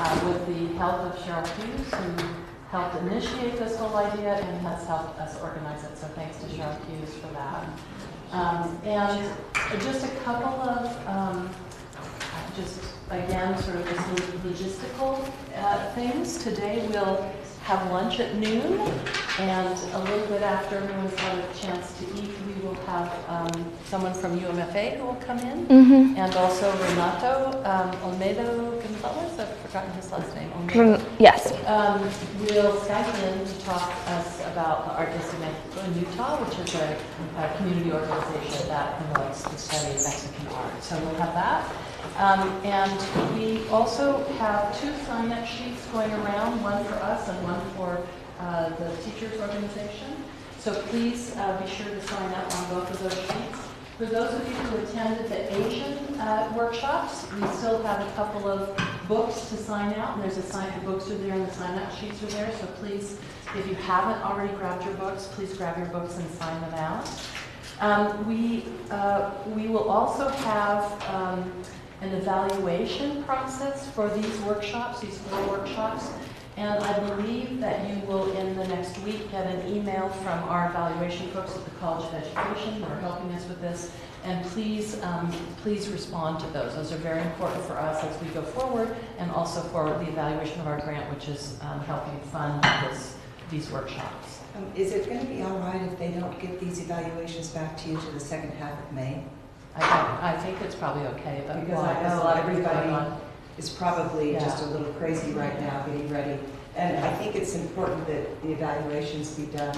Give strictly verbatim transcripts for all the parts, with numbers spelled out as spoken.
uh, with the help of Cheryl Hughes, who helped initiate this whole idea and has helped us organize it. So thanks to Cheryl Hughes for that. Um, and just a couple of, um, just again, sort of just logistical uh, things. Today we'll have lunch at noon, and a little bit after everyone's had a chance to eat, we will have um, someone from U M F A who will come in, mm-hmm. and also Renato um, Olmedo Gonzalez, I've forgotten his last name. Olmedo. Mm, yes. Um, we'll Skype in to talk to us about the Artes de Mexico in Utah, which is a, a community organization that promotes the study of Mexican art. So we'll have that. Um, and we also have two sign-up sheets going around, one for us and one for uh, the teachers organization. So please uh, be sure to sign up on both of those sheets. For those of you who attended the Asian uh, workshops, we still have a couple of books to sign out. And there's a sign, the books are there and the sign-up sheets are there. So please, if you haven't already grabbed your books, please grab your books and sign them out. Um, we, uh, we will also have um, an evaluation process for these workshops, these four workshops, and I believe that you will, in the next week, get an email from our evaluation folks at the College of Education who are helping us with this, and please, um, please respond to those. Those are very important for us as we go forward, and also for the evaluation of our grant, which is um, helping fund this, these workshops. Um, is it going to be all right if they don't get these evaluations back to you to the second half of May? I, I think it's probably okay, but because well, I know everybody is probably yeah. just a little crazy right now getting ready. And I think it's important that the evaluations be done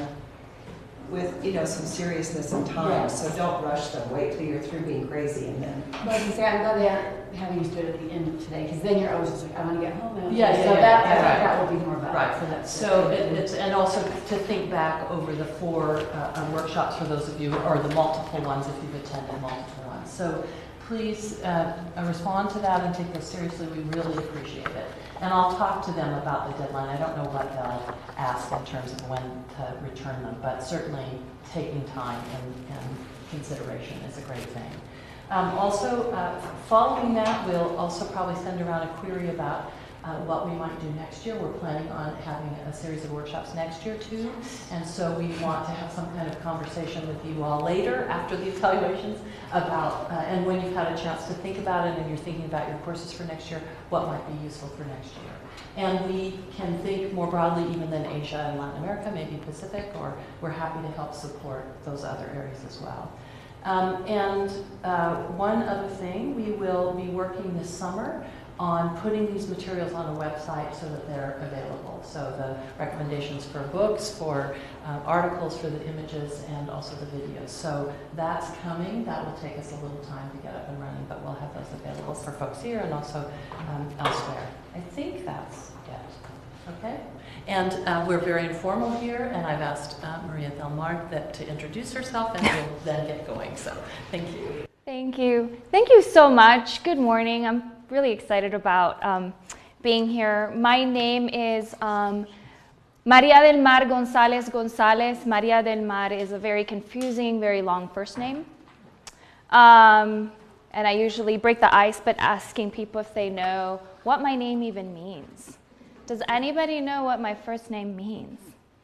with, you know, some seriousness and time. Yeah. So don't rush them. Wait till you're through being crazy and then. Well, I was say, I'm glad they aren't having you do it at the end of today, because then you're always just like, I want to get home now. Yeah, yeah, so yeah, that, yeah, I think right. that will be more valuable. Right, for that. So it, it's, and also to think back over the four uh, workshops for those of you, or the multiple ones if you've attended multiple ones. So please uh, respond to that and take those seriously. We really appreciate it. And I'll talk to them about the deadline. I don't know what they'll ask in terms of when to return them, but certainly taking time and, and consideration is a great thing. Um, also, uh, following that, we'll also probably send around a query about uh, what we might do next year. We're planning on having a series of workshops next year too, and so we want to have some kind of conversation with you all later after the evaluations about, uh, and when you've had a chance to think about it and you're thinking about your courses for next year, what might be useful for next year. And we can think more broadly even than Asia and Latin America, maybe Pacific, or we're happy to help support those other areas as well. Um, and uh, one other thing, we will be working this summer on putting these materials on a website so that they're available. So the recommendations for books, for uh, articles, for the images, and also the videos. So that's coming. That will take us a little time to get up and running, but we'll have those available for folks here and also um, elsewhere. I think that's it. Okay? And uh, we're very informal here, and I've asked uh, Maria Del Mar that to introduce herself, and we'll then get going. So thank you. Thank you. Thank you so much. Good morning. I'm really excited about um, being here. My name is um, Maria del Mar Gonzalez Gonzalez. Maria del Mar is a very confusing, very long first name. Um, and I usually break the ice by asking people if they know what my name even means. Does anybody know what my first name means?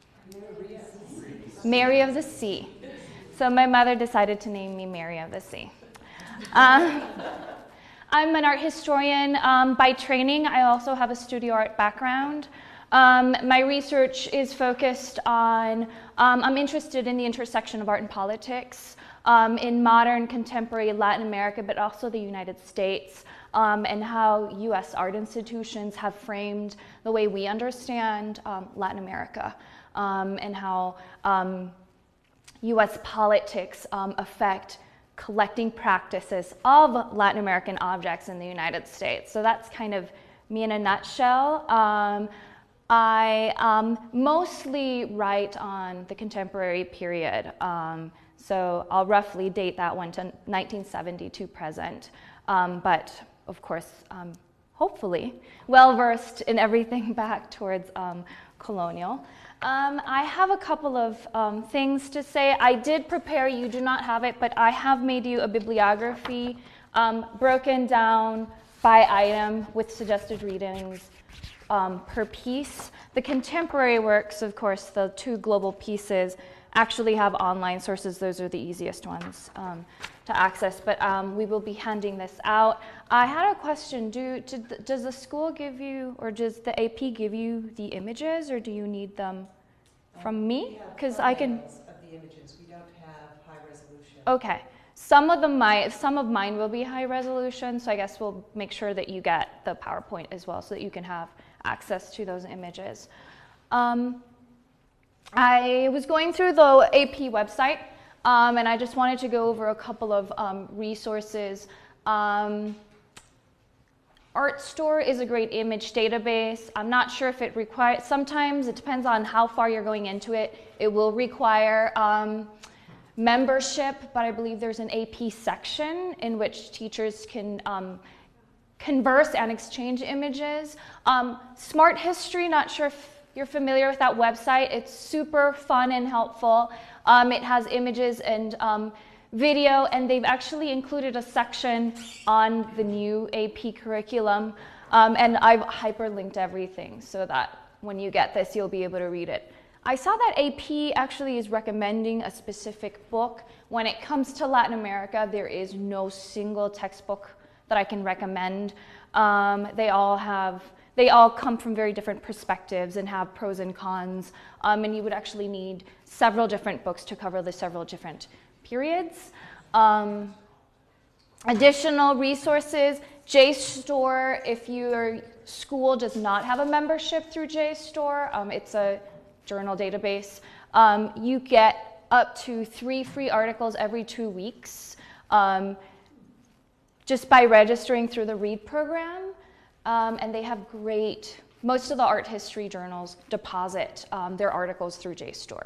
Mary of the Sea. So my mother decided to name me Mary of the Sea. Um, I'm an art historian um, by training. I also have a studio art background. Um, my research is focused on, um, I'm interested in the intersection of art and politics um, in modern contemporary Latin America, but also the United States. Um, and how U S art institutions have framed the way we understand um, Latin America, um, and how um, U S politics um, affect collecting practices of Latin American objects in the United States. So that's kind of me in a nutshell. Um, I um, mostly write on the contemporary period. Um, so I'll roughly date that one to nineteen seventy to present. Um, but of course, um, hopefully, well-versed in everything back towards um, colonial. Um, I have a couple of um, things to say. I did prepare, you do not have it, but I have made you a bibliography um, broken down by item with suggested readings um, per piece. The contemporary works, of course, the two global pieces, actually have online sources. Those are the easiest ones um, to access, but um, we will be handing this out. I had a question. Do, do, does the school give you, or does the A P give you the images, or do you need them from me? Because I can... Of the images, we don't have high resolution. Okay. Some of them might, some of mine will be high resolution, so I guess we'll make sure that you get the PowerPoint as well so that you can have access to those images. Um, I was going through the A P website, um, and I just wanted to go over a couple of um, resources. Um, ArtStore is a great image database. I'm not sure if it requires, sometimes it depends on how far you're going into it. It will require um, membership, but I believe there's an A P section in which teachers can um, converse and exchange images. Um, Smart History, not sure if you're familiar with that website. It's super fun and helpful. Um, it has images and um, video, and they've actually included a section on the new A P curriculum, um, and I've hyperlinked everything so that when you get this, you'll be able to read it. I saw that A P actually is recommending a specific book. When it comes to Latin America, there is no single textbook that I can recommend. Um, they all have, they all come from very different perspectives and have pros and cons, um, and you would actually need several different books to cover the several different periods. Um, additional resources, JSTOR, if your school does not have a membership through JSTOR, um, it's a journal database, um, you get up to three free articles every two weeks um, just by registering through the READ program. Um, and they have great, most of the art history journals deposit um, their articles through JSTOR.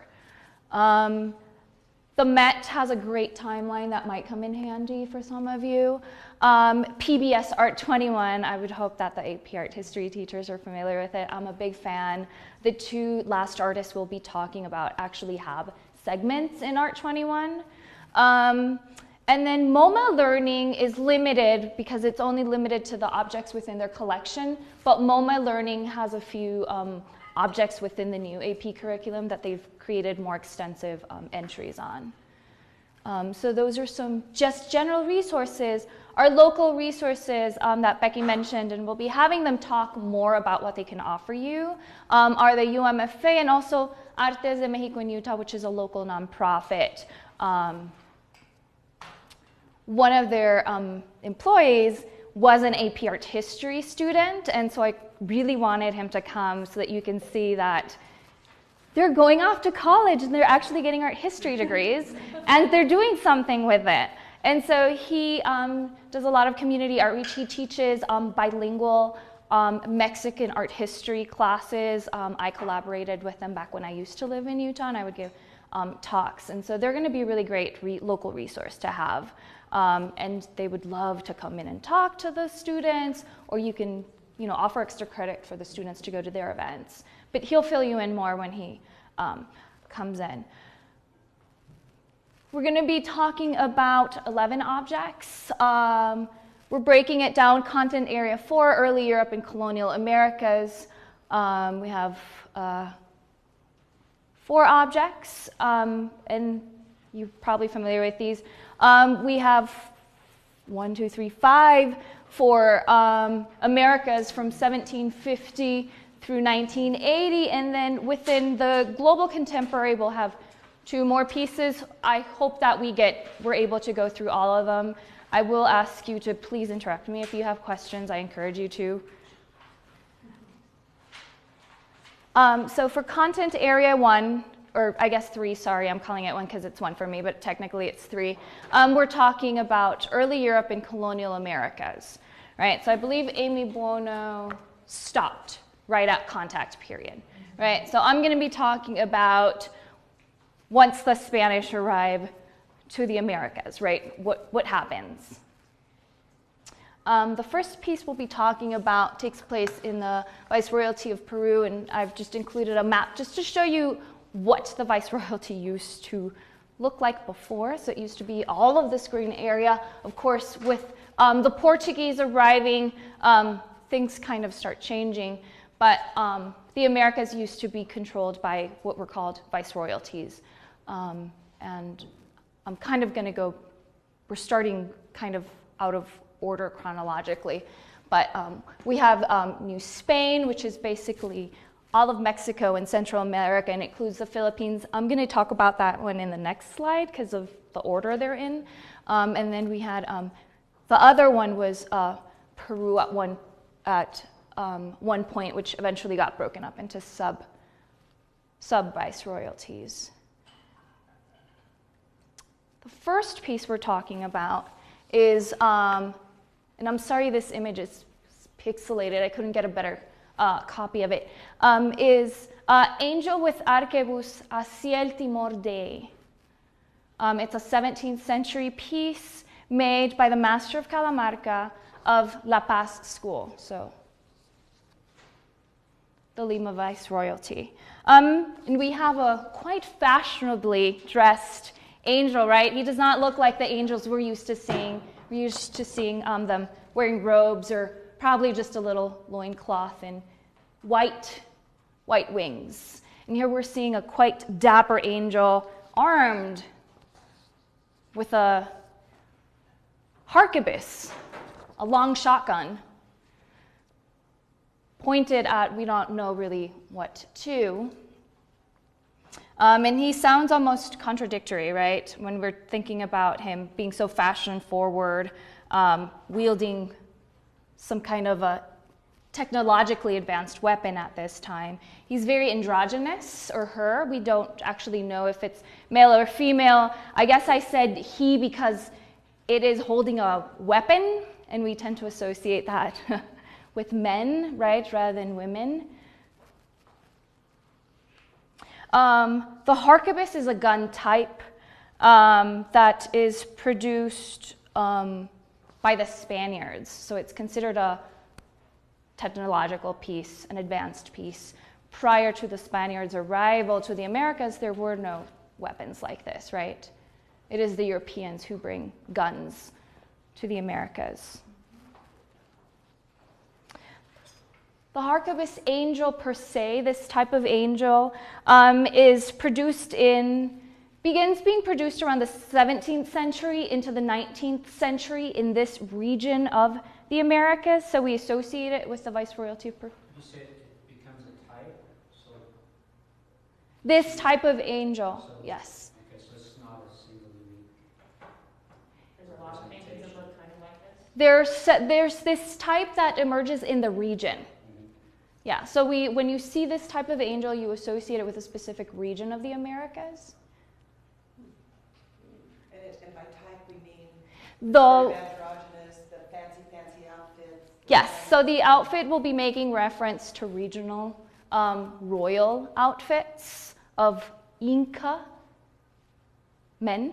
Um, The Met has a great timeline that might come in handy for some of you. Um, P B S Art twenty-one, I would hope that the A P Art History teachers are familiar with it. I'm a big fan. The two last artists we'll be talking about actually have segments in Art twenty-one. Um, and then MoMA Learning is limited because it's only limited to the objects within their collection, but MoMA Learning has a few um, objects within the new A P curriculum that they've created more extensive um, entries on. Um, so those are some just general resources. Our local resources um, that Becky mentioned, and we'll be having them talk more about what they can offer you, um, are the U M F A and also Artes de Mexico in Utah, which is a local nonprofit. Um, one of their um, employees was an A P Art History student, and so I really wanted him to come so that you can see that they're going off to college and they're actually getting art history degrees and they're doing something with it. And so he um, does a lot of community outreach. He teaches um, bilingual um, Mexican art history classes. Um, I collaborated with them back when I used to live in Utah, and I would give um, talks. And so they're going to be a really great re local resource to have. Um, and they would love to come in and talk to the students, or you can you know, offer extra credit for the students to go to their events. But he'll fill you in more when he um, comes in. We're going to be talking about eleven objects. Um, we're breaking it down, content area four, early Europe and colonial Americas. Um, we have uh, four objects, um, and you're probably familiar with these. Um, we have one, two, three, five for um, Americas from seventeen fifty through nineteen eighty, and then within the global contemporary, we'll have two more pieces. I hope that we get, we're able to go through all of them. I will ask you to please interrupt me if you have questions. I encourage you to. Um, so for content area one, or I guess three, sorry, I'm calling it one because it's one for me, but technically it's three. Um, we're talking about early Europe and colonial Americas, right? So I believe Amy Buono stopped right at contact period, right? So I'm gonna be talking about once the Spanish arrive to the Americas, right? What, what happens? Um, the first piece we'll be talking about takes place in the Viceroyalty of Peru, and I've just included a map just to show you what the Viceroyalty used to look like before. So it used to be all of this green area. Of course, with um, the Portuguese arriving, um, things kind of start changing. but um, the Americas used to be controlled by what were called viceroyalties. Um, and I'm kind of going to go, we're starting kind of out of order chronologically. But um, we have um, New Spain, which is basically all of Mexico and Central America, and it includes the Philippines. I'm going to talk about that one in the next slide because of the order they're in. Um, and then we had, um, the other one was uh, Peru at one, at, um, one point, which eventually got broken up into sub, sub-viceroyalties. The first piece we're talking about is, um, and I'm sorry this image is pixelated, I couldn't get a better uh, copy of it, um, is uh, Angel with Arquebus hacia el Timor Dei. Um, it's a seventeenth century piece made by the master of Calamarca of La Paz School, so the Lima Viceroyalty. Um, and we have a quite fashionably dressed angel, right? He does not look like the angels we're used to seeing. We're used to seeing um, them wearing robes or probably just a little loincloth and white, white wings. And here we're seeing a quite dapper angel armed with a harquebus, a long shotgun, pointed at we don't know really what to. Um, and he sounds almost contradictory, right? When we're thinking about him being so fashion forward, um, wielding some kind of a technologically advanced weapon at this time. He's very androgynous, or her. We don't actually know if it's male or female. I guess I said he because it is holding a weapon, and we tend to associate that with men, right, rather than women. Um, the harquebus is a gun type um, that is produced um, by the Spaniards. So it's considered a technological piece, an advanced piece. Prior to the Spaniards' arrival to the Americas, there were no weapons like this, right? It is the Europeans who bring guns to the Americas. The harquebus angel per se, this type of angel, um, is produced in, begins being produced around the seventeenth century into the nineteenth century in this region of the Americas. So we associate it with the viceroyalty. Per- you said it becomes a type? So this type of angel, so, yes. Okay, so it's not a single unique. There's a lot of paintings that look kind of like this. There's, there's this type that emerges in the region. Yeah, so we, when you see this type of angel, you associate it with a specific region of the Americas. And, it, and by type, we mean The, sort of androgynous, the fancy, fancy outfits. yes, so the outfit will be making reference to regional um, royal outfits of Inca men.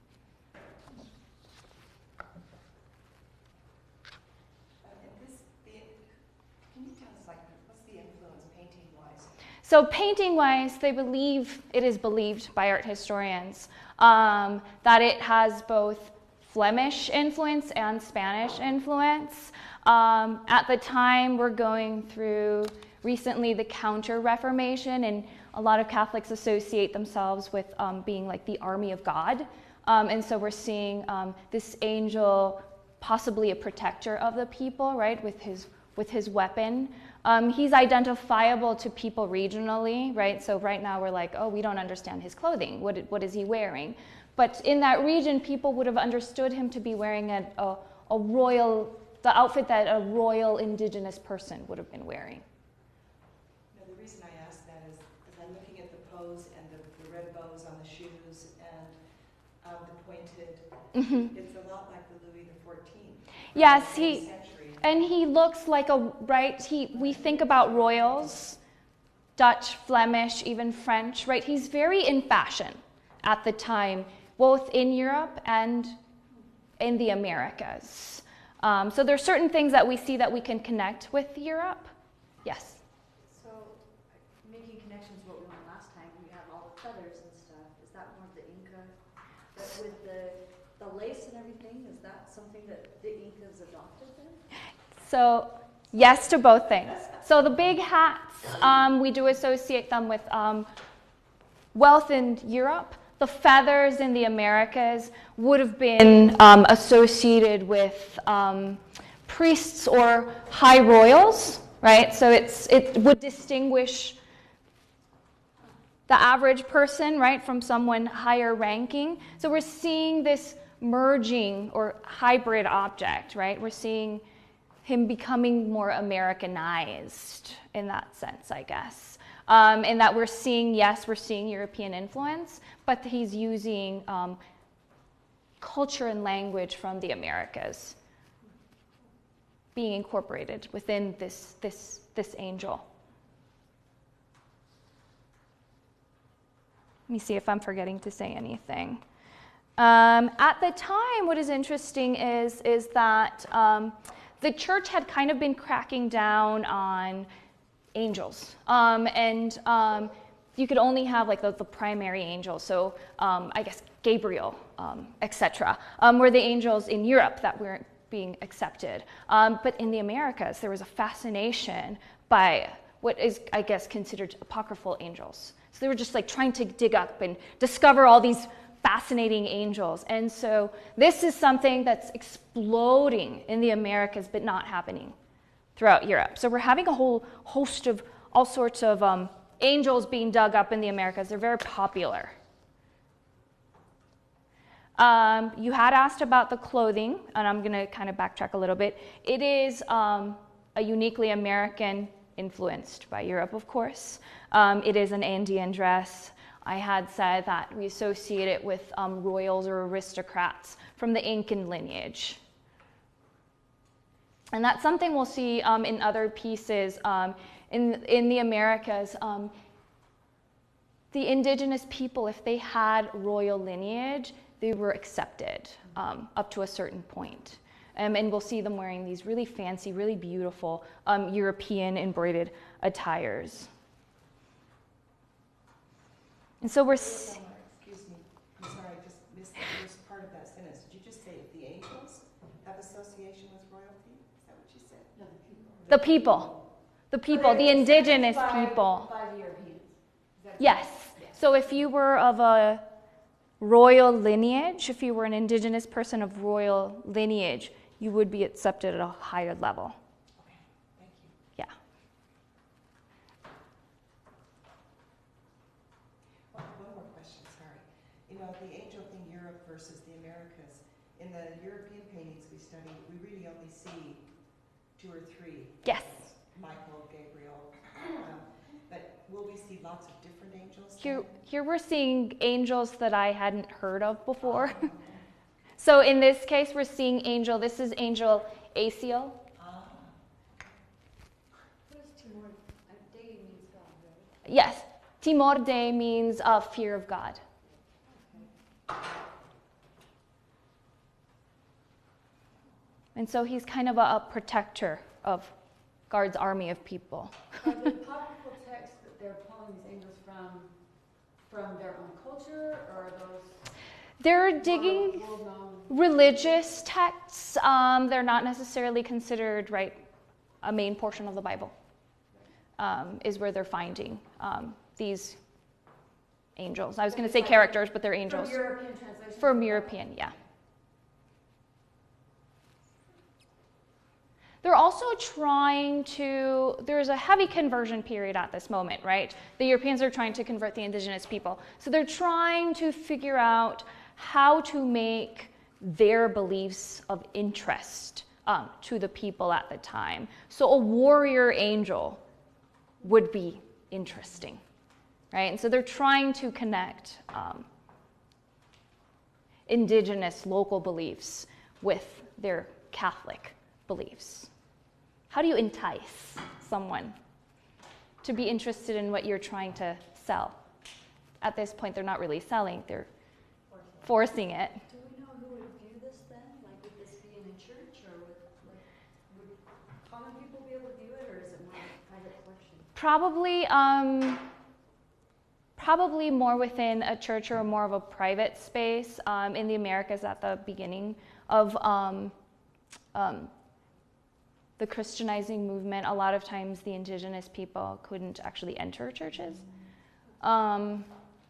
So painting-wise, they believe, it is believed by art historians, um, that it has both Flemish influence and Spanish influence. Um, at the time, we're going through recently the Counter-Reformation, and a lot of Catholics associate themselves with um, being like the army of God. Um, and so we're seeing um, this angel possibly a protector of the people, right, with his, with his weapon. Um, he's identifiable to people regionally, right? So right now we're like, oh, we don't understand his clothing. What, what is he wearing? But in that region, people would have understood him to be wearing a, a, a royal, the outfit that a royal indigenous person would have been wearing. No, the reason I ask that is because I'm looking at the pose and the, the red bows on the shoes and um, the pointed. Mm-hmm. It's a lot like the Louis the fourteenth. Yes, he... And he looks like a, right, he, we think about royals, Dutch, Flemish, even French, right? He's very in fashion at the time, both in Europe and in the Americas. Um, so there's certain things that we see that we can connect with Europe. Yes? So, making connections to what we went last time, we have all the feathers and stuff. Is that more of the Inca? But with the, the lace and everything, is that something that the Incas adopted then? So Yes to both things. So the big hats, um, we do associate them with um, wealth in Europe. The feathers in the Americas would have been um, associated with um, priests or high royals, right? So it's, it would distinguish the average person, right, from someone higher ranking. So we're seeing this merging or hybrid object, right? We're seeing him becoming more Americanized in that sense, I guess. Um, in that we're seeing, yes, we're seeing European influence, but he's using um, culture and language from the Americas being incorporated within this, this, this angel. Let me see if I'm forgetting to say anything. Um, at the time, what is interesting is, is that um, the church had kind of been cracking down on angels. Um, and um, you could only have like the, the primary angels, so um, I guess Gabriel, um, et cetera, um, were the angels in Europe that weren't being accepted. Um, but in the Americas, there was a fascination by what is, I guess, considered apocryphal angels. So they were just like trying to dig up and discover all these fascinating angels. And so this is something that's exploding in the Americas, but not happening throughout Europe. So we're having a whole host of all sorts of um, angels being dug up in the Americas. They're very popular. Um, you had asked about the clothing, and I'm going to kind of backtrack a little bit. It is um, a uniquely American, influenced by Europe, of course. Um, it is an Andean dress. I had said that we associate it with um, royals or aristocrats from the Incan lineage. And that's something we'll see um, in other pieces um, in, in the Americas. Um, the indigenous people, if they had royal lineage, they were accepted um, up to a certain point. Um, and we'll see them wearing these really fancy, really beautiful um, European embroidered attires. And so we're... Excuse me, I'm sorry, I just missed the first part of that sentence. Did you just say the angels have association with royalty? Is that what you said? No, the people. The people. The people, the indigenous people. By the Europeans. Is that Yes. So if you were of a royal lineage, if you were an indigenous person of royal lineage, you would be accepted at a higher level. Okay, thank you. Yeah. One one more question, sorry. You know, the angel thing, Europe versus the Americas. In the European paintings we study, we really only see two or three. Yes. angels, Michael, Gabriel. Um, but will we see lots of different angels? Here, then? here we're seeing angels that I hadn't heard of before. So in this case, we're seeing angel, this is angel Asiel. Ah, What does Timor, uh, Dei means God, right? Yes, Timor de means uh, fear of God. And so he's kind of a, a protector of God's army of people. Are the apocryphal texts that they're pulling these angels from, from their own culture, or are those They're digging world-known? religious texts. Um, they're not necessarily considered, right, a main portion of the Bible, um, is where they're finding um, these angels. I was going to say characters, but they're angels. From European translations? From European, yeah. They're also trying to, there's a heavy conversion period at this moment, right? The Europeans are trying to convert the indigenous people. So they're trying to figure out how to make their beliefs of interest um, to the people at the time. So a warrior angel would be interesting, right? And so they're trying to connect um, indigenous local beliefs with their Catholic beliefs. How do you entice someone to be interested in what you're trying to sell? At this point, they're not really selling, they're forcing it. Do we know who would view this then? Like, would this be in a church, or would, like, would common people be able to view it, or is it more a private collection? Probably, um, probably more within a church or more of a private space. Um, in the Americas at the beginning of um, um, the Christianizing movement, a lot of times the indigenous people couldn't actually enter churches. Um,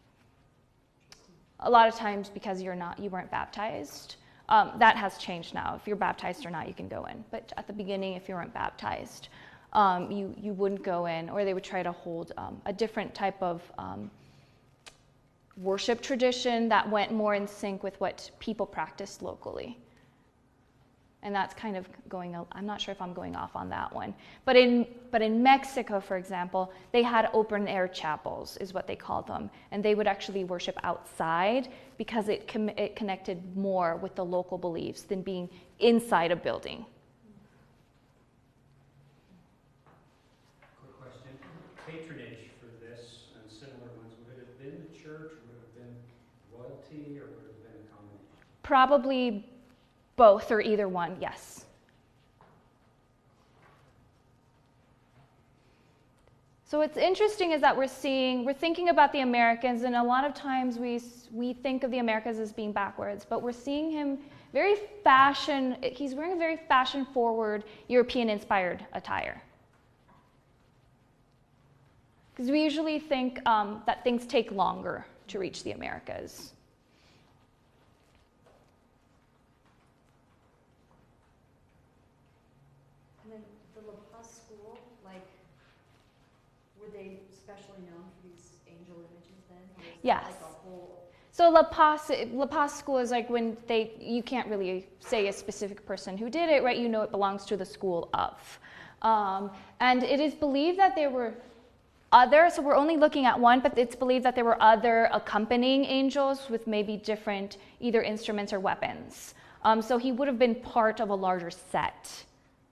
a lot of times because you're not, you weren't baptized. Um, that has changed now. If you're baptized or not, you can go in. But at the beginning, if you weren't baptized, um, you, you wouldn't go in, or they would try to hold um, a different type of um, worship tradition that went more in sync with what people practiced locally. And that's kind of going, I'm not sure if I'm going off on that one. But in, but in Mexico, for example, they had open air chapels, is what they called them. And they would actually worship outside because it, com- it connected more with the local beliefs than being inside a building. Quick question. Patronage for this and similar ones, would it have been the church, would it have been royalty, or would it have been a combination? Probably both or either one, yes. So what's interesting is that we're seeing, we're thinking about the Americans, and a lot of times we, we think of the Americans as being backwards, but we're seeing him very fashion, he's wearing a very fashion-forward, European-inspired attire. Because we usually think um, that things take longer to reach the Americas. And then the La Paz school, like, were they especially known for these angel images then? Or was that Yes. like a whole, So La Paz, La Paz school is like when they, you can't really say a specific person who did it, right? You know it belongs to the school of. Um, and it is believed that there were other, so we're only looking at one, but it's believed that there were other accompanying angels with maybe different either instruments or weapons. Um, so he would have been part of a larger set.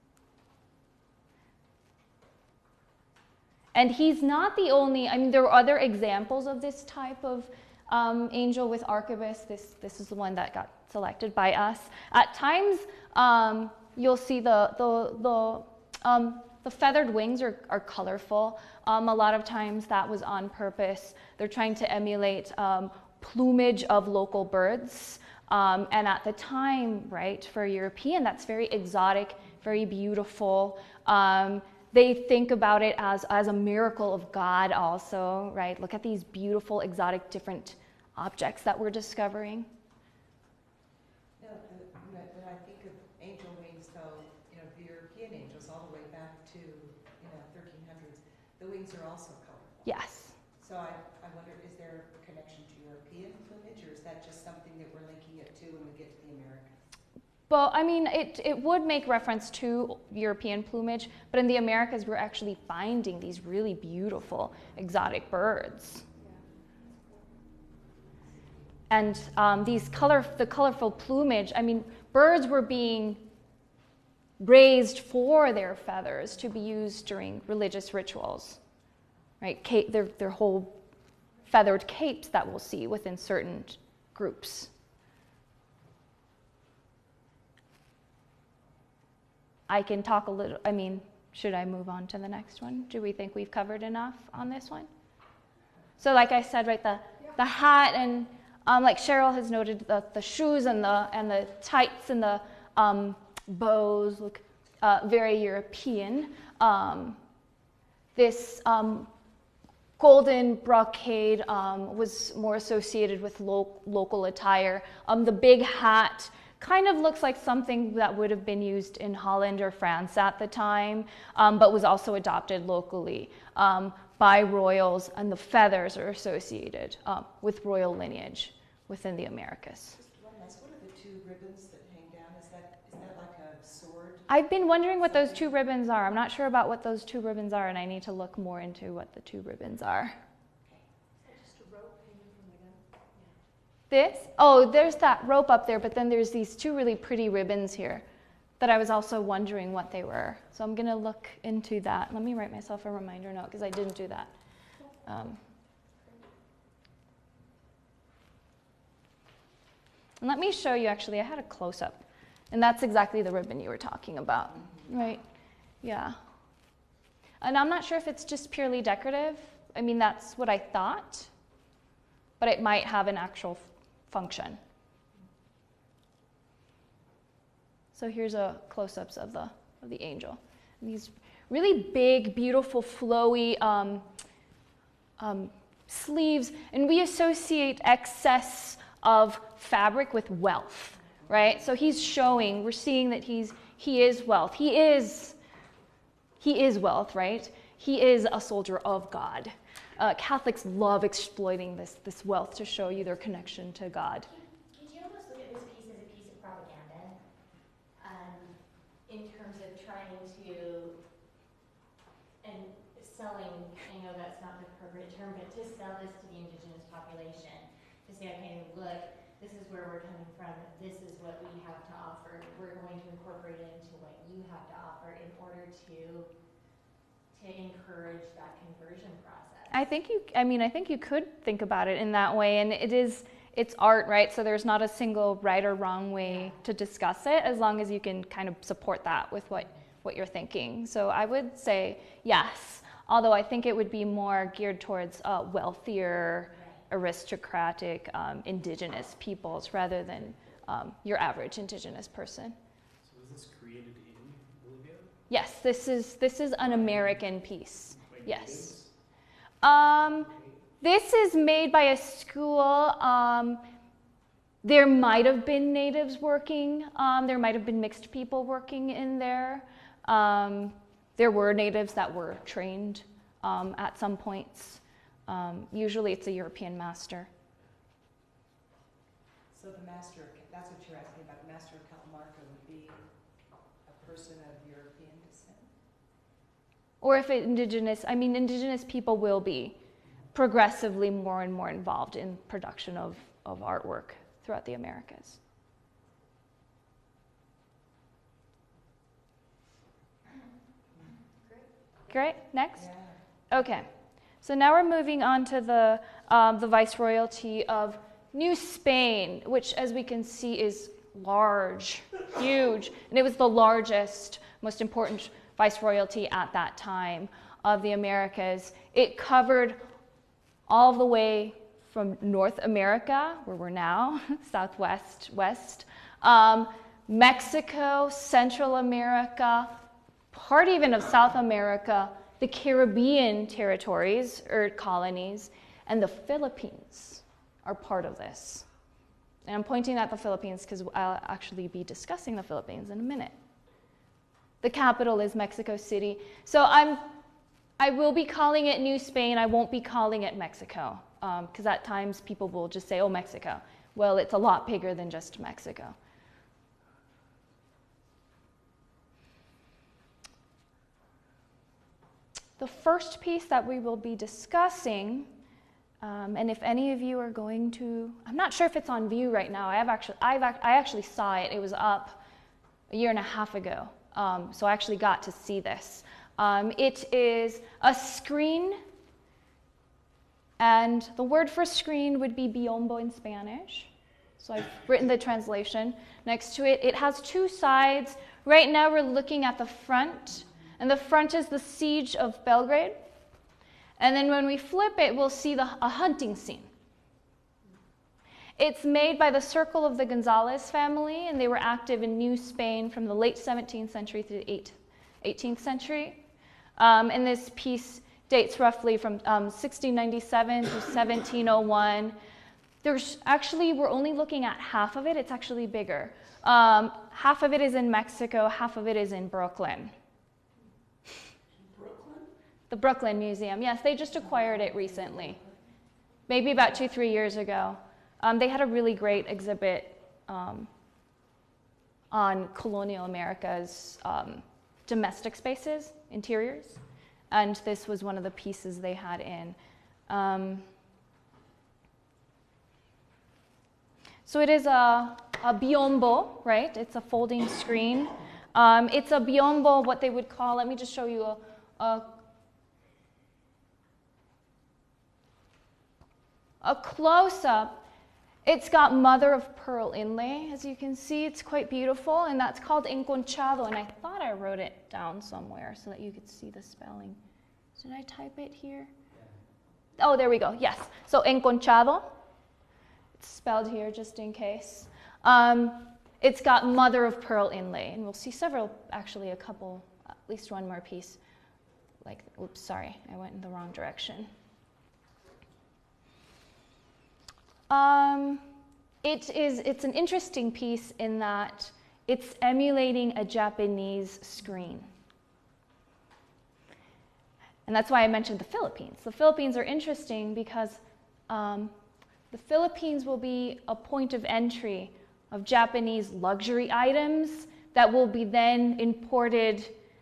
And he's not the only, I mean, there are other examples of this type of um, angel with arquebus. This, this is the one that got selected by us. At times, um, you'll see the, the, the, um, the feathered wings are, are colorful. Um, a lot of times that was on purpose. They're trying to emulate um, plumage of local birds. Um, and at the time, right, for a European, that's very exotic, very beautiful. Um, They think about it as, as a miracle of God also, right? Look at these beautiful, exotic, different objects that we're discovering. No, the- when when I think of angel wings, though, you know, the European angels, all the way back to, you know, thirteen hundreds, the wings are also colorful. Yes. So I, I wonder, is there a connection to European plumage, or is that just something that we're linking it to when we get to the Americas? Well, I mean, it, it would make reference to European plumage, but in the Americas, we're actually finding these really beautiful exotic birds. And um, these color, the colorful plumage, I mean, birds were being raised for their feathers to be used during religious rituals, right? Cape, their, their whole feathered capes that we'll see within certain groups. I can talk a little, I mean, should I move on to the next one? Do we think we've covered enough on this one? So like I said, right, the, the hat and um, like Cheryl has noted, the, the shoes and the, and the tights and the um, bows look uh, very European. Um, this um, golden brocade um, was more associated with lo- local attire. Um, the big hat kind of looks like something that would have been used in Holland or France at the time, um, but was also adopted locally um, by royals, and the feathers are associated um, with royal lineage within the Americas. Just one last, what are the two ribbons that hang down? Is that, is that like a sword? I've been wondering what those two ribbons are. I'm not sure about what those two ribbons are, and I need to look more into what the two ribbons are. is that just a rope hanging from the gun? This? Oh, there's that rope up there, but then there's these two really pretty ribbons here that I was also wondering what they were. So I'm going to look into that. Let me write myself a reminder note because I didn't do that. Um, and let me show you, actually, I had a close-up. And that's exactly the ribbon you were talking about, right? Yeah. And I'm not sure if it's just purely decorative. I mean, that's what I thought. But it might have an actual f- function. So here's a close-ups of the of the angel. And these really big, beautiful, flowy um, um, sleeves, and we associate excess of fabric with wealth, right? So he's showing, we're seeing that he's he is wealth. He is he is wealth, right? He is a soldier of God. Uh, Catholics love exploiting this this wealth to show you their connection to God. Could you almost look at this piece as a piece of propaganda, um, in terms of trying to, and selling, I know that's not the appropriate term, but to sell this to the indigenous population, to say, okay, look, this is where we're coming from, this is what we have to offer, we're going to incorporate it into what you have to offer in order to, to encourage that conversion process. I think you, I mean, I think you could think about it in that way, and it is, it's art, right? So there's not a single right or wrong way to discuss it, as long as you can kind of support that with what, what you're thinking. So I would say yes, although I think it would be more geared towards uh, wealthier, right, aristocratic, um, indigenous peoples rather than um, your average indigenous person. So was this created in Bolivia? Yes, this is, this is an American piece, Like yes. natives? Um, this is made by a school. Um, there might have been natives working. Um, there might have been mixed people working in there. Um, there were natives that were trained um, at some points. Um, usually it's a European master. So the master, of, that's what you're asking about, the master of Catamarca would be a person of European descent? Or if it indigenous, I mean, indigenous people will be progressively more and more involved in production of, of artwork throughout the Americas. Great, next? Yeah. Okay, so now we're moving on to the, um, the Viceroyalty of New Spain, which as we can see is large, huge, and it was the largest, most important viceroyalty at that time of the Americas. It covered all the way from North America, where we're now, southwest, west, um, Mexico, Central America, part even of South America, the Caribbean territories or colonies, and the Philippines are part of this. And I'm pointing at the Philippines because I'll actually be discussing the Philippines in a minute. The capital is Mexico City. So I'm, I will be calling it New Spain. I won't be calling it Mexico, because um, at times people will just say, oh, Mexico. Well, it's a lot bigger than just Mexico. The first piece that we will be discussing, um, and if any of you are going to, I'm not sure if it's on view right now. I have actually, I've, I actually saw it. It was up a year and a half ago. Um, so I actually got to see this. Um, it is a screen, and the word for screen would be biombo in Spanish. So I've written the translation next to it. It has two sides. Right now we're looking at the front, and the front is the siege of Belgrade. And then when we flip it, we'll see the, a hunting scene. It's made by the Circle of the Gonzalez family, and they were active in New Spain from the late seventeenth century through the eighteenth century. Um, and this piece dates roughly from um, sixteen ninety-seven to seventeen oh one. There's actually, we're only looking at half of it. It's actually bigger. Um, half of it is in Mexico, half of it is in Brooklyn. Brooklyn? The Brooklyn Museum, yes, they just acquired it recently. Maybe about two, three years ago. Um, they had a really great exhibit um, on colonial America's um, domestic spaces, interiors, and this was one of the pieces they had in. Um, so it is a, a biombo, right? It's a folding screen. Um, it's a biombo, what they would call, let me just show you a, a a close-up. It's got mother of pearl inlay, as you can see. It's quite beautiful, and that's called enconchado, and I thought I wrote it down somewhere so that you could see the spelling. Did I type it here? Oh, there we go, yes. So enconchado, it's spelled here just in case. Um, it's got mother of pearl inlay, and we'll see several, actually a couple, at least one more piece. Like, oops, sorry, I went in the wrong direction. Um, it is, it's an interesting piece in that it's emulating a Japanese screen. And that's why I mentioned the Philippines. The Philippines are interesting because um, the Philippines will be a point of entry of Japanese luxury items that will be then imported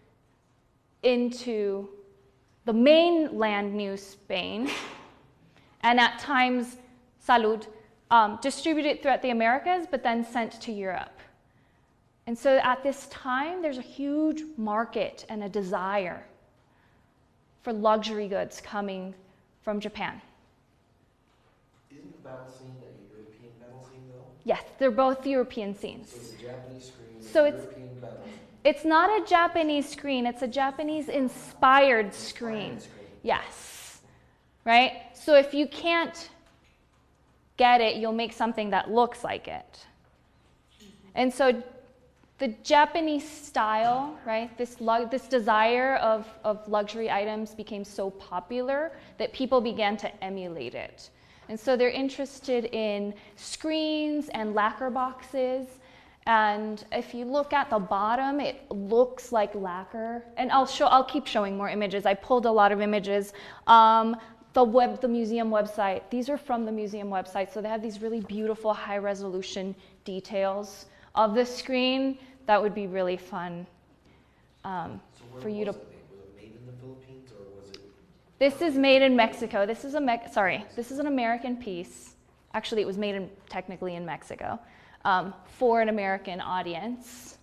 into the mainland New Spain, and at times, salud, um, distributed throughout the Americas, but then sent to Europe. And so at this time, there's a huge market and a desire for luxury goods coming from Japan. Isn't the battle scene a European battle scene, though? Yes, they're both European scenes. So it's a Japanese screen, So a it's- European battle scene. It's not a Japanese screen, it's a Japanese-inspired screen. Inspired screen. Yes, right? So if you can't get it, you'll make something that looks like it. And so the Japanese style, right, this, lu- this desire of, of luxury items became so popular that people began to emulate it. And so they're interested in screens and lacquer boxes. And if you look at the bottom, it looks like lacquer. And I'll show, I'll keep showing more images. I pulled a lot of images. Um, the web, the museum website, these are from the museum website. So they have these really beautiful high resolution details of the screen. That would be really fun um, So where for you to. was it made? Was it made in the Philippines, or was it? This is made in Mexico. This is a Me- sorry. This is an American piece. Actually, it was made in technically in Mexico. Um, for an American audience.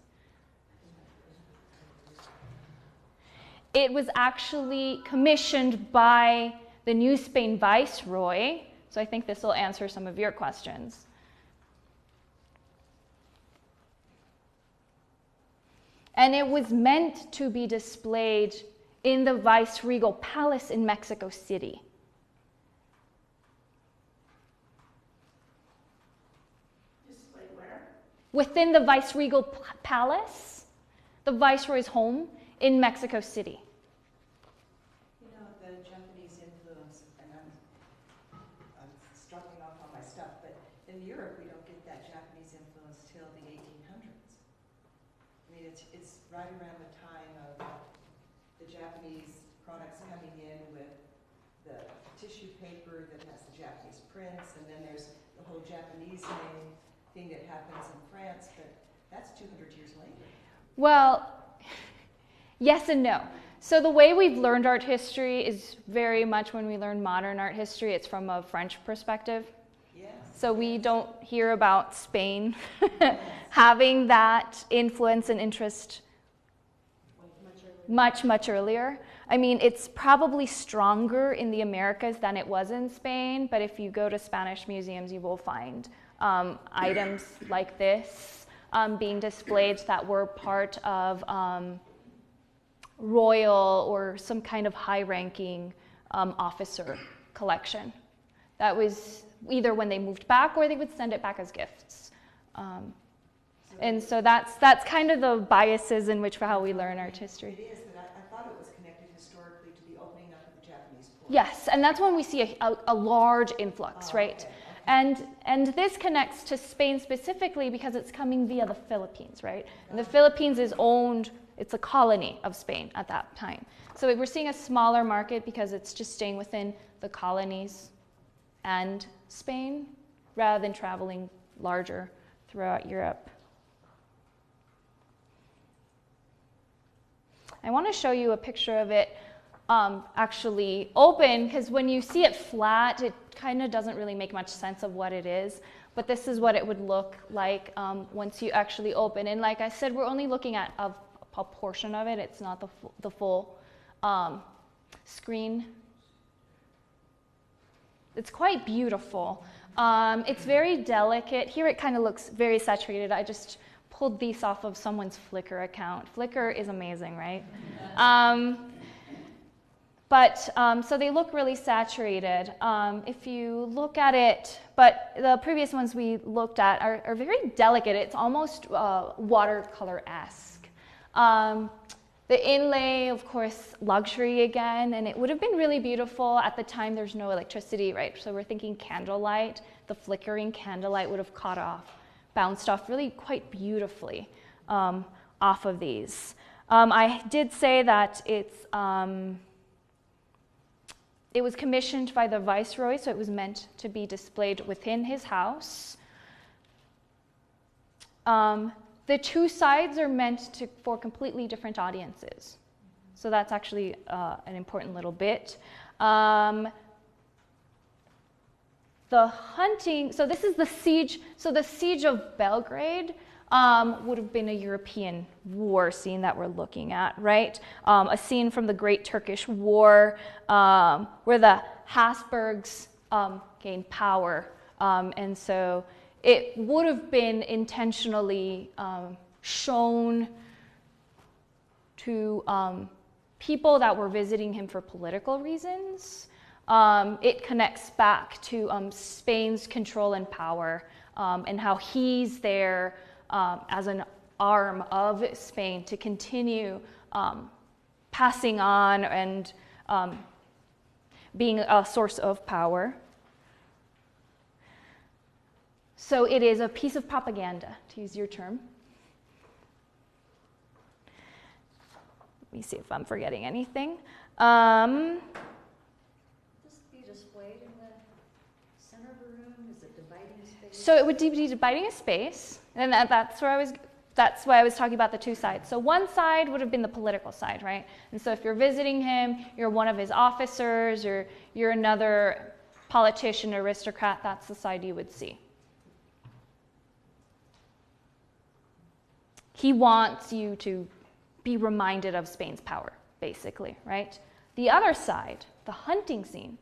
It was actually commissioned by the New Spain Viceroy, so I think this will answer some of your questions. And it was meant to be displayed in the Viceregal Palace in Mexico City. Within the Viceregal P- Palace, the Viceroy's home in Mexico City. You know, the Japanese influence, and I'm, I'm struggling off on my stuff, but in Europe, we don't get that Japanese influence till the eighteen hundreds. I mean, it's, it's right around the time of the Japanese products coming in with the tissue paper that has the Japanese prints, and then there's the whole Japanese name thing that happens in France, but that's two hundred years later. Well, yes and no. So the way we've learned art history is very much when we learn modern art history, it's from a French perspective. Yes. So we don't hear about Spain having that influence and interest much, much earlier. I mean, it's probably stronger in the Americas than it was in Spain, but if you go to Spanish museums, you will find um, items like this um, being displayed that were part of um, royal or some kind of high-ranking um, officer collection. That was either when they moved back or they would send it back as gifts. Um, and so that's, that's kind of the biases in which how we learn art history. It is, but I, I thought it was connected historically to the opening up of the Japanese port. Yes, and that's when we see a, a, a large influx, Oh, right? okay, okay. And, and this connects to Spain specifically because it's coming via the Philippines, right? And the Philippines is owned, it's a colony of Spain at that time. So we're seeing a smaller market because it's just staying within the colonies and Spain rather than traveling larger throughout Europe. I want to show you a picture of it um, actually open, because when you see it flat, it kind of doesn't really make much sense of what it is. But this is what it would look like um, once you actually open. And like I said, we're only looking at a, a portion of it. It's not the, fu- the full um, screen. It's quite beautiful. Um, it's very delicate. Here it kind of looks very saturated. I just pulled these off of someone's Flickr account. Flickr is amazing, right? Um, But, um, so they look really saturated. Um, if you look at it, but the previous ones we looked at are, are very delicate. It's almost uh, watercolor-esque. Um, the inlay, of course, luxury again, and it would have been really beautiful. At the time, there's no electricity, right? So we're thinking candlelight. The flickering candlelight would have caught off, bounced off really quite beautifully um, off of these. Um, I did say that it's... Um, It was commissioned by the Viceroy, so it was meant to be displayed within his house. Um, the two sides are meant to, for completely different audiences. So that's actually uh, an important little bit. Um, the hunting, so this is the siege, so the siege of Belgrade Um, would have been a European war scene that we're looking at, right? Um, a scene from the Great Turkish War um, where the Habsburgs um, gained power. Um, and so it would have been intentionally um, shown to um, people that were visiting him for political reasons. Um, it connects back to um, Spain's control and power um, and how he's there Um, as an arm of Spain to continue um, passing on and um, being a source of power. So it is a piece of propaganda, to use your term. Let me see if I'm forgetting anything. Um, This be displayed in the center of the room? Is it dividing space? So it would be dividing a space, and that, that's where I was. That's why I was talking about the two sides. So one side would have been the political side, right? And so if you're visiting him, you're one of his officers, or you're another politician, aristocrat, that's the side you would see. He wants you to be reminded of Spain's power, basically, right? The other side, the hunting scene.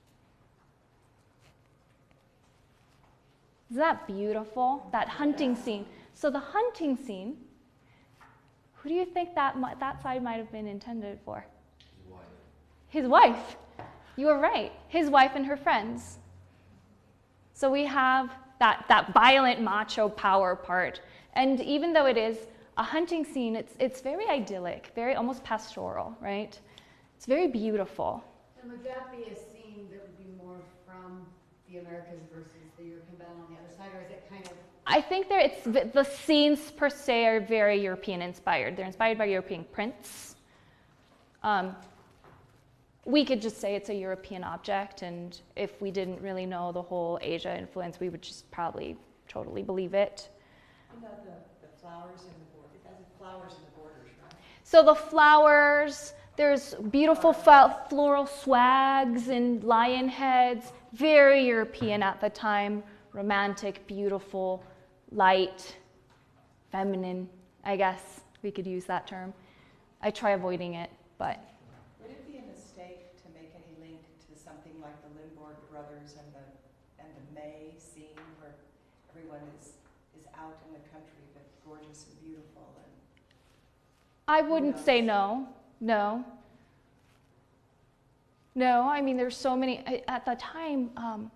Isn't that beautiful? That hunting scene. So the hunting scene, who do you think that mi- that side might have been intended for? His wife. His wife. You were right. His wife and her friends. So we have that, that violent macho power part. And even though it is a hunting scene, it's, it's very idyllic, very almost pastoral, right? It's very beautiful. And would that be a scene that would be more from the Americas versus the European battle on the other side, or is it kind of? I think there it's the scenes per se are very European inspired. They're inspired by European prints. Um, we could just say it's a European object, and if we didn't really know the whole Asia influence, we would just probably totally believe it. You know, the, the flowers in the border, it has flowers in the borders, right? So the flowers, there's beautiful fl- floral swags and lion heads, very European at the time, romantic, beautiful, light, feminine, I guess we could use that term. I try avoiding it, but. Would it be a mistake to make any link to something like the Limborg brothers and the and the May scene where everyone is is out in the country but gorgeous and beautiful? And I wouldn't say no, no. No, I mean, there's so many, at the time, um,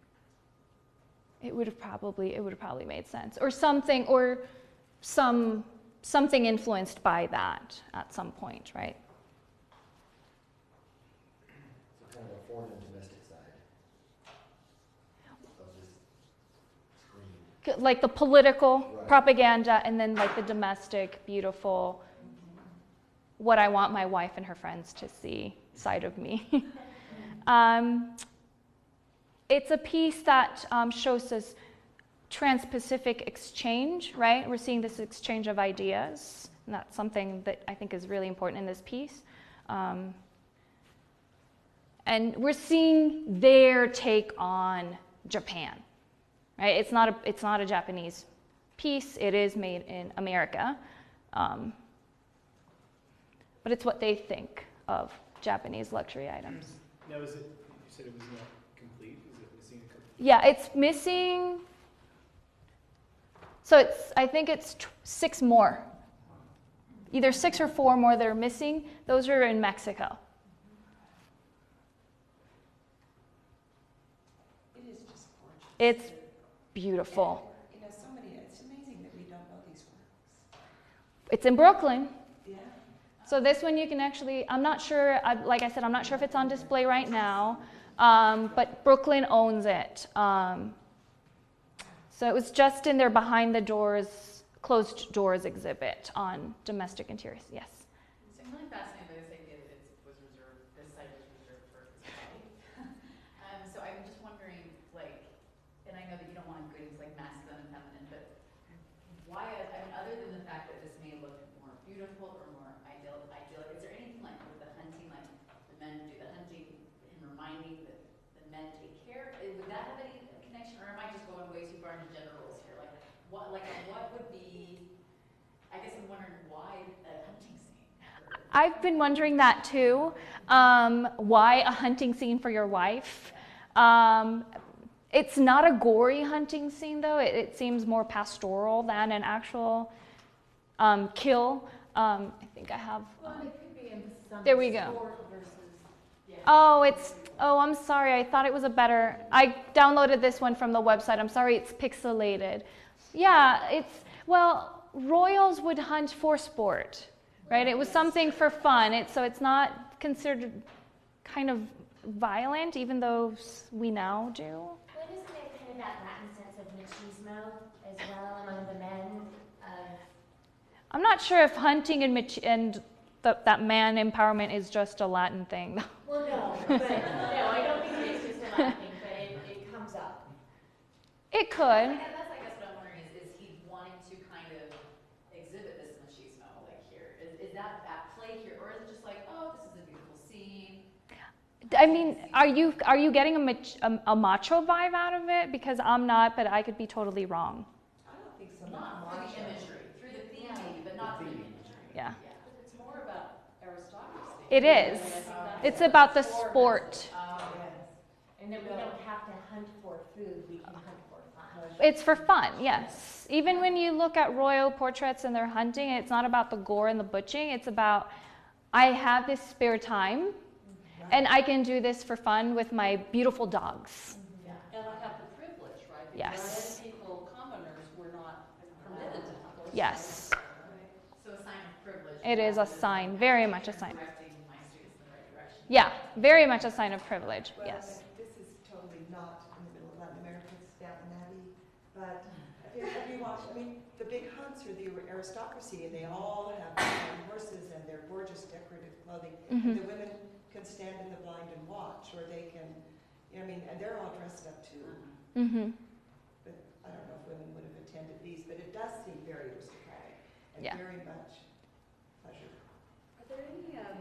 it would have probably, it would have probably made sense. Or something, or some, something influenced by that at some point, right? So kind of a foreign and domestic side of this screen. Like the political Right. propaganda, and then like the domestic, beautiful, what I want my wife and her friends to see side of me. um, it's a piece that um, shows us trans-Pacific exchange, right? We're seeing this exchange of ideas, and that's something that I think is really important in this piece. Um, and we're seeing their take on Japan, right? It's not a, it's not a Japanese piece. It is made in America. Um, but it's what they think of Japanese luxury items. Now, is it, you said it was not complete, is it missing a couple? Yeah, it's missing, so it's, I think it's t- six more. Either six or four more that are missing. Those are in Mexico. It's beautiful. You know, so many, it's amazing that we don't know these works. It's in Brooklyn. Yeah. So this one you can actually, I'm not sure, I, like I said, I'm not sure if it's on display right now, um, but Brooklyn owns it. Um, so it was just in their behind the doors, closed doors exhibit on domestic interiors, yes. So I'm really fascinated by this idea that it was reserved, this site was reserved for Israeli. um, so I'm just wondering, like, and I know that you don't want goodies like masculine and feminine, but why, I mean, other than the fact that this may look more beautiful or more ideal, idyllic, is there anything like with the hunting, like the men do the hunting and reminding that the men take care? Eh, Would that have any connection, or am I just going way too far into gender roles here? Like, what, like, what would be, I guess I'm wondering why a hunting scene? I've been wondering that too. Um, why a hunting scene for your wife? Um, it's not a gory hunting scene though. It, it seems more pastoral than an actual um, kill. Um, I think I have. Well, it could be in some There we go. sport versus, yeah. Oh, it's, oh, I'm sorry. I thought it was a better, I downloaded this one from the website. I'm sorry, it's pixelated. Yeah, it's, well, royals would hunt for sport, right? It was something for fun. It, so it's not considered kind of violent, even though we now do. Well, isn't there kind of that Latin sense of machismo as well among the men? Of I'm not sure if hunting and, mach- and the, that man empowerment is just a Latin thing. well, no, but no, I don't think it's just a Latin thing, but it, it comes up. It could. And that's, I guess, what I'm wondering is, is he wanting to kind of exhibit this machismo, like here? Is, is that at play here, or is it just like, oh, this is a beautiful scene? I mean, are you are you getting a, mach- a, a macho vibe out of it? Because I'm not, but I could be totally wrong. I don't think so. Not through the imagery, through the theme maybe, but not through the imagery. Yeah. It's more about aristocracy. It is. It's about the sport. Oh, yes. And that we don't have to hunt for food, we can hunt for fun. It's for fun, yes. Even when you look at royal portraits and they're hunting, it's not about the gore and the butching. It's about, I have this spare time, and I can do this for fun with my beautiful dogs. Yeah, and I have the privilege, right? Yes. Because people, commoners, were not permitted to have horses. Yes, So a sign of privilege. it is a rather than sign, very much a sign. Directing my students in the right direction. Yeah, very much a sign of privilege, Well, yes. This is totally not in the middle of Latin America, it's Downton Abbey, but have you, have you watched, I mean, the big hunts are the aristocracy, and they all have their horses and their gorgeous decorative clothing. Mhm. And the women can stand in the blind and watch, or they can, you know, I mean, and they're all dressed up too. Mm-hmm. But I don't know if women would have attended these, but it does seem very aristocratic and Yeah. very much pleasure. Are there any um,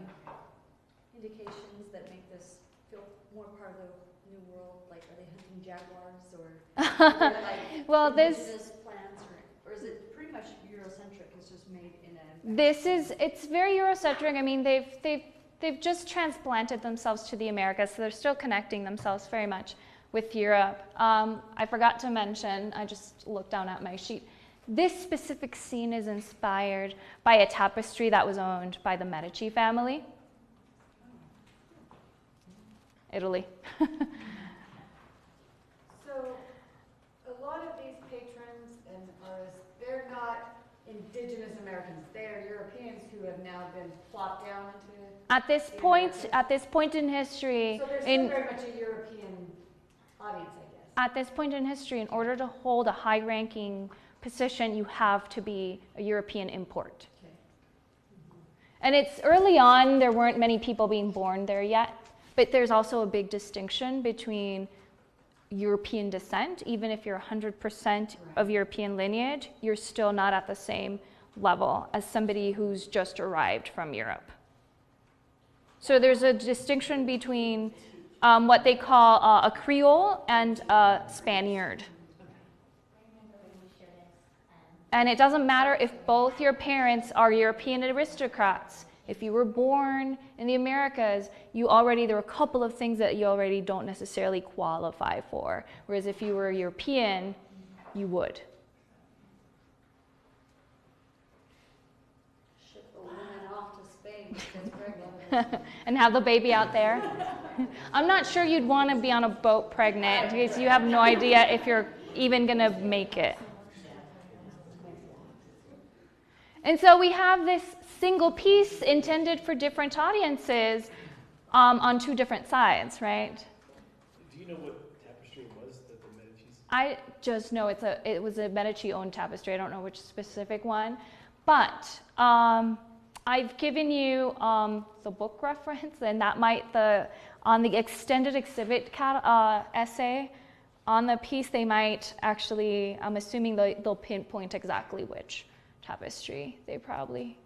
indications that make this feel more part of the new world? Like, are they hunting jaguars or are there, like Well, this indigenous plants, or, or is it pretty much Eurocentric? It's just made in a. this is it's very Eurocentric. I mean, they've they've they've just transplanted themselves to the Americas, so they're still connecting themselves very much with Europe. Um, I forgot to mention. I just looked down at my sheet. This specific scene is inspired by a tapestry that was owned by the Medici family. Italy. So, a lot of these patrons and artists, they're not indigenous Americans. They're Europeans who have now been plopped down into. At this point, at this point in history, So there's still in very much a European audience, I guess. at this point in history, in order to hold a high-ranking position, you have to be a European import. Okay. And it's early on, there weren't many people being born there yet, but there's also a big distinction between European descent. Even if you're one hundred percent of European lineage, you're still not at the same level as somebody who's just arrived from Europe. So there's a distinction between um, what they call uh, a Creole and a Spaniard. And it doesn't matter if both your parents are European aristocrats. If you were born in the Americas, you already, there are a couple of things that you already don't necessarily qualify for. Whereas if you were European, you would. Ship a woman off to Spain because pregnant. And have the baby out there. I'm not sure you'd want to be on a boat pregnant because you have no idea if you're even going to make it. And so we have this single piece intended for different audiences um, on two different sides, right? Do you know what tapestry it was that the Medici's? I just know it's a, it was a Medici-owned tapestry. I don't know which specific one. But um, I've given you um, the book reference, and that might, the on the extended exhibit cat, uh, essay, on the piece, they might actually, I'm assuming they, they'll pinpoint exactly which tapestry they probably.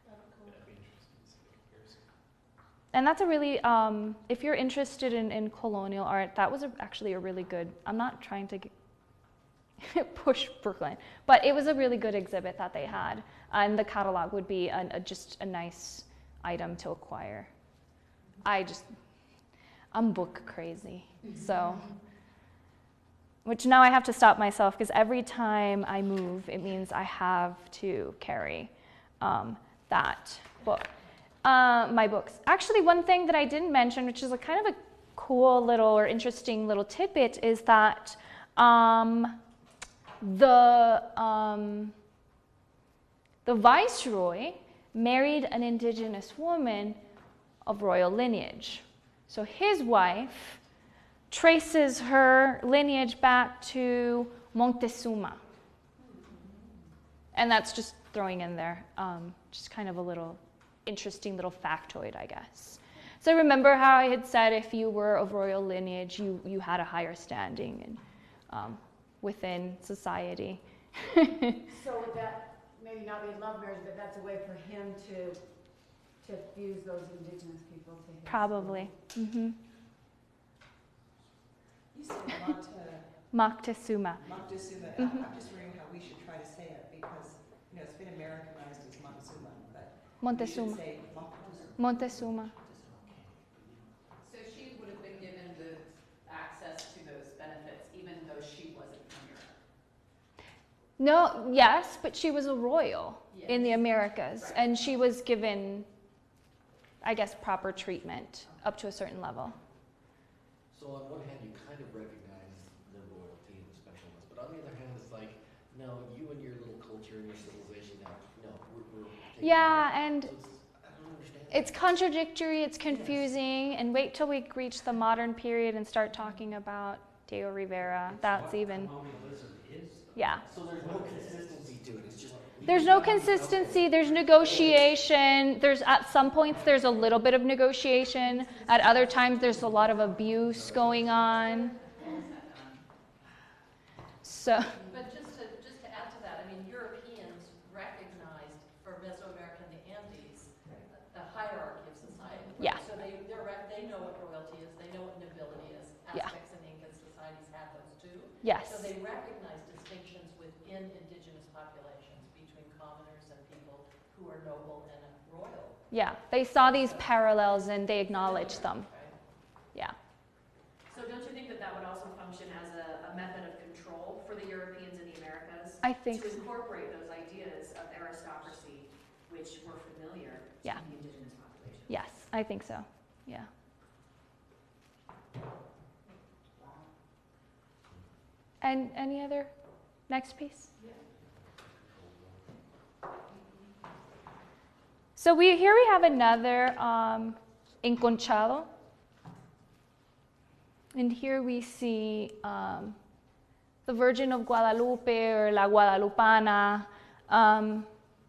And that's a really, um, if you're interested in, in colonial art, that was a, actually a really good, I'm not trying to get push Brooklyn, but it was a really good exhibit that they had. And the catalog would be an, a, just a nice item to acquire. I just, I'm book crazy, so. Which now I have to stop myself because every time I move, it means I have to carry um, that book. Uh, my books. Actually, one thing that I didn't mention, which is a kind of a cool little or interesting little tidbit, is that um, the, um, the viceroy married an indigenous woman of royal lineage. So his wife traces her lineage back to Montezuma. And that's just throwing in there, um, just kind of a little interesting little factoid, I guess. So remember how I had said if you were of royal lineage, you, you had a higher standing and, um, within society. So would that maybe not be love marriage, but that's a way for him to, to fuse those indigenous people to his? Probably. Mm-hmm. You said Monte, Moctezuma. Moctezuma. Mhm. I'm just wondering how we should try to say it because, you know, it's been Americanized as Montezuma, but Montezuma. we should say Moctezuma. Montezuma. So she would have been given the access to those benefits even though she wasn't from Europe? No, yes, but she was a royal in the Yes. Americas, Right. and she was given, I guess, proper treatment up to a certain level. So on one hand, you kind of recognize the royalty and the specialness, but on the other hand, it's like, no, you and your little culture and your civilization, now, no, we're, we're taking Yeah, over. and So it's, I don't understand. it's contradictory, it's confusing, and wait till we reach the modern period and start talking about Diego Rivera. That's even, Colonialism is, though. yeah. So there's no consistency to it, it's just. There's no consistency, there's negotiation, there's at some points there's a little bit of negotiation, at other times there's a lot of abuse going on. So, But just to, just to add to that, I mean, Europeans recognized for Mesoamerica and the Andes, the hierarchy of society. right? Yeah. So they, they're, rec- they know what royalty is, they know what nobility is. Yeah. Aztecs and Incan societies had those too. yes, So they recognize distinctions within indigenous populations between commoners and people who are noble and royal. yeah, they saw these parallels and they acknowledged them, Right? yeah. So don't you think that that would also function as a, a method of control for the Europeans in the Americas? I think To so. incorporate those ideas of aristocracy, which were familiar Yeah. to the indigenous population? Yes, I think so, yeah. And any other, next piece? So we, here we have another um, enconchado. And here we see um, the Virgin of Guadalupe or La Guadalupana. Um,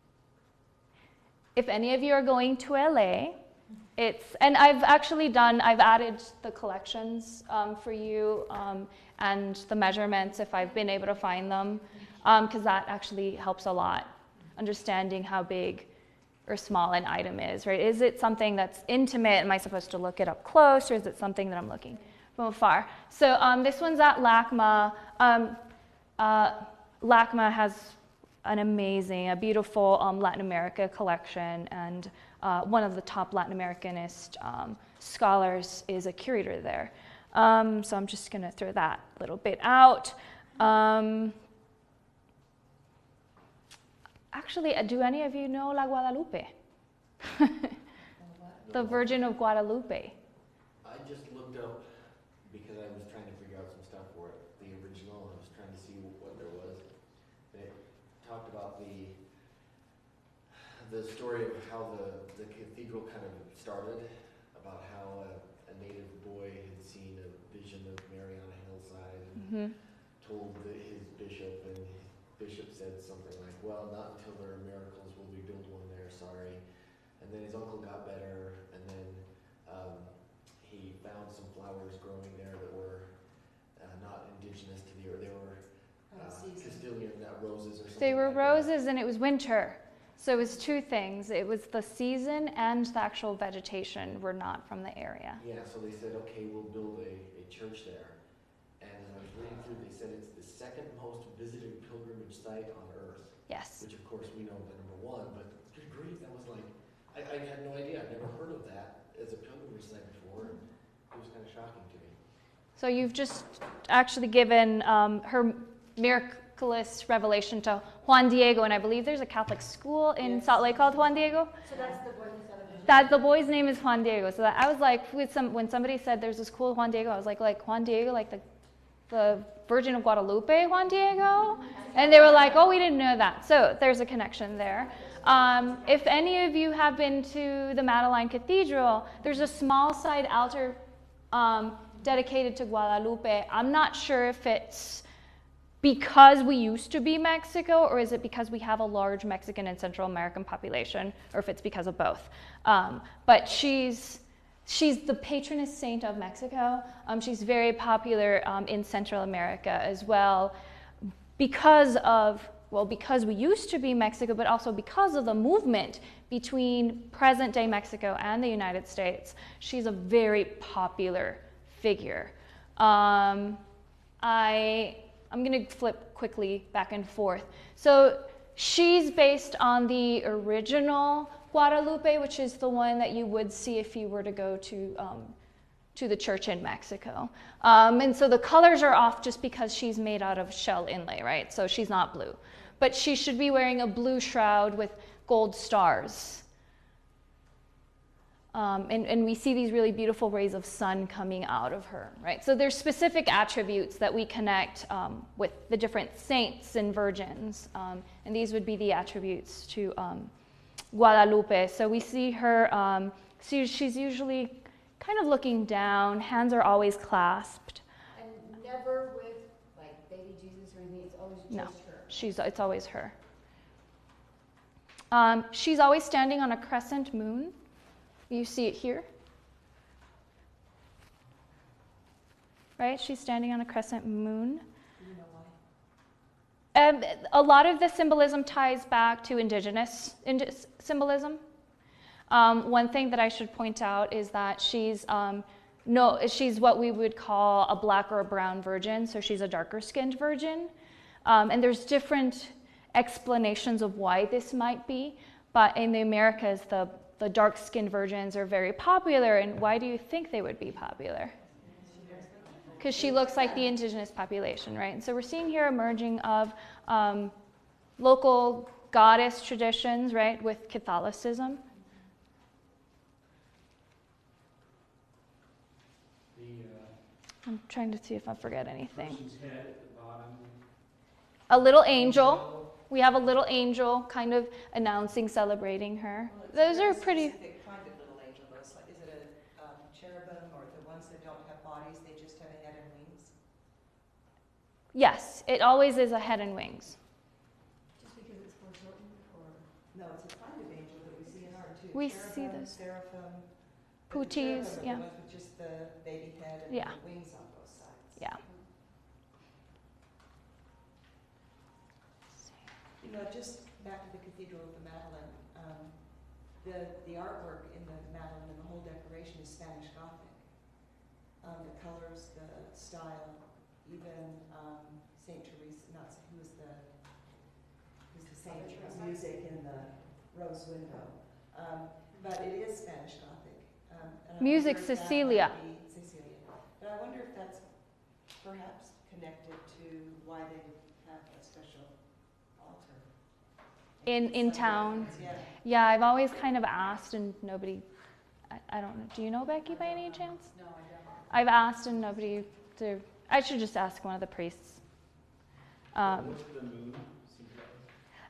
if any of you are going to L A, it's, and I've actually done, I've added the collections um, for you um, and the measurements if I've been able to find them, because um, that actually helps a lot, understanding how big or small an item is, right? Is it something that's intimate? Am I supposed to look it up close, or is it something that I'm looking from afar? So um, this one's at LACMA. Um, uh, LACMA has an amazing, a beautiful um, Latin America collection, and uh, one of the top Latin Americanist um, scholars is a curator there. Um, so I'm just going to throw that little bit out. Um, actually, uh, do any of you know La Guadalupe? The Virgin of Guadalupe. I just the story of how the, the cathedral kind of started, about how a, a native boy had seen a vision of Mary on a hillside and Mm-hmm. told the, his bishop, and his bishop said something like, well, not until there are miracles will we build one there, sorry. And then his uncle got better, and then um, he found some flowers growing there that were uh, not indigenous to the earth. They were uh, Castilian, not roses or something They were like that. roses and it was winter. So it was two things. It was the season and the actual vegetation were not from the area. Yeah, so they said, okay, we'll build a, a church there. And as I was reading through, they said it's the second most visited pilgrimage site on earth. Yes. Which of course we know the number one, but good grief, that was like, I, I had no idea. I'd never heard of that as a pilgrimage site before, and it was kind of shocking to me. So you've just actually given um, her miraculous revelation to Juan Diego, and I believe there's a Catholic school in Yes. Salt Lake called Juan Diego. So that's the boy who said a vision. That the boy's name is Juan Diego. So that I was like, with some when somebody said there's this cool Juan Diego, I was like, like Juan Diego, like the the Virgin of Guadalupe, Juan Diego, and they were like, oh, we didn't know that. So there's a connection there. Um, if any of you have been to the Madeleine Cathedral, there's a small side altar um, dedicated to Guadalupe. I'm not sure if it's because we used to be Mexico, or is it because we have a large Mexican and Central American population, or if it's because of both. Um, but she's she's the patroness saint of Mexico. Um, she's very popular um, in Central America as well, because of well, because we used to be Mexico, but also because of the movement between present-day Mexico and the United States. She's a very popular figure. Um, I. I'm going to flip quickly back and forth. So she's based on the original Guadalupe, which is the one that you would see if you were to go to, um, to the church in Mexico. Um, and so the colors are off just because she's made out of shell inlay, right? So she's not blue. But she should be wearing a blue shroud with gold stars. Um, and, and we see these really beautiful rays of sun coming out of her, right? So there's specific attributes that we connect um, with the different saints and virgins, um, and these would be the attributes to um, Guadalupe. So we see her, um, see she's usually kind of looking down, hands are always clasped. And never with like baby Jesus or anything, it's always just No, her. she's, it's always her. Um, she's always standing on a crescent moon. You see it here, right? She's standing on a crescent moon. Do you know why? Um, a lot of the symbolism ties back to indigenous indi- symbolism. Um, one thing that I should point out is that she's um, no, she's what we would call a black or a brown virgin, so she's a darker skinned virgin. Um, and there's different explanations of why this might be, but in the Americas, the The dark-skinned virgins are very popular, and why do you think they would be popular? Because she looks like the indigenous population, right? And so we're seeing here a merging of um, local goddess traditions, right, with Catholicism. The, uh, I'm trying to see if I forget anything. person's head at the bottom. A little angel. We have a little angel kind of announcing, celebrating her. Well, it's a Those very are pretty... specific kind of little angel, though. It's like- Is it a um, cherubim, or the ones that don't have bodies, they just have a head and wings? Yes, it always is a head and wings. Just because it's foreshortened, or? No, it's a kind of angel that we see in art too. We see Cherubim, this. Seraphim. but the Putis, cherubim are yeah. the ones with just the baby head and Yeah. the wings on both sides. Yeah. You know, just back to the Cathedral of the Madeleine, um, the, the artwork in the Madeleine and the whole decoration is Spanish Gothic. Um, the colors, the style, even um, Saint Teresa, not, who was the, who's the saint of music in the rose window. Um, but it is Spanish Gothic. Um, and I Music wonder if that Cecilia. might be Cecilia. But I wonder if that's perhaps connected to why they have a special altar. In, in Sunday. town. Yeah. Yeah, I've always kind of asked and nobody, I, I don't know, do you know Becky by any chance? No, I don't. I've asked and nobody, to, I should just ask one of the priests. Um, What's the moon symbolize?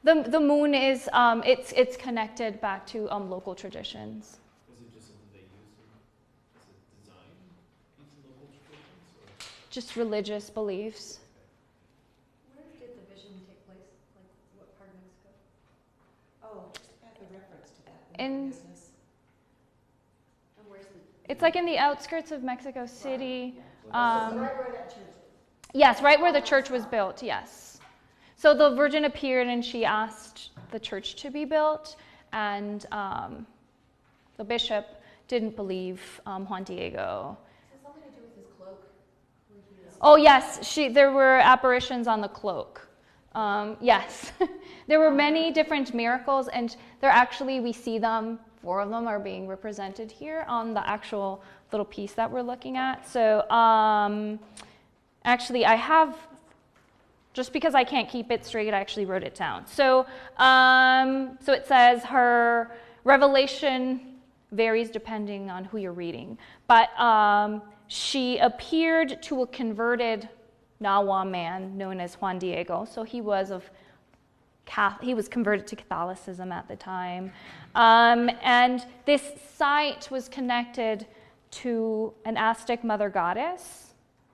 The, the moon is, um, it's, it's connected back to um, local traditions. Was it just something they used as a design piece of local traditions? Or? Just religious beliefs. Where did the vision take place? Like, what part of Mexico? Oh, I have a reference to that. In- business. And where's the? It's like in the outskirts of Mexico City. So Um, right where that church is. yes, right where the church was built, yes. So the Virgin appeared and she asked the church to be built, and um, the bishop didn't believe um, Juan Diego. Has something to do with his cloak? When he was- Oh yes, she, there were apparitions on the cloak. Um, yes, there were many different miracles, and they're actually, we see them, four of them are being represented here on the actual little piece that we're looking at. So um, actually I have, just because I can't keep it straight, I actually wrote it down. So, um, so it says her revelation varies depending on who you're reading, but um, she appeared to a converted Nahua man known as Juan Diego. So he was of he was converted to Catholicism at the time, um, and this site was connected to an Aztec mother goddess.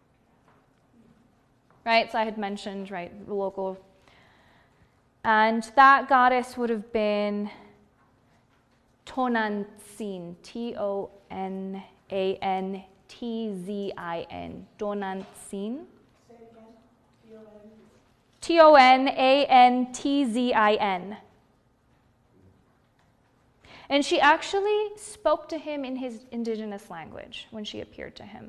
Right, so I had mentioned right the local, and that goddess would have been Tonantzin, T O N A N T Z I N, Tonantzin. T O N A N T Z I N. And she actually spoke to him in his indigenous language when she appeared to him.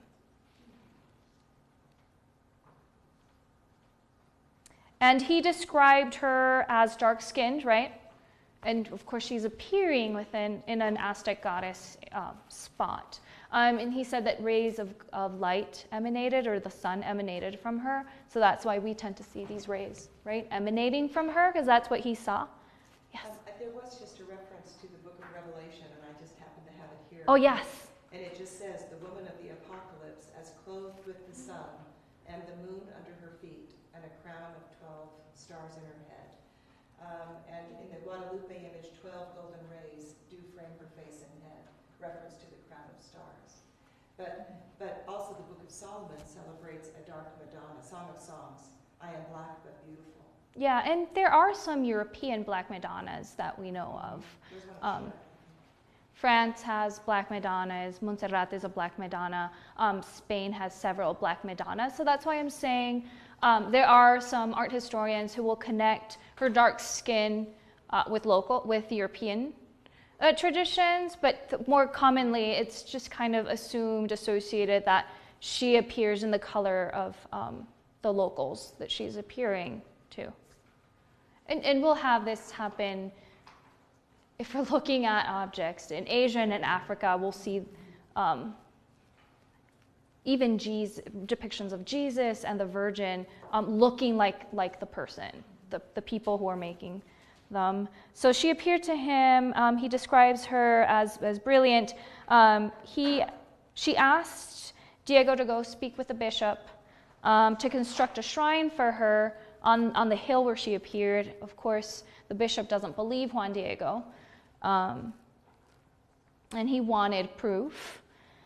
And he described her as dark-skinned, right? And of course, she's appearing within in an Aztec goddess uh, spot. Um, and he said that rays of, of light emanated, or the sun emanated from her. So that's why we tend to see these rays, right, emanating from her, because that's what he saw. Yes. Um, there was just a reference to the book of Revelation, and I just happened to have it here. Oh, yes. And it just says, the woman of the apocalypse, as clothed with the sun, and the moon under her feet, and a crown of twelve stars in her head. Um, and in the Guadalupe image, twelve golden rays do frame her face and head, reference to the crown of stars. But, but also the Book of Solomon celebrates a dark Madonna, Song of Songs. I am black but beautiful. Yeah, and there are some European Black Madonnas that we know of. Um, France has Black Madonnas, Montserrat is a Black Madonna, um, Spain has several Black Madonnas. So that's why I'm saying um, there are some art historians who will connect her dark skin uh, with local, with European uh, traditions, but th- more commonly it's just kind of assumed, associated that she appears in the color of um, the locals that she's appearing to. And, and we'll have this happen if we're looking at objects in Asia and in Africa. We'll see um, even Jesus, depictions of Jesus and the Virgin um, looking like, like the person, the, the people who are making them. So she appeared to him. Um, he describes her as, as brilliant. Um, he, she asked Diego to go speak with the bishop um, to construct a shrine for her on, on the hill where she appeared. Of course, the bishop doesn't believe Juan Diego, um, and he wanted proof.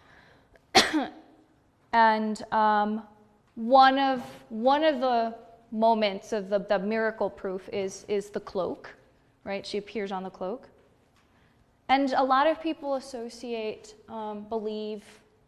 And um, one of one of the moments of the, the miracle proof is is the cloak, right? She appears on the cloak, and a lot of people associate, um, believe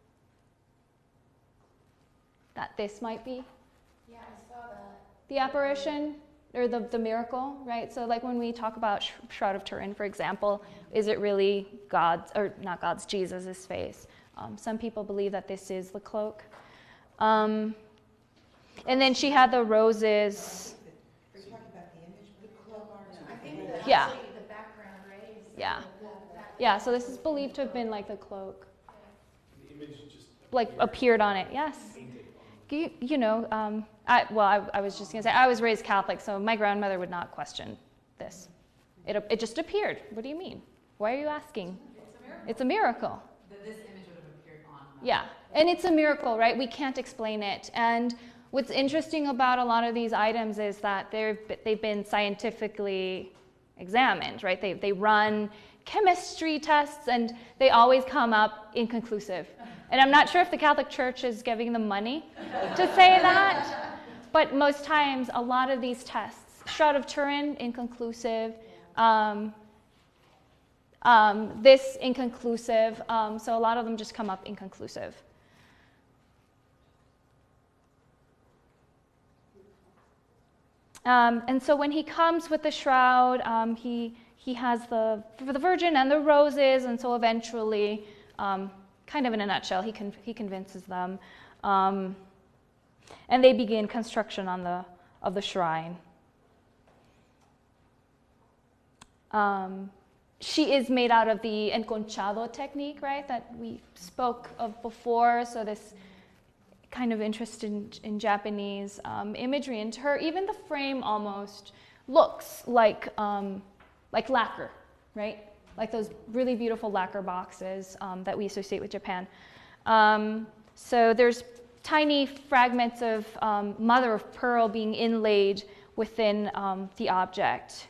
that this might be Yeah, I saw that. the apparition or the, the miracle, right? So like when we talk about Sh- Shroud of Turin, for example, is it really God's, or not God's, Jesus' face? Um, some people believe that this is the cloak. Um, and then she had the roses. Are you talking about the image? The cloak? I think that Yeah. actually the background rays. Yeah. the- that- Yeah, so this is believed to have been like the cloak, The image just like appeared on it, yes. painted You, you know, um, I, well, I, I was just going to say, I was raised Catholic, so my grandmother would not question this. It, it just appeared. What do you mean? Why are you asking? It's a miracle. It's a miracle. That this image would have appeared on. the- Yeah, and it's a miracle, right? We can't explain it. And What's interesting about a lot of these items is that they're, they've been scientifically examined, right? They, they run chemistry tests and they always come up inconclusive. And I'm not sure if the Catholic Church is giving them money to say that, but most times a lot of these tests, Shroud of Turin, inconclusive, um, um, this inconclusive, um, so a lot of them just come up inconclusive. Um, and so when he comes with the shroud, um, he, he has the, the Virgin and the roses, and so eventually, um, kind of in a nutshell, he, con- he convinces them. Um, and they begin construction on the, of the shrine. Um, she is made out of the enconchado technique, right, that we spoke of before, so this kind of interest in, in Japanese um, imagery, and her, even the frame almost looks like, um, like lacquer, right? Like those really beautiful lacquer boxes um, that we associate with Japan. Um, so there's tiny fragments of um, mother of pearl being inlaid within um, the object.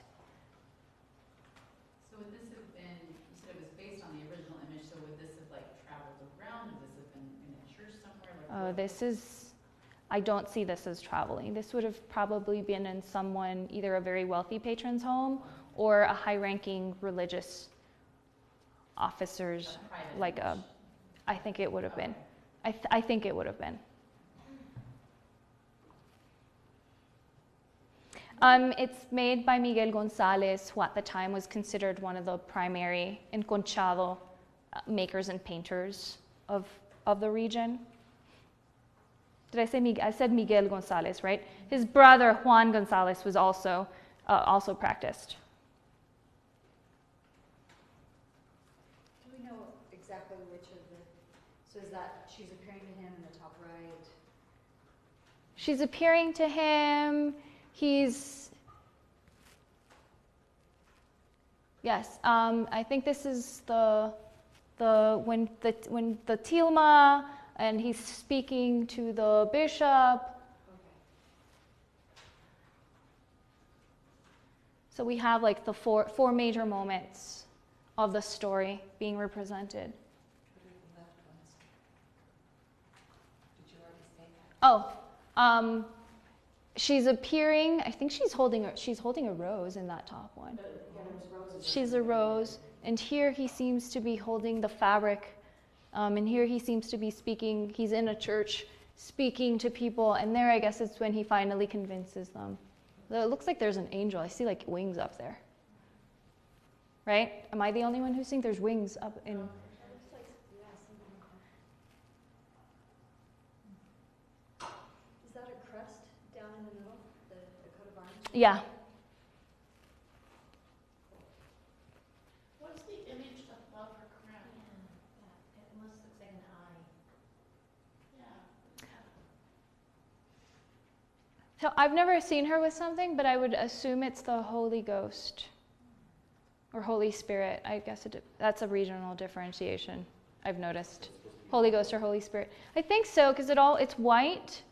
So would this have been, you said it was based on the original image, so would this have like traveled around? Would this have been in a church somewhere? Like, Uh, this is, I don't see this as traveling. This would have probably been in someone, either a very wealthy patron's home or a high-ranking religious officer's, a private like a, image? I think it would have been. Okay. I, th- I think it would have been. Um, it's made by Miguel Gonzalez, who at the time was considered one of the primary enconchado uh, makers and painters of, of the region. Did I say Miguel? I said Miguel Gonzalez, right? His brother Juan Gonzalez was also uh, also practiced. Do we know exactly which of the, so is that she's appearing to him in the top right? She's appearing to him. He's, yes, um, I think this is the, the, when the, when the tilma, and he's speaking to the bishop. Okay. So we have like the four, four major moments of the story being represented. What are the left ones? Did you already say that? Oh, um, she's appearing, I think she's holding a, she's holding a rose in that top one. She's a rose, and here he seems to be holding the fabric, um, and here he seems to be speaking, he's in a church speaking to people, and there I guess it's when he finally convinces them. It looks like there's an angel. I see like wings up there. Right? Am I the only one who's seeing there's wings up in... Looks like, yeah, something like that. Is that a crest down in the middle, the, the coat of arms? Yeah. What's the image above her crown? Yeah, it almost looks like an eye. Yeah. So I've never seen her with something, but I would assume it's the Holy Ghost or Holy Spirit. I guess it, that's a regional differentiation I've noticed. Holy Ghost or Holy Spirit. I think so, because it all it's white.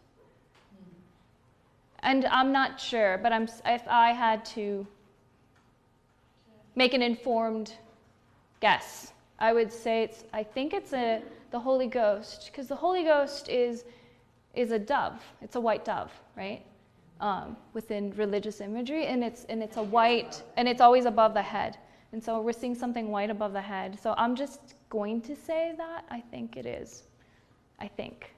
And I'm not sure, but I'm if I had to make an informed guess, I would say it's I think it's a the Holy Ghost, because the Holy Ghost is is a dove. It's a white dove, right? Um, within religious imagery, and it's and it's a white, and it's always above the head. And so we're seeing something white above the head. So I'm just going to say that. I think it is. I think.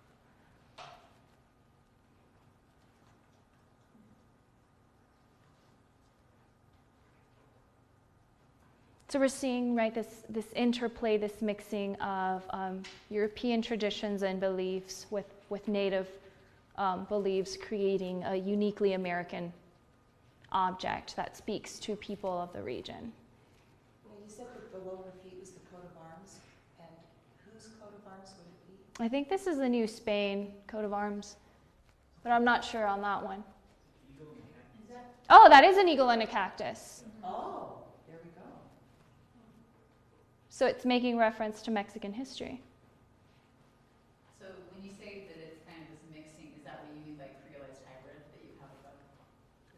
So we're seeing, right, this, this interplay, this mixing of um, European traditions and beliefs with, with native um, beliefs, creating a uniquely American object that speaks to people of the region. Well, you said that the lower feet was the coat of arms, and whose coat of arms would it be? I think this is the New Spain coat of arms, but I'm not sure on that one. Is that Oh, that is an eagle and a cactus. Oh, there we go. So it's making reference to Mexican history. So when you say that it's kind of this mixing, is that what you mean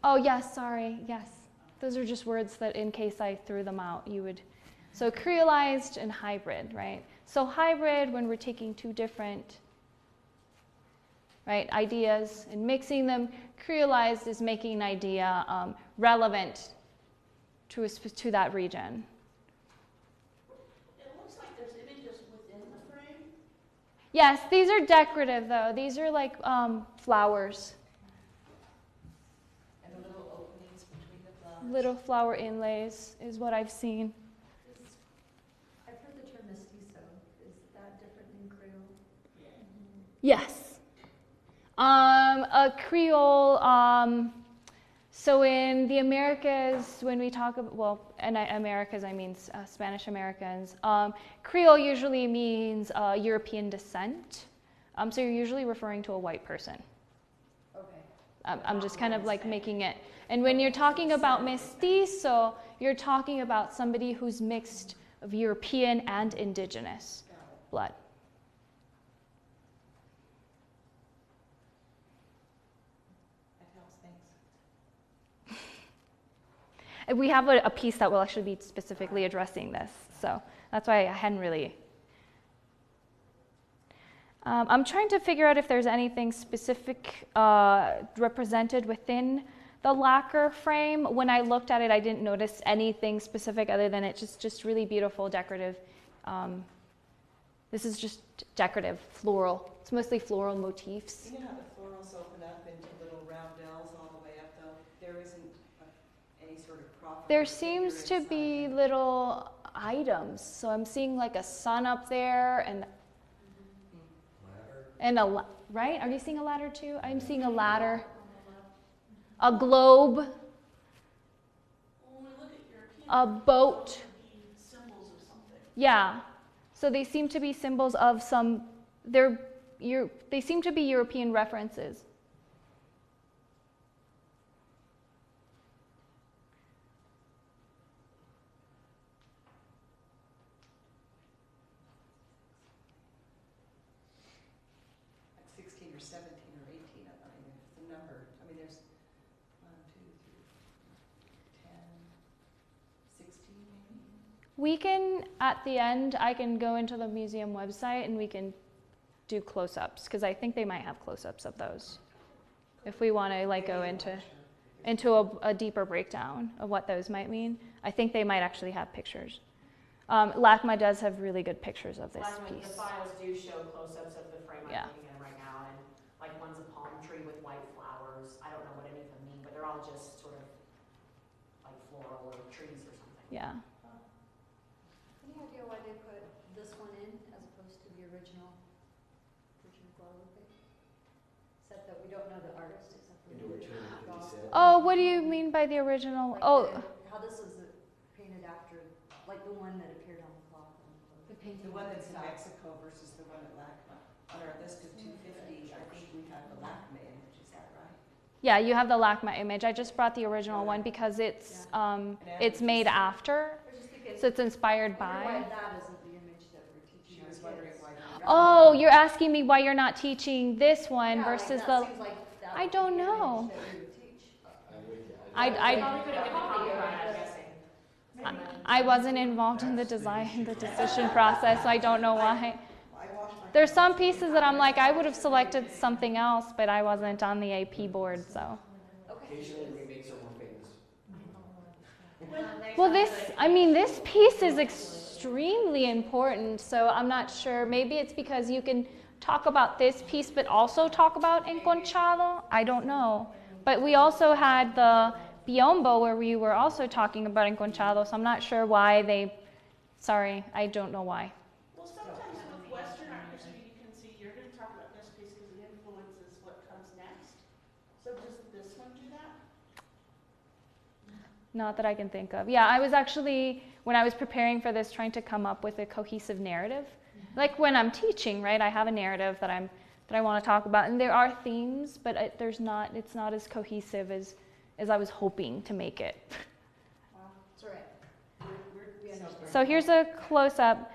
Oh, yes, sorry, yes. Those are just words that in case I threw them out, you would. So creolized and hybrid, right? So hybrid, when we're taking two different, right, ideas and mixing them. Creolized is making an idea um, relevant to, a, sp- to that region. It looks like there's images within the frame. Yes, these are decorative though. These are like um, flowers. And the little openings between the flowers. Little flower inlays is what I've seen. Is- I've heard the term mestizo. Is that different than Creole? Yes. Um, a Creole, um, so in the Americas, when we talk about, well, and I, Americas, I mean uh, Spanish Americans, um, Creole usually means uh, European descent. Um, so you're usually referring to a white person. Okay. I'm, I'm just kind of like making it. And when you're talking about mestizo, you're talking about somebody who's mixed of European and indigenous blood. And we have a, a piece that will actually be specifically addressing this, so that's why I hadn't really. Um, I'm trying to figure out if there's anything specific uh, represented within the lacquer frame. When I looked at it, I didn't notice anything specific other than it's just, just really beautiful, decorative. Um, this is just decorative, floral. It's mostly floral motifs. You know how the florals open up into little roundels all the way up though? There isn't a, any sort of proper There figure seems to inside be them. little items. So I'm seeing like a sun up there and and a la- right? Are you seeing a ladder too? I'm seeing a ladder, a globe, When we look at European, a boat. those would be symbols of something. Yeah. So they seem to be symbols of some. They're Euro- they seem to be European references. Like sixteen or seventeen or eighteen, I mean, it's the number, I mean, there's one, two, three, ten, sixteen maybe? We can, at the end, I can go into the museum website and we can do close-ups, because I think they might have close-ups of those. If we want to like go into into a, a deeper breakdown of what those might mean, I think they might actually have pictures. Um, LACMA does have really good pictures of this Like, when piece. the files do show close-ups of the frame, I'm Yeah. looking at them right now, and like one's a palm tree with white flowers. I don't know what any of them mean, but they're all just sort of like floral or trees or something. Yeah. Any idea why they put this one in as opposed to the original Virgin of Guadalupe? Except that we don't know the artist except for Into a the two hundred fifty set. Oh, what do you mean by the original? Like Oh, the- how this is painted after, like the one that appeared on the cloth. on the cloth. The painting. The one that's in Mexico versus the one at LACMA. On our list of two fifty, I think we have the LACMA image, is that right? yeah, you have the LACMA image. I just brought the original one because it's um, it's made after, I was just thinking, so it's inspired I wonder why by. that isn't the image that we're teaching She our was wondering kids. why. the- Oh, you're asking me why you're not teaching this one Yeah, like, versus that the. seems like that I would don't be the image know. that we would teach. I'm with you. I, I, Probably could have given copyright, I'm guessing. I wasn't involved in the design, the decision process, so I don't know why. I washed my There's some pieces that I'm like, I would have selected something else, but I wasn't on the A P board, so. Occasionally remakes are more famous. Well, this, I mean, this piece is extremely important, so I'm not sure. Maybe it's because you can talk about this piece, but also talk about Enconchado. I don't know. But we also had the Biombo where we were also talking about Enconchado, so I'm not sure why they, sorry, I don't know why. Well, sometimes with Western art history, you can see you're going to talk about this piece because it influences what comes next. So does this one do that? Not that I can think of. Yeah, I was actually, when I was preparing for this, trying to come up with a cohesive narrative. Like when I'm teaching, right, I have a narrative that I'm that I want to talk about, and there are themes, but it, there's not. It's not as cohesive as as I was hoping to make it. Wow, it's all right. We're, we're, we understand. So here's a close-up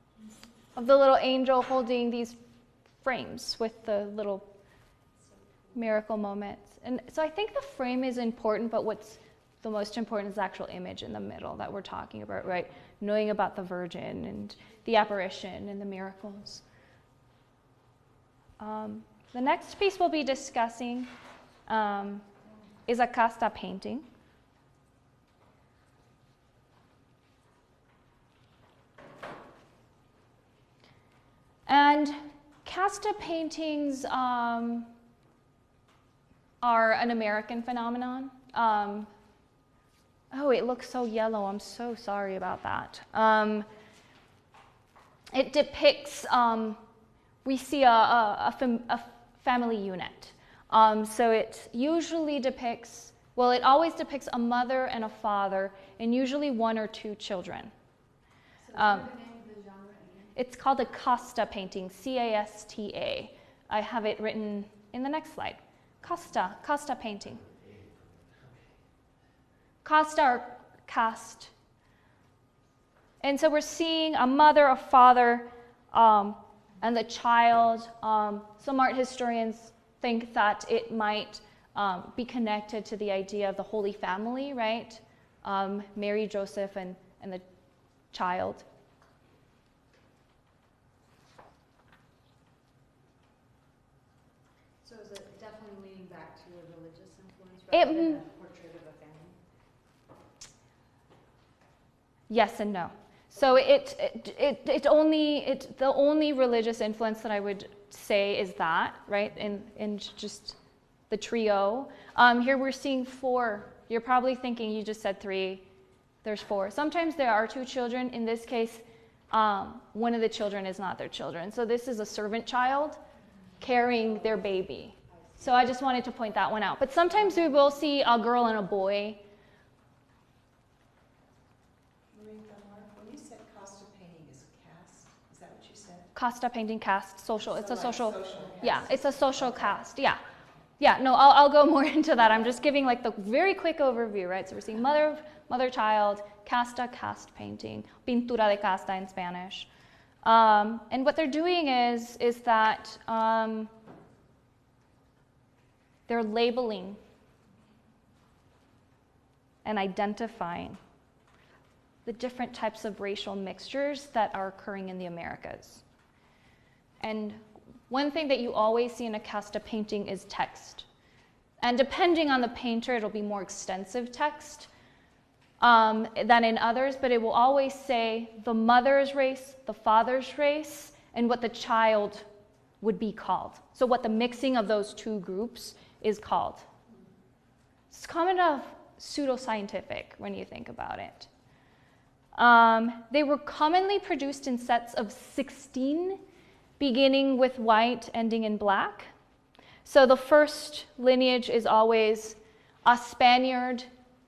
of the little angel holding these frames with the little miracle moments. And so I think the frame is important, but what's the most important is the actual image in the middle that we're talking about, right? Knowing about the Virgin and the apparition and the miracles. Um, the next piece we'll be discussing um, is a casta painting. And casta paintings um, are an American phenomenon. Um, oh, it looks so yellow. I'm so sorry about that. Um, it depicts, um, we see a, a, a, fam a family unit. Um, so it usually depicts, well, it always depicts a mother and a father, and usually one or two children. So Um, what's the name of the genre again? It's called a casta painting, C A S T A. I have it written in the next slide. Casta, casta painting. Casta or cast. And so we're seeing a mother, a father, um, and the child. Um, some art historians think that it might um, be connected to the idea of the Holy Family, right? Um, Mary, Joseph, and, and the child. So is it definitely leaning back to a religious influence It rather than m- a portrait of a family? Yes and no. So it, it, it, it only, it, the only religious influence that I would say is that, right, in, in just the trio. Um, here we're seeing four. You're probably thinking you just said three. There's four. Sometimes there are two children. In this case, um, one of the children is not their children. So this is a servant child carrying their baby. So I just wanted to point that one out. But sometimes we will see a girl and a boy. When you said casta painting is cast, is that what you said? Casta painting cast, social. It's So a like social, social yeah, cast. it's a social cast, yeah. Yeah, no, I'll, I'll go more into that. I'm just giving like the very quick overview, right? So we're seeing mother, mother, child, casta, cast painting, pintura de casta in Spanish. Um, and what they're doing is, is that um, they're labeling and identifying the different types of racial mixtures that are occurring in the Americas. And one thing that you always see in a casta painting is text. And depending on the painter, it'll be more extensive text um, than in others, but it will always say the mother's race, the father's race, and what the child would be called. So what the mixing of those two groups is called. It's kind of pseudoscientific when you think about it. Um, they were commonly produced in sets of sixteen, beginning with white, ending in black. So the first lineage is always a Spaniard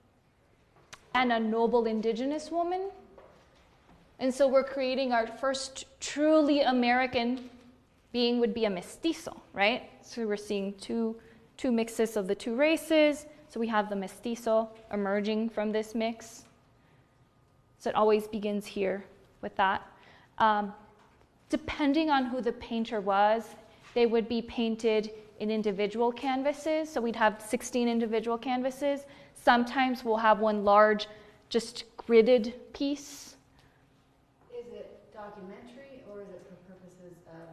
and a noble indigenous woman. And so we're creating our first truly American being would be a mestizo, right? So we're seeing two, two mixes of the two races. So we have the mestizo emerging from this mix. So it always begins here with that. Um, depending on who the painter was, they would be painted in individual canvases. So we'd have sixteen individual canvases. Sometimes we'll have one large, just gridded piece. Is it documentary or is it for purposes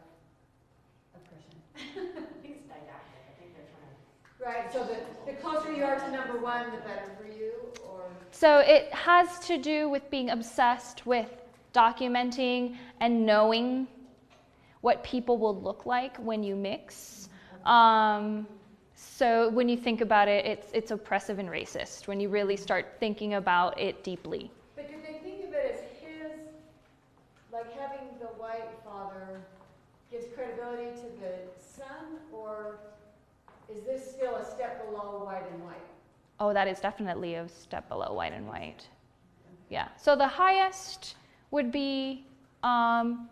of oppression? I think it's didactic, I think they're trying to. Right, so the, the closer you are to number one, the better for you, or? So it has to do with being obsessed with documenting and knowing what people will look like when you mix. Um, so when you think about it, it's, it's oppressive and racist when you really start thinking about it deeply. But did they think of it as his, like having the white father gives credibility to the son, or is this still a step below white and white? Oh, that is definitely a step below white and white. Yeah, so the highest would be um,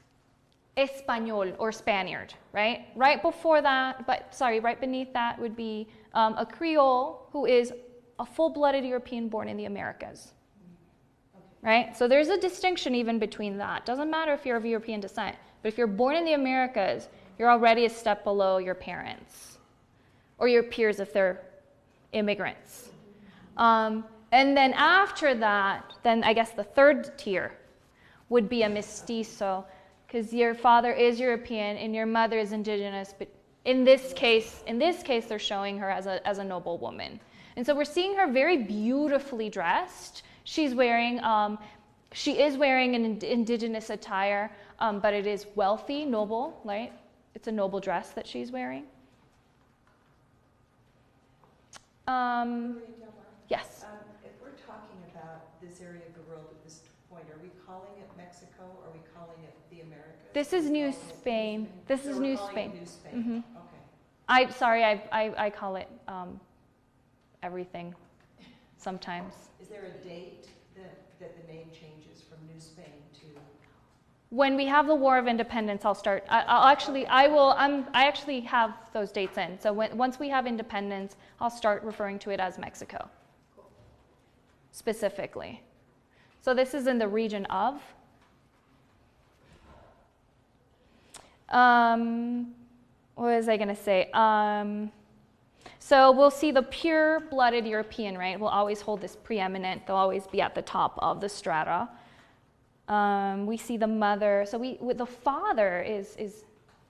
Español or Spaniard, right? Right before that, but sorry, right beneath that would be um, a Creole who is a full-blooded European born in the Americas, right? So there's a distinction even between that. Doesn't matter if you're of European descent, but if you're born in the Americas, you're already a step below your parents. or your peers if they're immigrants. Um, and then after that, then I guess the third tier would be a mestizo, because your father is European and your mother is indigenous, but in this case, in this case, they're showing her as a, as a noble woman. And so we're seeing her very beautifully dressed. She's wearing, um, she is wearing an ind- indigenous attire, um, but it is wealthy, noble, right? It's a noble dress that she's wearing. Um, yes. Um, if we're talking about this area of the world at this point, are we calling it Mexico? Are we calling it the Americas? This is Are we New calling it Spain. This So is we're New calling Spain. it New Spain. Mhm. Okay. I sorry, I I, I call it um, everything sometimes. Is there a date that, that the name changes from New Spain to? When we have the War of Independence, I'll start. I, I'll actually, I will. I'm. I actually have those dates in. So when, once we have independence, I'll start referring to it as Mexico, specifically. So this is in the region of. Um, what was I going to say? Um, so we'll see the pure-blooded European, right? Will always hold this preeminent. They'll always be at the top of the strata. Um, we see the mother. So we, with the father is is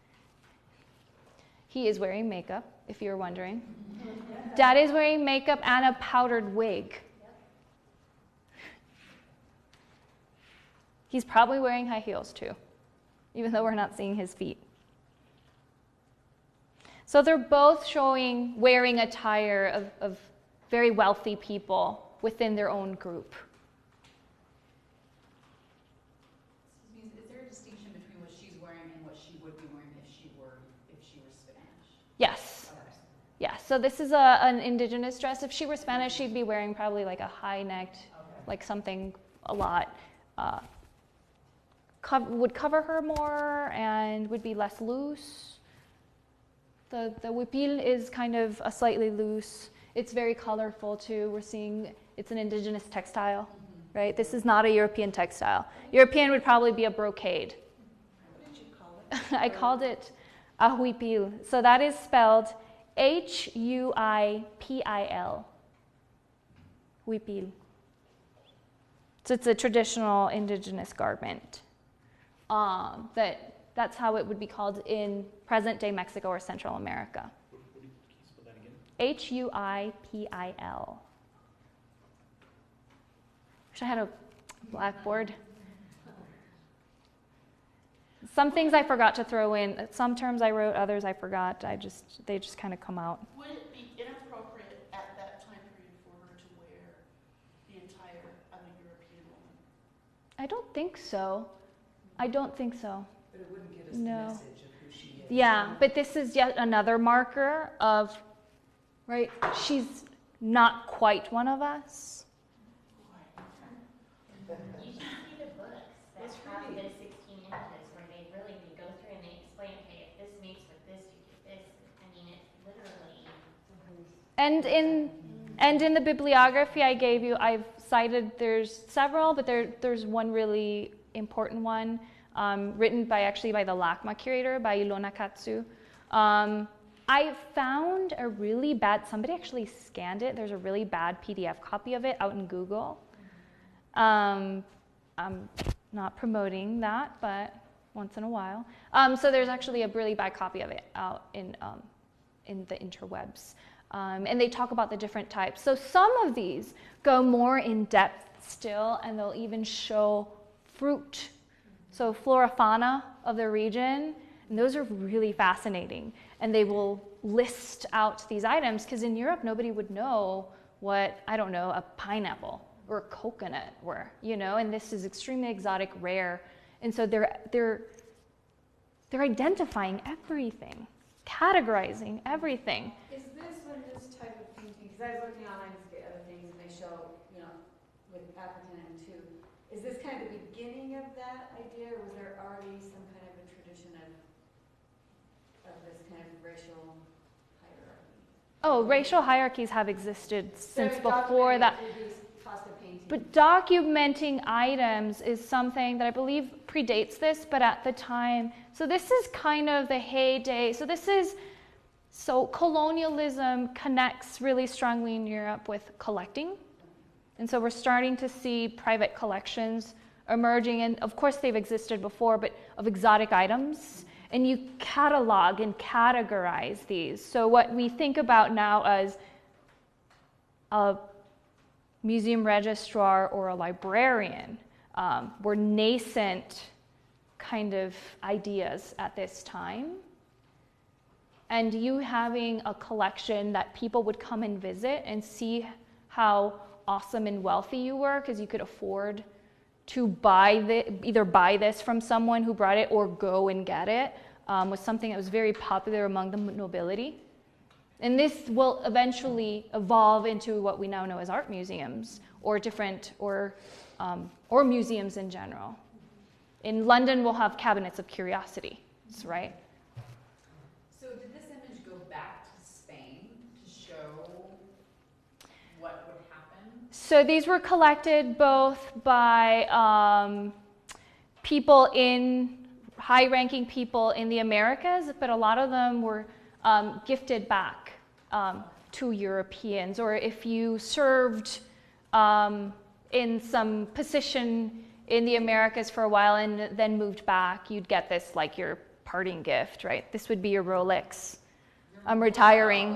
he is wearing makeup, if you're wondering. Dad is wearing makeup and a powdered wig. He's probably wearing high heels too, even though we're not seeing his feet. So they're both showing wearing attire of, of very wealthy people within their own group. Excuse me, is there a distinction between what she's wearing and what she would be wearing if she were, if she were Spanish? Yes. Okay. Yeah, so this is a, an indigenous dress. If she were Spanish, she'd be wearing probably like a high-necked, Okay. like something a lot, uh, co- would cover her more and would be less loose. The, the huipil is kind of a slightly loose. It's very colorful too. We're seeing it's an indigenous textile, Mm-hmm. right? This is not a European textile. European would probably be a brocade. What did you call it? I called it a huipil. So that is spelled H U I P I L. Huipil. So it's a traditional indigenous garment. Um, that that's how it would be called in present-day Mexico or Central America. What, what do you, can you spell that again? H U I P I L. Wish I had a blackboard. Some things I forgot to throw in. Some terms I wrote, others I forgot. I just they just kind of come out. Would it be inappropriate at that time period for her to wear the attire of a European woman? I don't think so. I don't think so. But it wouldn't give us No. the message of who she is. Yeah, but this is yet another marker of, right, she's not quite one of us. You should see the books that That's have right. the sixteen images where they really, they go through and they explain, okay, if this makes with this, you get this. I mean, it's literally. And in and in the bibliography I gave you, I've cited, there's several, but there there's one really important one, um, written by actually by the LACMA curator, by Ilona Katsu. Um, I found a really bad, somebody actually scanned it, there's a really bad P D F copy of it out in Google. Um, I'm not promoting that, but once in a while. Um, so there's actually a really bad copy of it out in, um, in the interwebs. Um, and they talk about the different types. So some of these go more in depth still, and they'll even show fruit. So flora fauna of the region, and those are really fascinating. And they will list out these items, because in Europe, nobody would know what, I don't know, a pineapple or a coconut were, you know, and this is extremely exotic, rare. And so they're, they're, they're identifying everything, categorizing everything. Is this when this type of painting, because I was looking online to get other things and they show, you know, with African and too, is this kind of the beginning of that idea, or was there already some kind of a tradition of, of this kind of racial hierarchy? Oh, racial hierarchies have existed since So before that. documented through these pasta paintings. But documenting items is something that I believe predates this, but at the time, so this is kind of the heyday. So this is So colonialism connects really strongly in Europe with collecting. And so we're starting to see private collections emerging, and of course they've existed before, but of exotic items. And you catalog and categorize these. So what we think about now as a museum registrar or a librarian um, were nascent kind of ideas at this time. And you having a collection that people would come and visit and see how awesome and wealthy you were because you could afford to buy the, either buy this from someone who brought it or go and get it um, was something that was very popular among the nobility. And this will eventually evolve into what we now know as art museums or different, or, um, or museums in general. In London, we'll have cabinets of curiosities, right? So did this image go back to Spain to show what would happen? So these were collected both by um, people in, high-ranking people in the Americas, but a lot of them were um, gifted back um, to Europeans. Or if you served um, in some position in the Americas for a while and then moved back, you'd get this like your parting gift, right? This would be your Rolex. I'm retiring.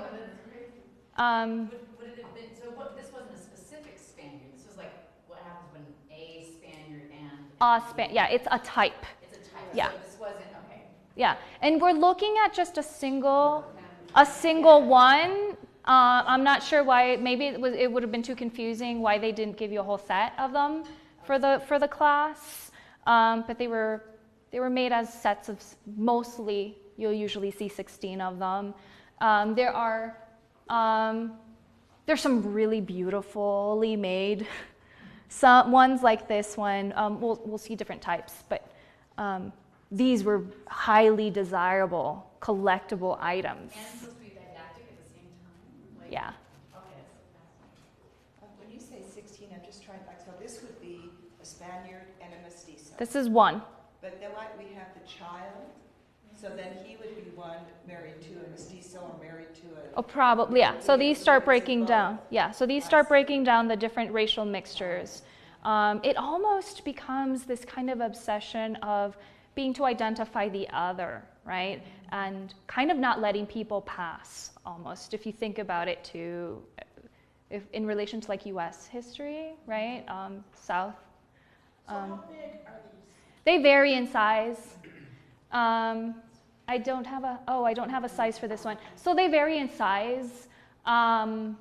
Um, Would, would it have been, so what, this wasn't a specific Spaniard, this was like what happens when a Spaniard and... uh, Span- yeah, it's a type. It's a type, Yeah. so this wasn't, okay. Yeah, and we're looking at just a single, a single one. Uh, I'm not sure why. Maybe it was. It would have been too confusing why they didn't give you a whole set of them for the for the class. Um, but they were they were made as sets of mostly. You'll usually see sixteen of them. Um, there are um, there's some really beautifully made. Some ones like this one. Um, we'll we'll see different types, but. Um, These were highly desirable, collectible items. And supposed to be didactic at the same time? Like, Yeah. Okay, that's so fascinating. Uh, When you say sixteen, I'm just trying back, so this would be a Spaniard and a mestizo. This is one. But then like we have the child, so then he would be one married to a mestizo or married to a... Oh, probably, yeah. So these start breaking down. Yeah, so these start breaking down the different racial mixtures. Um, it almost becomes this kind of obsession of being to identify the other, right? And kind of not letting people pass, almost, if you think about it too, if in relation to like U S history, right? Um, South. So Um, how big are these? they vary in size. Um, I don't have a, oh, I don't have a size for this one. So they vary in size. Um,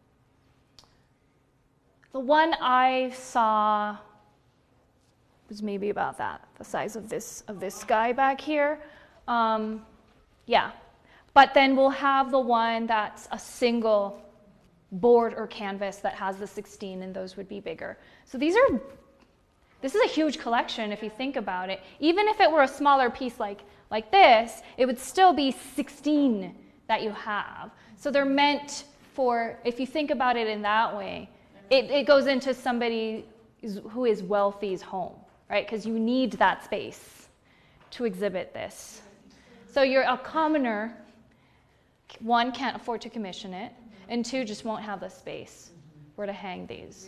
the one I saw was maybe about that, the size of this of this guy back here. Um, yeah, but then we'll have the one that's a single board or canvas that has the sixteen, and those would be bigger. So these are, this is a huge collection if you think about it. Even if it were a smaller piece like, like this, it would still be sixteen that you have. So they're meant for, if you think about it in that way, it, it goes into somebody who is wealthy's home. Right, because you need that space to exhibit this. So you're a commoner, one, can't afford to commission it, and two, just won't have the space where to hang these.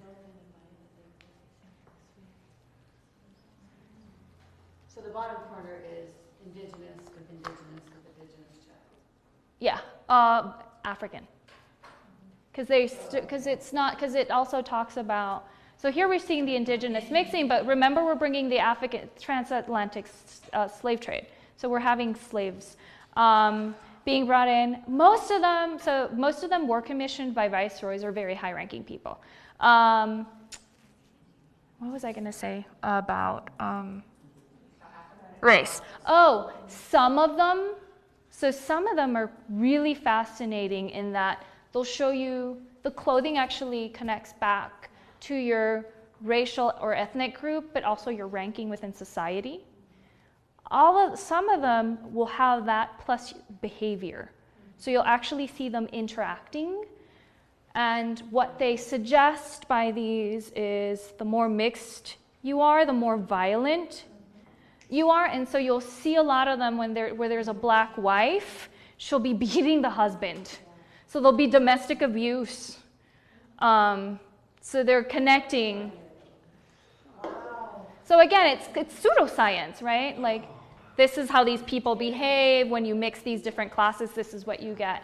So the bottom corner is indigenous of indigenous of indigenous child. Yeah, uh, African. Because they, because it's not, because it also talks about. So here we're seeing the indigenous mixing, but remember we're bringing the African transatlantic uh, slave trade. So we're having slaves um, being brought in. Most of them, so most of them were commissioned by viceroys or very high-ranking people. Um, what was I going to say about um, race? Oh, some of them. So some of them are really fascinating in that they'll show you the clothing actually connects back to your racial or ethnic group, but also your ranking within society. All of, some of them will have that plus behavior. So you'll actually see them interacting. And what they suggest by these is the more mixed you are, the more violent you are. And so you'll see a lot of them when there, where there's a black wife, she'll be beating the husband. So there'll be domestic abuse. Um, so they're connecting. So again, it's, it's pseudoscience, right? Like, this is how these people behave. When you mix these different classes, this is what you get.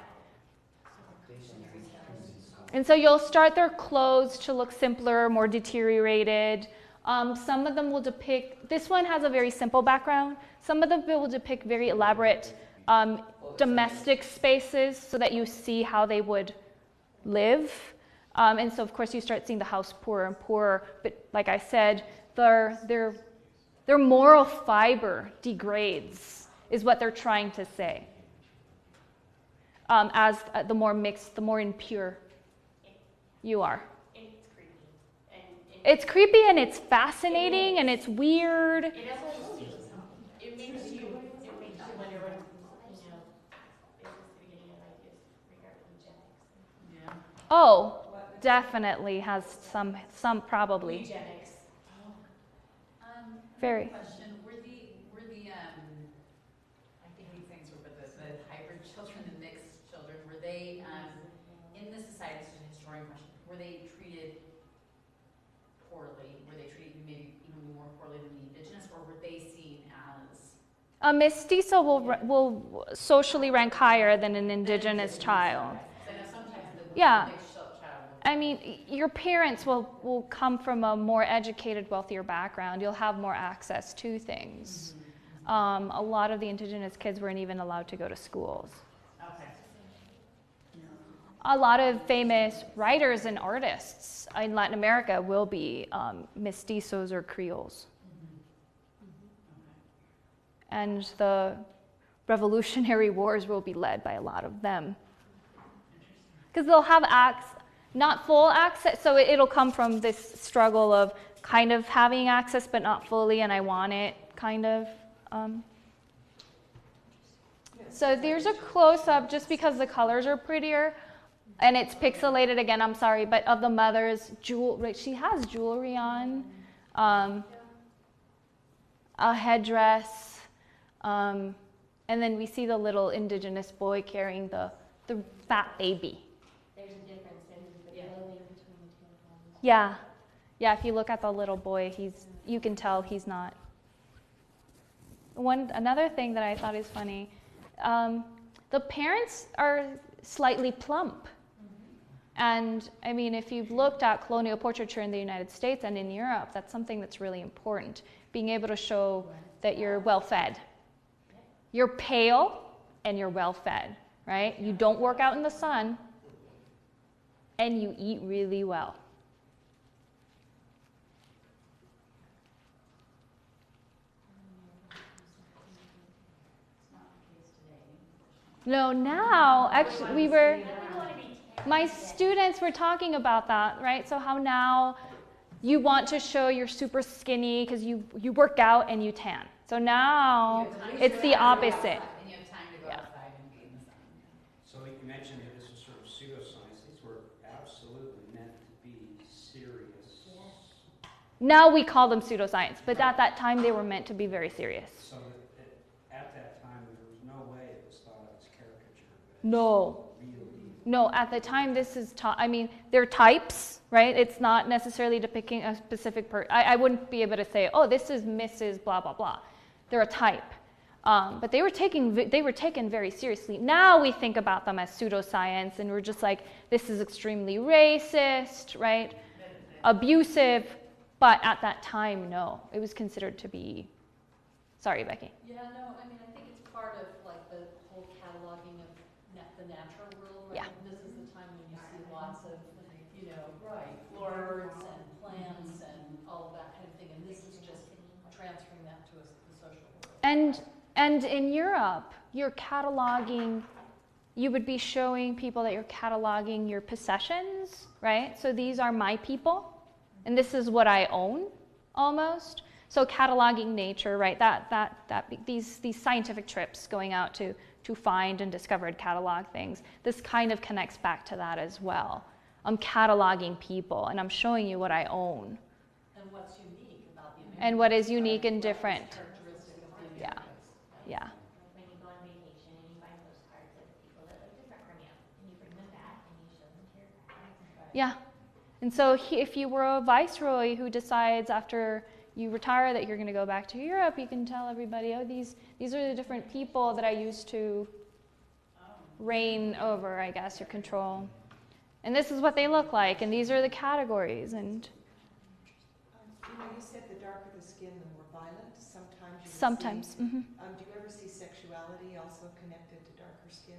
And so you'll start their clothes to look simpler, more deteriorated. Um, some of them will depict, this one has a very simple background. Some of them will depict very elaborate um, domestic spaces so that you see how they would live. Um, and so, of course, you start seeing the house poorer and poorer. But like I said, their, their, their moral fiber degrades, is what they're trying to say. Um, as uh, the more mixed, the more impure you are. It's creepy. And it, It's creepy and it's fascinating and it's weird. it also, it makes you, it makes you wonder what, you know, is this the beginning of ideas regarding eugenics? Yeah. Oh, definitely has some, some probably. Eugenics. Um, Very. Question, were the, were the, um, I think these things were, but the, the hybrid children, the mixed children, were they, um, in the society, this is a historian question, were they treated poorly? Were they treated maybe even more poorly than the indigenous, or were they seen as? A mestizo will, will socially rank higher than an indigenous child. I know sometimes the Yeah. mixed child. I mean, your parents will, will come from a more educated, wealthier background. You'll have more access to things. Um, a lot of the indigenous kids weren't even allowed to go to schools. Okay. A lot of famous writers and artists in Latin America will be um, mestizos or Creoles. And the Revolutionary Wars will be led by a lot of them. Because they'll have acts, not full access, so it, it'll come from this struggle of kind of having access but not fully, and I want it, kind of. Um. So there's a close-up, just because the colors are prettier, and it's pixelated again, I'm sorry, but of the mother's jewel, she has jewelry on, um, a headdress, um, and then we see the little indigenous boy carrying the, the fat baby. There's a difference in the clothing between the two of them. Yeah, yeah, if you look at the little boy, he's, you can tell he's not. One, another thing that I thought is funny, um, the parents are slightly plump. And I mean, if you've looked at colonial portraiture in the United States and in Europe, that's something that's really important. Being able to show that you're well-fed. You're pale and you're well-fed, right? You don't work out in the sun and you eat really well. No, now, actually, we were, my students were talking about that, right? So how now you want to show you're super skinny because you, you work out and you tan. So now it's the opposite. And you have time to go Yeah. outside and be in the sun. So you mentioned that this is sort of pseudoscience. These were absolutely meant to be serious. Now we call them pseudoscience, but at that time they were meant to be very serious. So that, that at that time, there was no way it was thought of as caricature. but as No. real evil. No, at the time this is, ta- I mean, they're types, right? It's not necessarily depicting a specific person. I wouldn't be able to say, oh, this is Missus blah, blah, blah. They're a type. Um, but they were, taking, they were taken very seriously. Now we think about them as pseudoscience, and we're just like, this is extremely racist, right? Abusive. But at that time, no. It was considered to be, sorry, Becky. Yeah, no, I mean, I think it's part of like the whole cataloging of na- the natural world, right? Yeah. This is the time when you see lots of, you know, right, birds and plants and all of that kind of thing, and this is just transferring that to us, the social world. And, and in Europe, you're cataloging, you would be showing people that you're cataloging your possessions, right? So these are my people, and this is what I own, almost. So cataloging nature, right? That, that, that, these, these scientific trips going out to, to find and discover and catalog things, this kind of connects back to that as well. I'm cataloging people, and I'm showing you what I own. And what's unique about the Americans. And what is unique and different. Characteristic of the Yeah. Americans. Yeah. When you go on vacation and you find postcards of Yeah. And so he, if you were a viceroy who decides after you retire that you're going to go back to Europe, you can tell everybody, oh, these, these are the different people that I used to reign over, I guess, or control. And this is what they look like, and these are the categories. And Um, you know, you said the darker the skin, the more violent. Sometimes you sometimes. see, hmm um, do you ever see sexuality also connected to darker skin?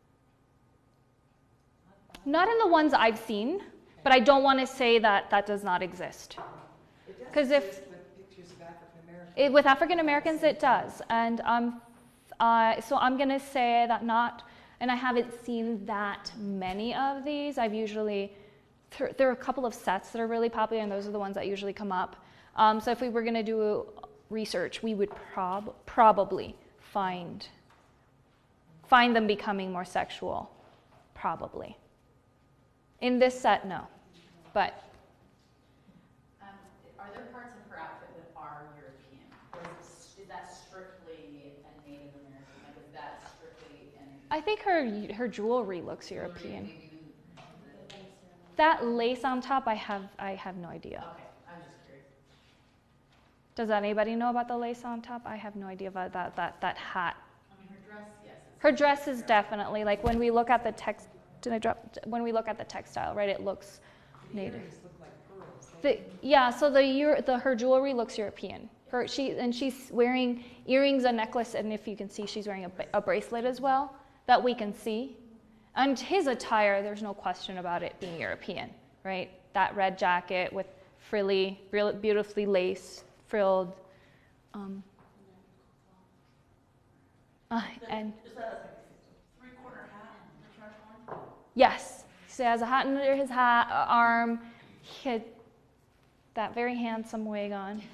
Not in the ones I've seen, but I don't want to say that that does not exist. It does 'Cause if- exist with pictures of African Americans. It, with African Americans, it does. And um, uh, so I'm going to say that not, and I haven't seen that many of these. I've usually, th- there are a couple of sets that are really popular, and those are the ones that usually come up. Um, so if we were going to do research, we would prob- probably find, find them becoming more sexual, probably. In this set, no. But Um, are there parts of her outfit that are European? Or is, is that strictly a Native American? Like, is that strictly an I think her her jewelry looks European. maybe even- That lace on top, I have I have no idea. Okay, I was just curious. Does anybody know about the lace on top? I have no idea about that that that hat. I mean, her dress, yes. it's- Her dress is definitely like when we look at the text. Did I drop? When we look at the textile, right? It looks The native. earrings look like pearls. don't The, they? yeah. So the, Euro, the her jewelry looks European. Her she and she's wearing earrings, a necklace, and if you can see, she's wearing a, a bracelet as well that we can see. And his attire, there's no question about it being European, right? That red jacket with frilly, real- beautifully lace frilled. Um, uh, and Is that a three-quarter hat, the tricorn? yes, he has a hat under his hat, uh, arm. He had that very handsome wig on.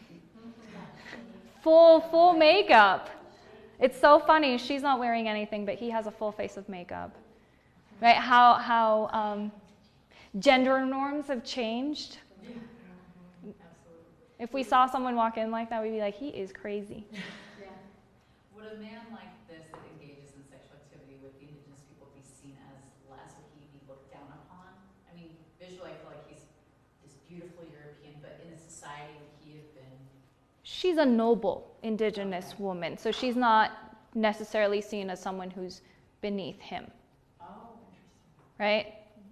Full, full makeup. It's so funny. She's not wearing anything, but he has a full face of makeup. Right? How how um, gender norms have changed. Absolutely. If we saw someone walk in like that, we'd be like, he is crazy. Would a man like this that engages in sexual activity with indigenous people be seen as less? Would he be looked down upon? I mean, visually, I feel like he's this beautiful European, but in a society, would he have been? She's a noble indigenous woman, so she's not necessarily seen as someone who's beneath him. Oh, interesting. Right?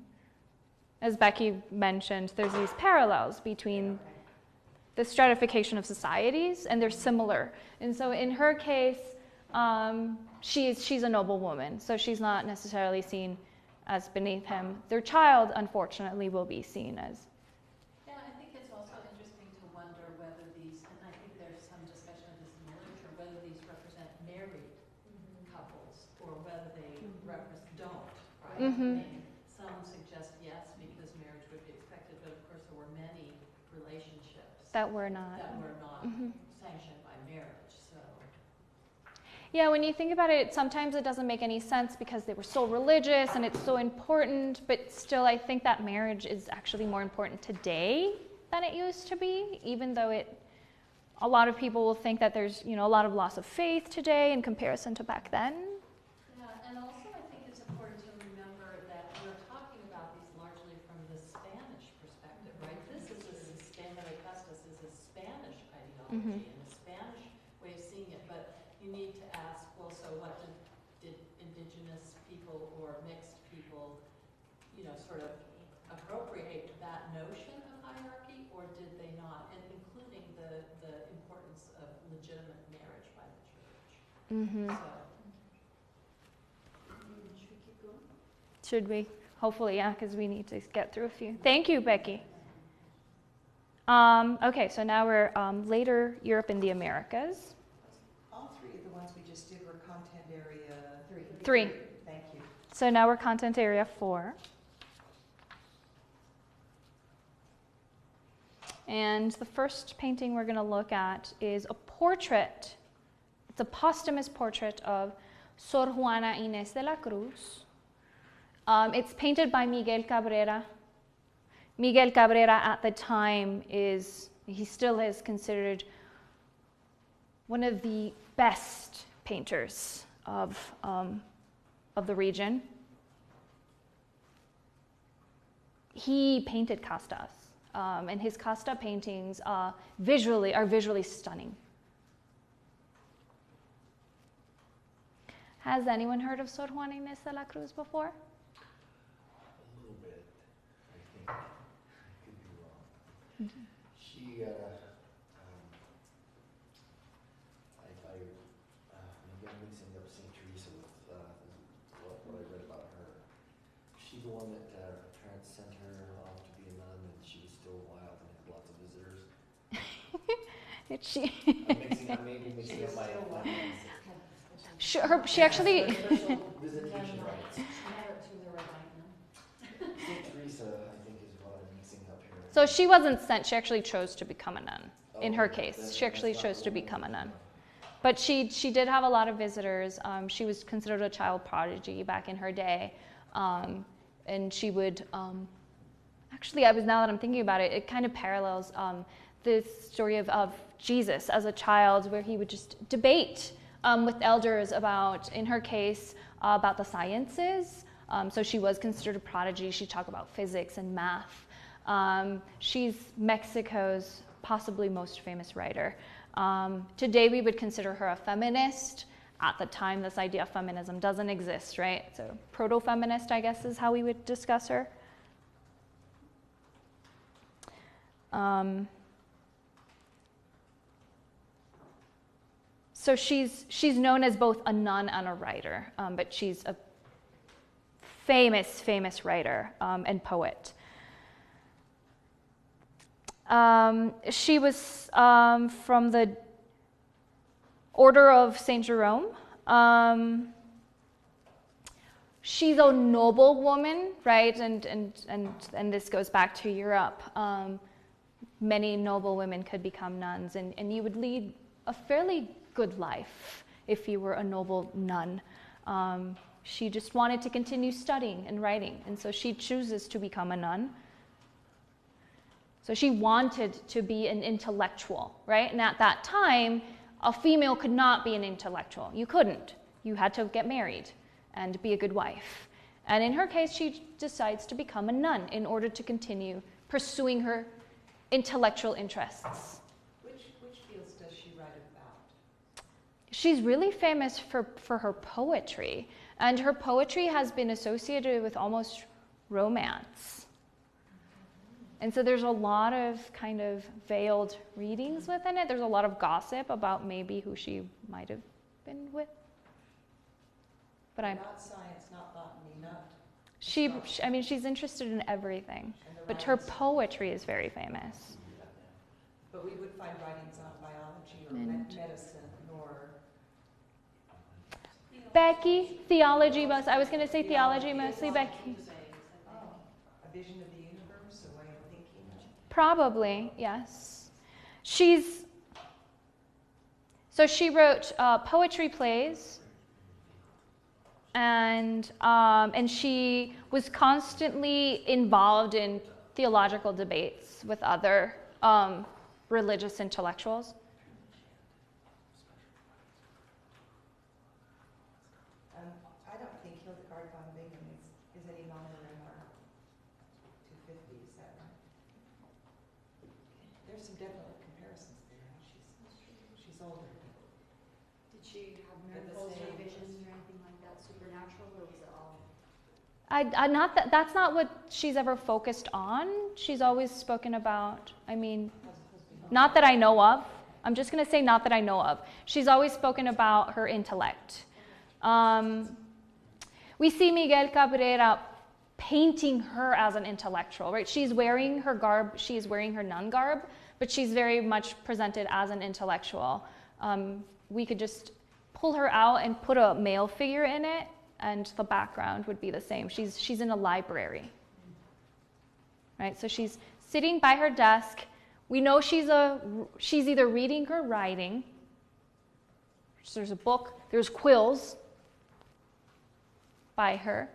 As Becky mentioned, there's these parallels between the stratification of societies, and they're similar. And so in her case, um, she's, she's a noble woman, so she's not necessarily seen as beneath him. Their child, unfortunately, will be seen as. Yeah, I think it's also interesting to wonder whether these, and I think there's some discussion of this in the literature, whether these represent married couples or whether they represent, don't, right? Mhm. I mean, some suggest yes, because marriage would be expected, but of course there were many relationships That we're not. that were not Mhm. sanctioned by marriage, so. Yeah, when you think about it, sometimes it doesn't make any sense because they were so religious and it's so important, but still I think that marriage is actually more important today than it used to be, even though it, a lot of people will think that there's, you know, a lot of loss of faith today in comparison to back then. Yeah, and also I think it's important to remember that we're talking about these largely from the Spanish perspective, right? This is a systema de castas is a Spanish ideology Mhm. and a Spanish way of seeing it, but you need to ask, well, so what did, did indigenous people or mixed people, you know, sort of appropriate that notion of hierarchy, or did they not? And including the, the importance of legitimate marriage by the church. Mm-hmm. So. Should we? Hopefully, yeah, because we need to get through a few. Thank you, Becky. Um, okay, so now we're um, later Europe and the Americas. All three of the ones we just did were content area three. Three. Thank you. So now we're content area four. And the first painting we're going to look at is a portrait. It's a posthumous portrait of Sor Juana Inés de la Cruz. Um, it's painted by Miguel Cabrera. Miguel Cabrera at the time is, he still is considered one of the best painters of, um, of the region. he painted castas, um, and his casta paintings uh, visually are visually stunning. Has anyone heard of Sor Juana Inés de la Cruz before? A little bit, I think. I could be wrong. She, uh, um, I, I, uh, maybe I'm mixing up Saint Teresa with, uh, what, what I read about her. She's the one that, uh, her parents sent her off to be a nun, and she was still wild and had lots of visitors. It's she. I'm mixing, I may be mixing up my, my names. She, her, she actually. Visitation rights. Saint Teresa, I think, is what I'm mixing up here. So she wasn't sent. She actually chose to become a nun. In her Okay, case, then she actually that's not chose to the one become a I'm nun. thinking But she she did have a lot of visitors. Um, she was considered a child prodigy back in her day, um, and she would. Um, actually, I was now that I'm thinking about it, it kind of parallels um, the story of, of Jesus as a child, where he would just debate um, with elders about, in her case, uh, about the sciences. Um, so she was considered a prodigy. She talked about physics and math. Um, she's Mexico's possibly most famous writer. Um, today we would consider her a feminist. At the time, this idea of feminism doesn't exist, right? So proto-feminist, I guess, is how we would discuss her. Um, so she's, she's known as both a nun and a writer, um, but she's a famous, famous writer um, and poet. Um, she was um, from the Order of Saint Jerome. Um, she's a noble woman, right? And, and, and, and this goes back to Europe. Um, many noble women could become nuns, and, and you would lead a fairly good life if you were a noble nun. Um, she just wanted to continue studying and writing, and so she chooses to become a nun. So she wanted to be an intellectual, right? And at that time, a female could not be an intellectual. You couldn't. You had to get married and be a good wife. And in her case, she decides to become a nun in order to continue pursuing her intellectual interests. Which, which fields does she write about? She's really famous for, for her poetry, and her poetry has been associated with almost romance. And so there's a lot of kind of veiled readings within it. There's a lot of gossip about maybe who she might have been with. But I'm not science, not botany, not. she, she. I mean, she's interested in everything. But her poetry is very famous. But we would find writings on biology or And medicine or. Becky, theology most. I was going to say theology mostly. Becky. A vision of the universe, a way of thinking. Probably, yes. She's, so she wrote uh, poetry plays, and, um, and she was constantly involved in theological debates with other um, religious intellectuals. Um, I don't think Hildegard von Bingen is, is any longer in our two fifty, is that right? There's some definite comparisons there. She's, she's older. Did she have miracles or visions or anything like that, supernatural, or was it all? I, I not that, that's not what she's ever focused on. She's always spoken about, I mean, not that I know of. I'm just going to say not that I know of. She's always spoken about her intellect. Um, we see Miguel Cabrera painting her as an intellectual, right? She's wearing her garb, she's wearing her nun garb, but she's very much presented as an intellectual. Um, we could just pull her out and put a male figure in it, and the background would be the same. She's, she's in a library, right? So she's sitting by her desk. We know she's, a, she's either reading or writing. So there's a book, there's quills by her.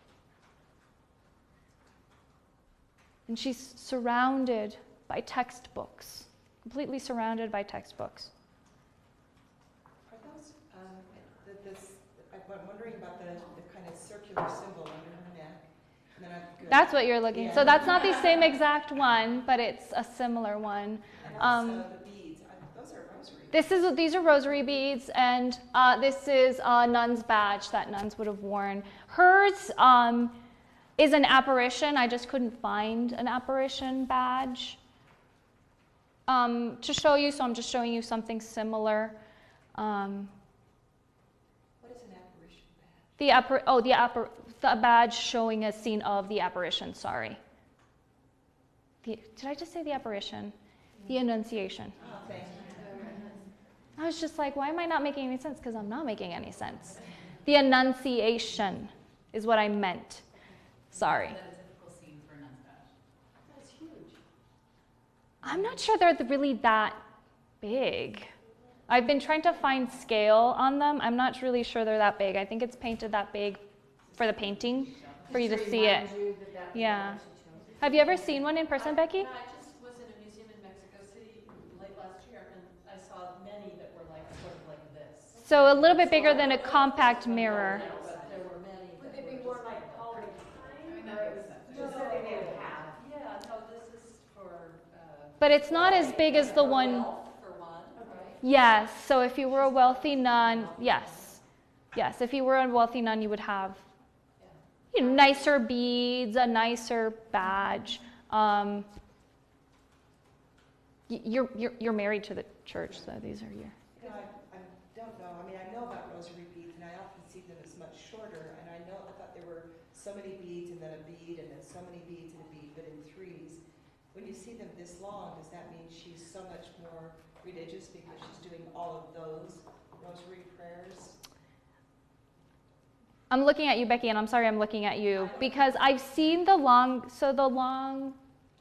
And she's surrounded by textbooks, completely surrounded by textbooks. Are those, um, the, this, I'm wondering about the, the kind of circular symbol under her neck. No, no, good. That's what you're looking. Yeah. So that's not the same exact one, but it's a similar one. And also Um, the beads, I- those are rosary. This is these are rosary beads, and uh, this is a nun's badge that nuns would have worn. Hers um, is an apparition. I just couldn't find an apparition badge um, to show you, so I'm just showing you something similar. Um, What is an apparition badge? the appar- oh the appar- the badge showing a scene of the apparition. Sorry. The, did I just say the apparition? The Annunciation. Oh, thank you. I was just like, why am I not making any sense? Because I'm not making any sense. The Annunciation is what I meant. Sorry. Is that a typical scene for a nun's badge? That's huge. I'm not sure they're really that big. I've been trying to find scale on them. I'm not really sure they're that big. I think it's painted that big for the painting, for you to see it. Yeah. Have you ever seen one in person, Becky? No, I just was in a museum in Mexico City late last year, and I saw many that were like, sort of like this. So a little bit bigger than a compact mirror. No, but there were many Would that they were be just more like, like I holiday mean, time, that or makes sense. just something they would have? yeah, no, this is for, uh. But it's not as big as the one. wealth, for one, right? Yes, so if you were a wealthy nun, yes. Yes, if you were a wealthy nun, you would have you know, nicer beads, a nicer badge. Um, y- you're, you're, you're married to the church, so these are your. You know, I, I don't know, I mean, I know about rosary beads, and I often see them as much shorter, and I know, I thought there were so many beads and then a bead, and then so many beads and a bead, but in threes. When you see them this long, does that mean she's so much more religious because she's doing all of those rosary prayers? I'm looking at you, Becky, and I'm sorry I'm looking at you because I've seen the long, so the long,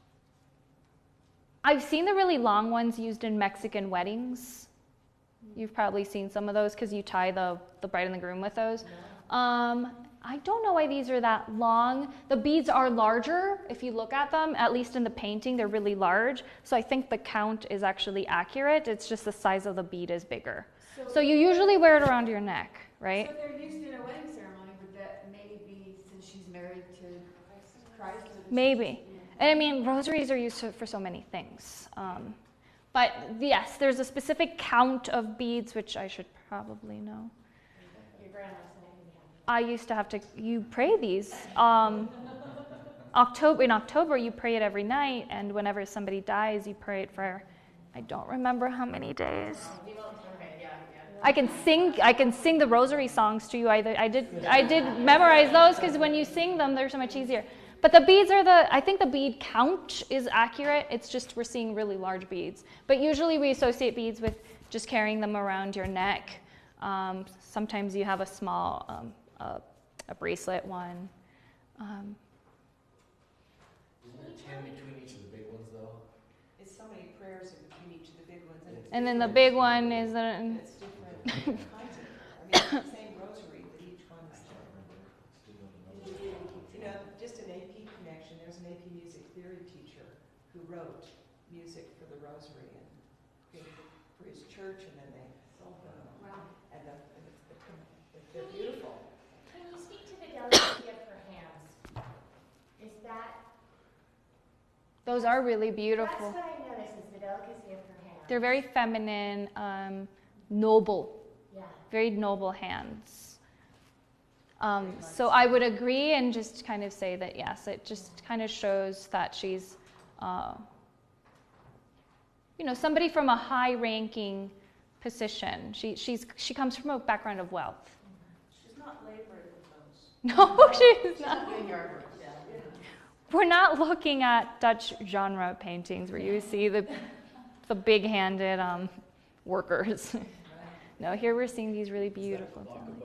I've seen the really long ones used in Mexican weddings. You've probably seen some of those because you tie the, the bride and the groom with those. Um, I don't know why these are that long. The beads are larger if you look at them, at least in the painting, they're really large. So I think the count is actually accurate. It's just the size of the bead is bigger. So you usually wear it around your neck, right? So they're used in a wedding ceremony, would that maybe be since she's married to Christ? or the- Maybe. And I mean, rosaries are used to- for so many things. Um, but yes, there's a specific count of beads, which I should probably know. Your grandma's gonna be happy. I used to have to, you pray these. Um, October, in October, you pray it every night, and whenever somebody dies, you pray it for, I don't remember how many days. Okay, yeah, yeah. I can sing, I can sing the rosary songs to you. I, I did, I did memorize those because when you sing them, they're so much easier. But the beads are the, I think the bead count is accurate. It's just we're seeing really large beads. But usually we associate beads with just carrying them around your neck. Um, sometimes you have a small, um, a, a bracelet one. Um, Isn't there ten between each of the big ones though? It's so many prayers in between each of the big ones, and it's and then the different. big one is a, It's different kinds of, I mean, it's the same rosary, but each one is different. You know, just an A P connection, there's an A P music theory teacher who wrote music for the rosary and created it for his church, and then they sold them. And the, and it's, it's- they're beautiful. Can you speak to the delicacy of her hands? Is that, those are really that's beautiful. what I noticed, is the delicacy of her hands. They're very feminine, um, noble, Yeah. very noble hands. Um, so I would agree and just kind of say that yes, it just kind of shows that she's, uh, you know, somebody from a high-ranking position. She she's she comes from a background of wealth. She's not laboring with those. No, she's not. Doing yard work, yeah. We're not looking at Dutch genre paintings where you see the the big-handed um, workers. No, here we're seeing these really beautiful.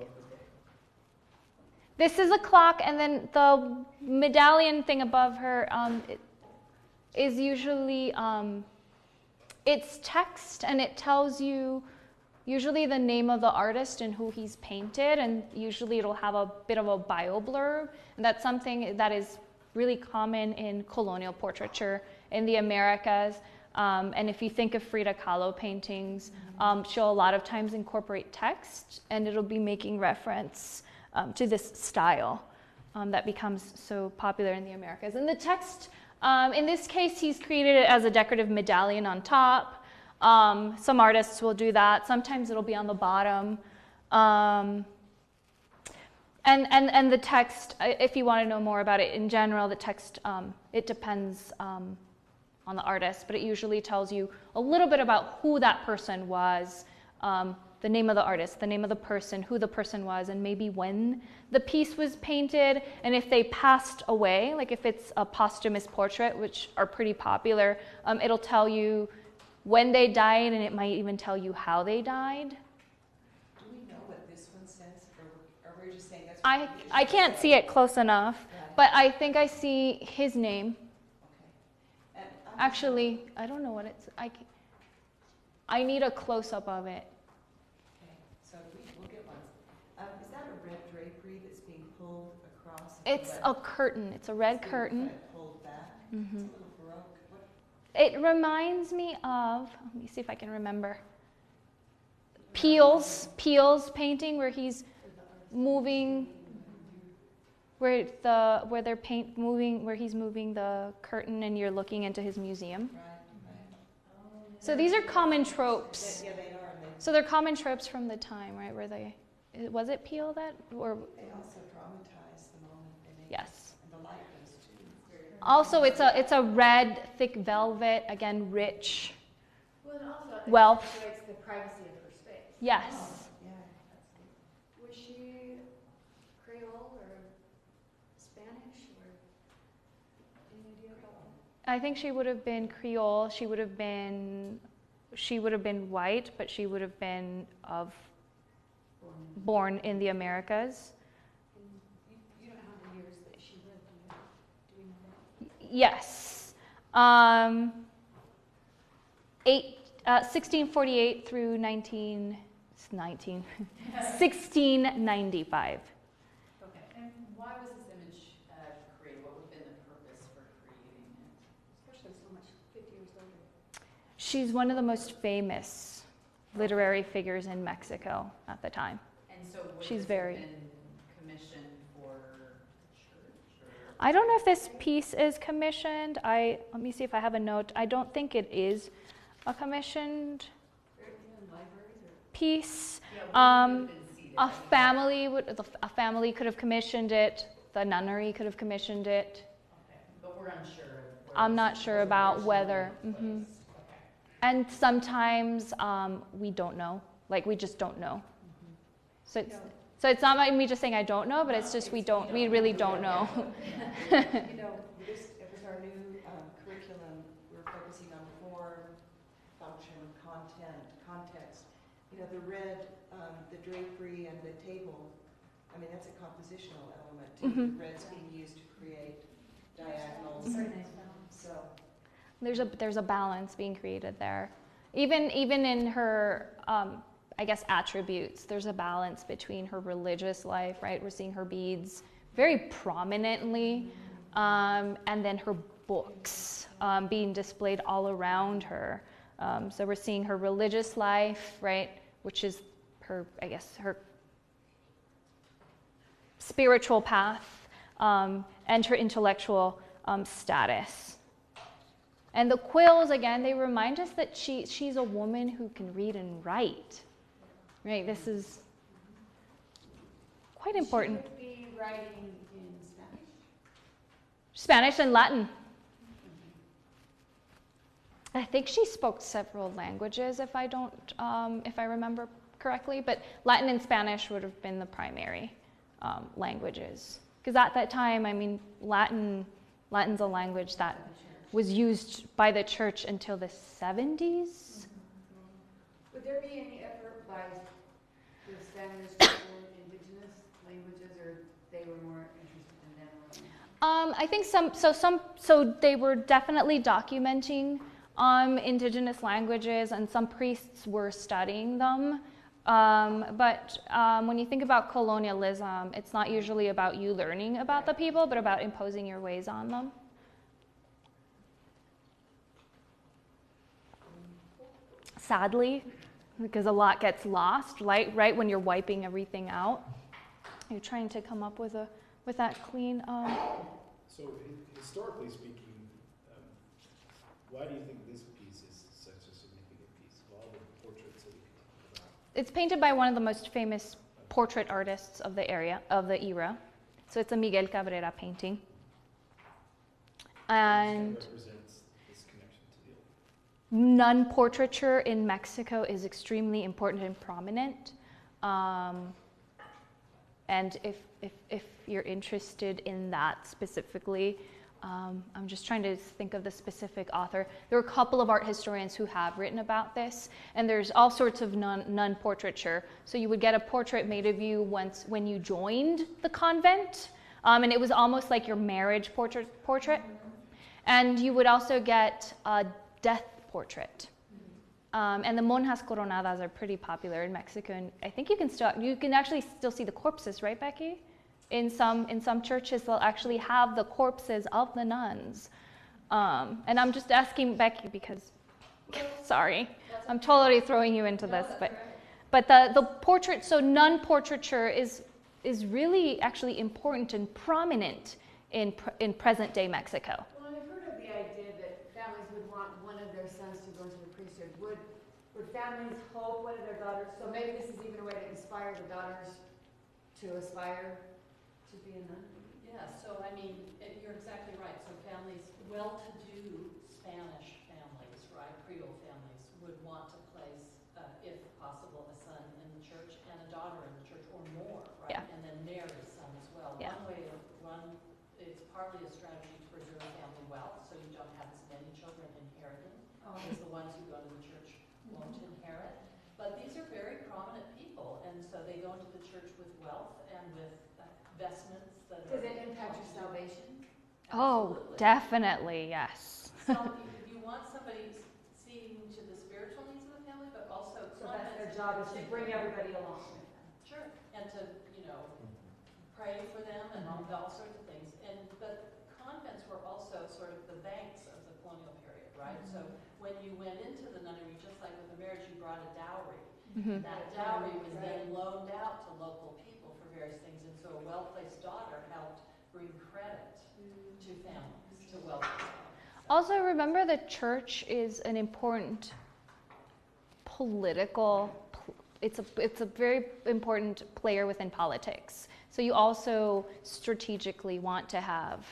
This is a clock, and then the medallion thing above her um, it is usually, um, it's text, and it tells you usually the name of the artist and who he's painted, and usually it'll have a bit of a bio blurb, and that's something that is really common in colonial portraiture in the Americas. Um, and if you think of Frida Kahlo paintings, um, she'll a lot of times incorporate text, and it'll be making reference um, to this style. um, that becomes so popular in the Americas. And the text, um, in this case, he's created it as a decorative medallion on top. Um, some artists will do that. Sometimes it'll be on the bottom. Um, and, and, and the text, if you want to know more about it in general, the text, um, it depends um, on the artist, but it usually tells you a little bit about who that person was, um, the name of the artist, the name of the person, who the person was, and maybe when the piece was painted, and if they passed away, like if it's a posthumous portrait, which are pretty popular, um, it'll tell you when they died, and it might even tell you how they died. Do we know what this one says, or, or we're just saying that's what I, the I issue can't says? see it close enough, Right. but I think I see his name. Okay. And I'm just- Actually, I don't know what it's, I, ca- I need a close-up of it. Okay, so we, we'll get one. Um, is that a red drapery that's being pulled across? It's Red- a curtain, it's a red it's being curtain. kind of pulled back? Mhm. It's a little baroque. What, It reminds me of, let me see if I can remember, Peele's, Peele's painting where he's moving, where the, where they're paint, moving, where he's moving the curtain and you're looking into his museum. right, right. So these are common tropes. They- Yeah, they are, and they, So they're common tropes from the time, right, where they, was it Peele that, or, they also dramatize the moment they make. yes. And the light does too. Also, it's a, it's a red, thick velvet, again, rich. Well, and also it Wealth. accentuates the privacy of her space. Yes. Yeah, absolutely. Was she Creole or Spanish or any idea about that? I think she would have been Creole. She would have been, she would have been white, but she would have been of, born in the Americas. And you, you don't know how many years that she lived, do you? Do we know that? Yes. Um, eight, uh, sixteen forty-eight through nineteen, nineteen, sixteen ninety-five. Okay, and why was this image uh, created? What would have been the purpose for creating it? Especially so much fifty years later. She's one of the most famous literary figures in Mexico at the time. And so would She's this very- have been commissioned for the church? Or? I don't know if this piece is commissioned. I, let me see if I have a note. I don't think it is a commissioned In libraries or? piece. Yeah, would it Um, have been seated? A family would, a family could have commissioned it. The nunnery could have commissioned it. Okay, but we're unsure of where I'm this not was sure about originally whether, placed. mhm. Okay. And sometimes um, we don't know. Like we just don't know. So it's, so it's not like me just saying I don't know, but it's just we don't, we really don't know. You know, this, it was our new um, curriculum, we're focusing on form, function, content, context. You know, the red, um, the drapery and the table, I mean, that's a compositional element too. Mhm. The red's being used to create diagonals, Very nice balance. so. There's a there's a balance being created there. Even even in her um, I guess attributes, there's a balance between her religious life, right? We're seeing her beads very prominently, um, and then her books um, being displayed all around her. Um, so we're seeing her religious life, right, which is her, I guess, her spiritual path, um, and her intellectual um, status. And the quills, again, they remind us that she, she's a woman who can read and write. Right, this is quite important. She would be writing in Spanish? Spanish and Latin. I think she spoke several languages, if I don't, um, if I remember correctly, but Latin and Spanish would have been the primary um, languages. Because at that time, I mean, Latin, Latin's a language that was used by the church until the seventies. Would there be any effort by the Spanish to learn indigenous languages, or they were more interested in them learning? Um, I think some, so some, so they were definitely documenting um, indigenous languages, and some priests were studying them. Um, but um, when you think about colonialism, it's not usually about you learning about the people, but about imposing your ways on them. Sadly, because a lot gets lost, right, right when you're wiping everything out. You're trying to come up with a with that clean. Um, So hi- historically speaking, um, why do you think this piece is such a significant piece of all the portraits that you can talk about? it's painted by one of the most famous portrait artists of the area, of the era. So it's a Miguel Cabrera painting. And That represents this connection to the old. nun portraiture in Mexico is extremely important and prominent. Um, and if, if, if you're interested in that specifically, um, I'm just trying to think of the specific author. There are a couple of art historians who have written about this, and there's all sorts of nun, nun portraiture. So you would get a portrait made of you once when you joined the convent, um, and it was almost like your marriage portrait. portrait. And you would also get a death portrait. Um, and the monjas coronadas are pretty popular in Mexico. And I think you can still, you can actually still see the corpses, right, Becky? In some, in some churches, they'll actually have the corpses of the nuns. Um, and I'm just asking Becky because, sorry, I'm totally throwing you into this. But, but the, the portrait, so nun portraiture is, is really actually important and prominent in, pr- in present day Mexico. Well, I've heard of the idea that families would want one of their sons to go into the priesthood. Would, would families hope one of their daughters, so maybe this is even a way to inspire the daughters to aspire to be a nun? Yeah, so I mean, it- you're exactly right. So families, well-to-do Spanish families, right, Creole families, would want to place, uh, if possible, a son in the church and a daughter in the church, or more, right? Yeah. And then marry a son as well. Yeah. One way, of one, it's partly a strategy to preserve family wealth, so you don't have as many children inheriting, Oh, because the ones who go to the church won't inherit. But these are very prominent people, and so they go into the church with wealth and with uh, vestments that are. does it impact your salvation? Oh, Absolutely. definitely, yes. So you, you want somebody s- seeing to the spiritual needs of the family, but also So that's their convents in job, is to bring particular. everybody along with them. Sure, and to, you know, pray for them and all, all sorts of things. And, but convents were also sort of the banks of the colonial period, right? So when you went into the nunnery, just like with the marriage, you brought a dowry. Mhm. That dowry was then loaned out to local people for various things, and so a well-placed daughter helped bring credit to families, to well-placed families. Also, remember the church is an important political, pl- it's a, it's a very important player within politics. So you also strategically want to have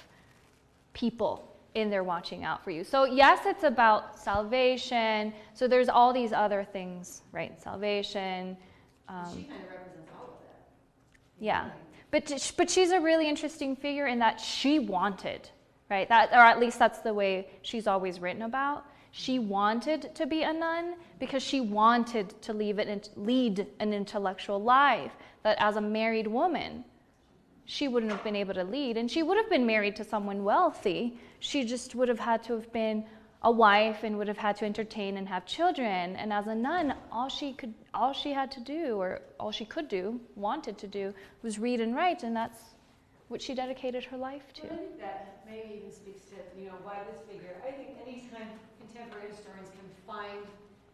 people in there watching out for you. So yes, it's about salvation. So there's all these other things, right? Salvation. Um, She kind of represents all of that. Yeah, but sh- but she's a really interesting figure in that she wanted, right? That, or at least that's the way she's always written about. She wanted to be a nun because she wanted to leave it and lead an intellectual life that as a married woman, she wouldn't have been able to lead, and she would have been married to someone wealthy. She just would have had to have been a wife and would have had to entertain and have children. And as a nun, all she could, all she had to do, or all she could do, wanted to do, was read and write, and that's what she dedicated her life to. Well, I think that maybe even speaks to, you know, why this figure. I think anytime contemporary historians can find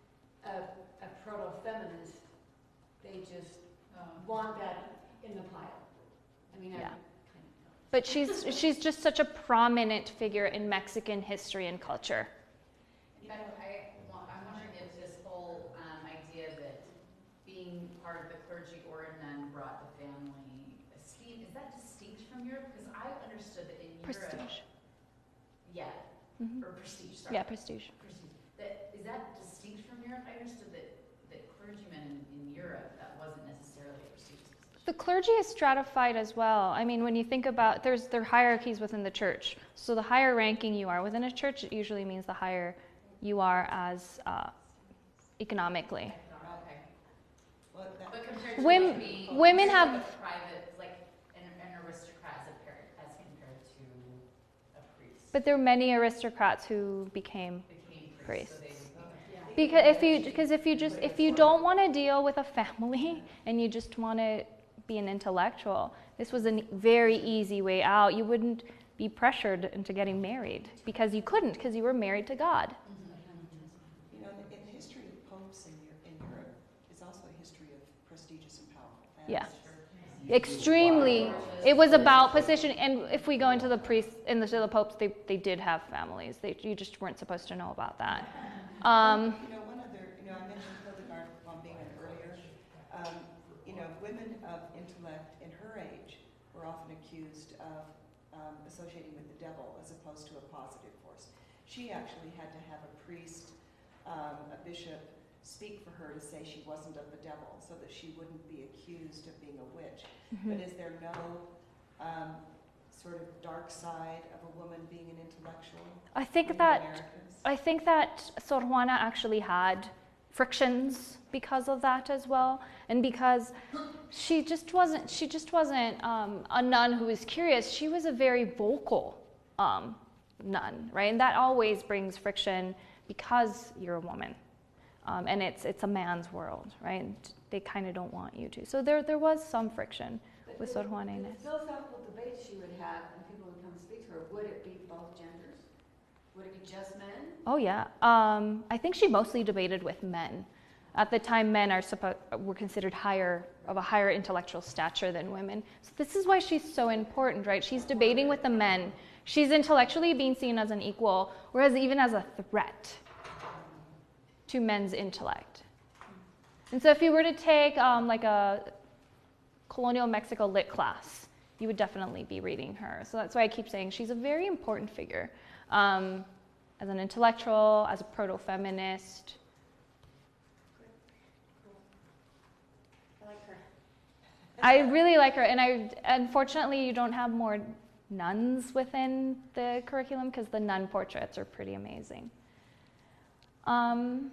a, a proto-feminist, they just want that in the pile. I mean, I Yeah. kind of. But she's she's just such a prominent figure in Mexican history and culture. You know, I, wa- I'm wondering if this whole um, idea that being part of the clergy or a nun brought the family esteem, is that distinct from Europe? Because I understood that in Europe. Prestige. Yeah, Mhm. or prestige, sorry. Yeah, prestige. Prestige. That, is that distinct from Europe? I understood that, that clergymen in, in Europe, that wasn't necessarily a prestigious position. The clergy is stratified as well. I mean, when you think about, there's there are hierarchies within the church. So the higher ranking you are within a church, it usually means the higher you are as uh, economically. Okay. Well, that- But compared to Women- like being. women compared have- to a private, like an, an aristocrat as compared, as compared to a priest. But there are many aristocrats who became Became priests, priests. so they would be. Yeah. Because if you because if you just if you don't want to deal with a family and you just want to be an intellectual, this was a very easy way out. You wouldn't be pressured into getting married because you couldn't, because you were married to God. You know, in the history of popes in, Eu- in Europe is also a history of prestigious and powerful families. Yeah. Extremely. It was about position, and if we go into the priests, in the, the popes, they, they did have families. They, you just weren't supposed to know about that. Um, You know, one other, you know, I mentioned Hildegard von Bingen earlier. Um, you know, women of intellect in her age were often accused of um, associating with the devil as opposed to a positive force. She actually had to have a priest, um, a bishop, speak for her to say she wasn't of the devil, so that she wouldn't be accused of being a witch. mm-hmm. But is there no um, sort of dark side of a woman being an intellectual? I think in the that Americas? I think that Sor Juana actually had frictions because of that as well, and because she just wasn't she just wasn't um, a nun who was curious. She was a very vocal um, nun, right? And that always brings friction because you're a woman, um, and it's it's a man's world, right? And they kind of don't want you to. So there there was some friction But with the- Sor Juana the Inés. philosophical debates she would have, and people would come speak to her, would it be both genders? Would it be just men? Oh yeah, um, I think she mostly debated with men. At the time, men are suppo- were considered higher of a higher intellectual stature than women. So this is why she's so important, right? She's debating with the men. She's intellectually being seen as an equal, whereas even as a threat to men's intellect. And so if you were to take um, like a colonial Mexico lit class, you would definitely be reading her. So that's why I keep saying she's a very important figure. Um, as an intellectual, as a proto-feminist. I like her. I really like her, and I unfortunately you don't have more nuns within the curriculum because the nun portraits are pretty amazing. Um,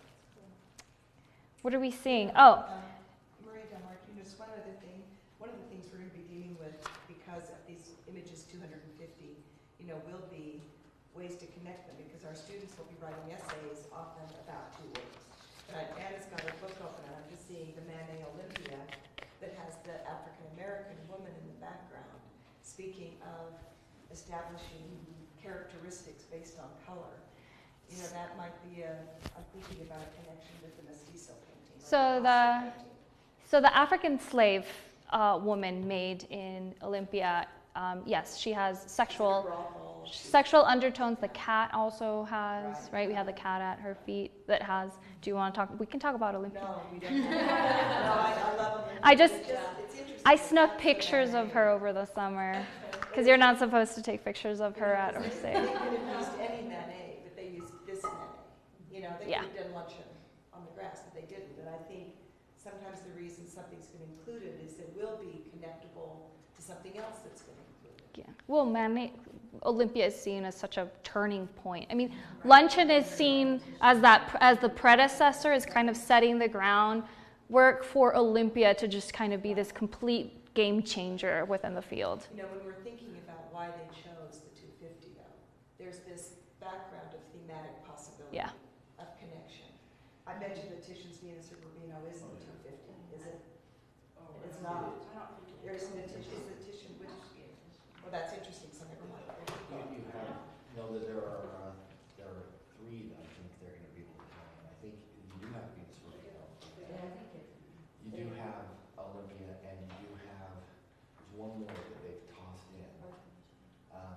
what are we seeing? Oh, Um, Maria Del Martinez, one other thing, one of the things we're going to be dealing with, because of these images two hundred fifty, you know, will be ways to connect them, because our students will be writing essays often about two words. Uh, Anna's got her book open, and I'm just seeing the Manet Olympia that has the African-American woman in the background, speaking of establishing characteristics based on color. You know, that might be a, I'm thinking about a connection with the mestizo painting. or So Picasso the- painting. so the African slave uh, woman made in Olympia, um, yes, she has sexual. Brothel. Sexual undertones. The cat also has, right? We have the cat at her feet that has. Do you want to talk? We can talk about Olympia. No, we don't. No, I, I love Olympia. I just- It's it's interesting. I snuck pictures of her over the summer because you're not supposed to take pictures of her at They Orsay. could have used any Manet, but they used this Manet. You know, they Yeah. could have done luncheon on the grass, but they didn't. And I think sometimes the reason something's been included is it will be connectable to something else that's been included. Yeah. Well, Manet, Olympia is seen as such a turning point. I mean, luncheon is seen as that as the predecessor, is kind of setting the groundwork for Olympia to just kind of be this complete game changer within the field. You know, when we're thinking about why they chose the two fifty though, there's this background of thematic possibility. Yeah. Of connection. I bet you that Titian's Venus of Urbino isn't two fifty, is it? It's not. There isn't a Titian, is it Titian, which, well, that's interesting, so never mind. You, you have, know that there are, uh, there are three that I think they're gonna be able to tell, and I think you do have Venus Rubio. You do have Olympia, and you do have, there's one more that they've tossed in. Um,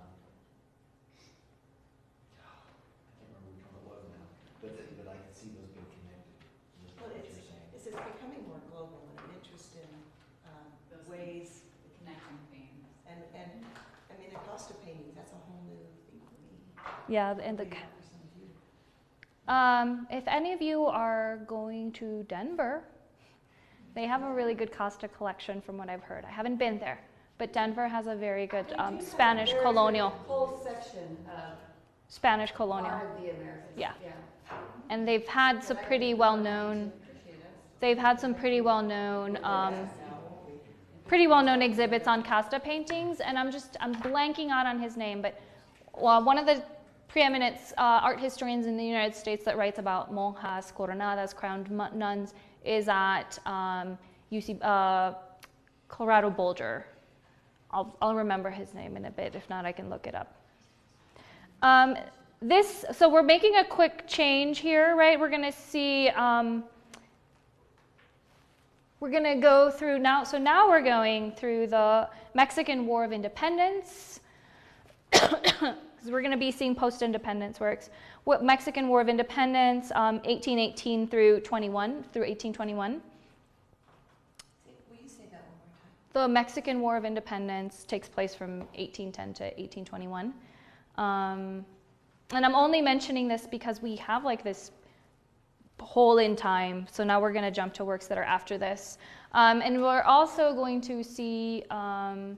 I can't remember which one it was now, but, th- but I can see those being connected, just Well, what it's, you're saying. it's it's becoming more global, and I'm interested in um, Those ways, The connecting themes. and, and, I mean, the Costa paintings, that's a whole new thing for me. Yeah, and the. Maybe not for some of you. Um, if any of you are going to Denver, they have a really good Costa collection from what I've heard. I haven't been there, but Denver has a very good um, Spanish There's a colonial, whole section of Spanish colonial, art of the Americas. Yeah. Yeah. and they've had some pretty well-known. They've had some pretty well-known, um, pretty well-known exhibits on Costa paintings, and I'm just I'm blanking out on his name, but well, one of the preeminent uh, art historians in the United States that writes about monjas, coronadas, crowned mu- nuns, is at um, U C uh, Colorado Boulder. I'll, I'll remember his name in a bit. If not, I can look it up. Um, this, so we're making a quick change here, right? We're going to see. Um, we're going to go through now. So now we're going through the Mexican War of Independence. Because we're going to be seeing post-independence works. What Mexican War of Independence, um, eighteen eighteen through twenty-one, through eighteen twenty-one. Will you say that one more time? The Mexican War of Independence takes place from eighteen ten to eighteen twenty-one. Um, and I'm only mentioning this because we have like this hole in time. So now we're going to jump to works that are after this. Um, and we're also going to see... Um,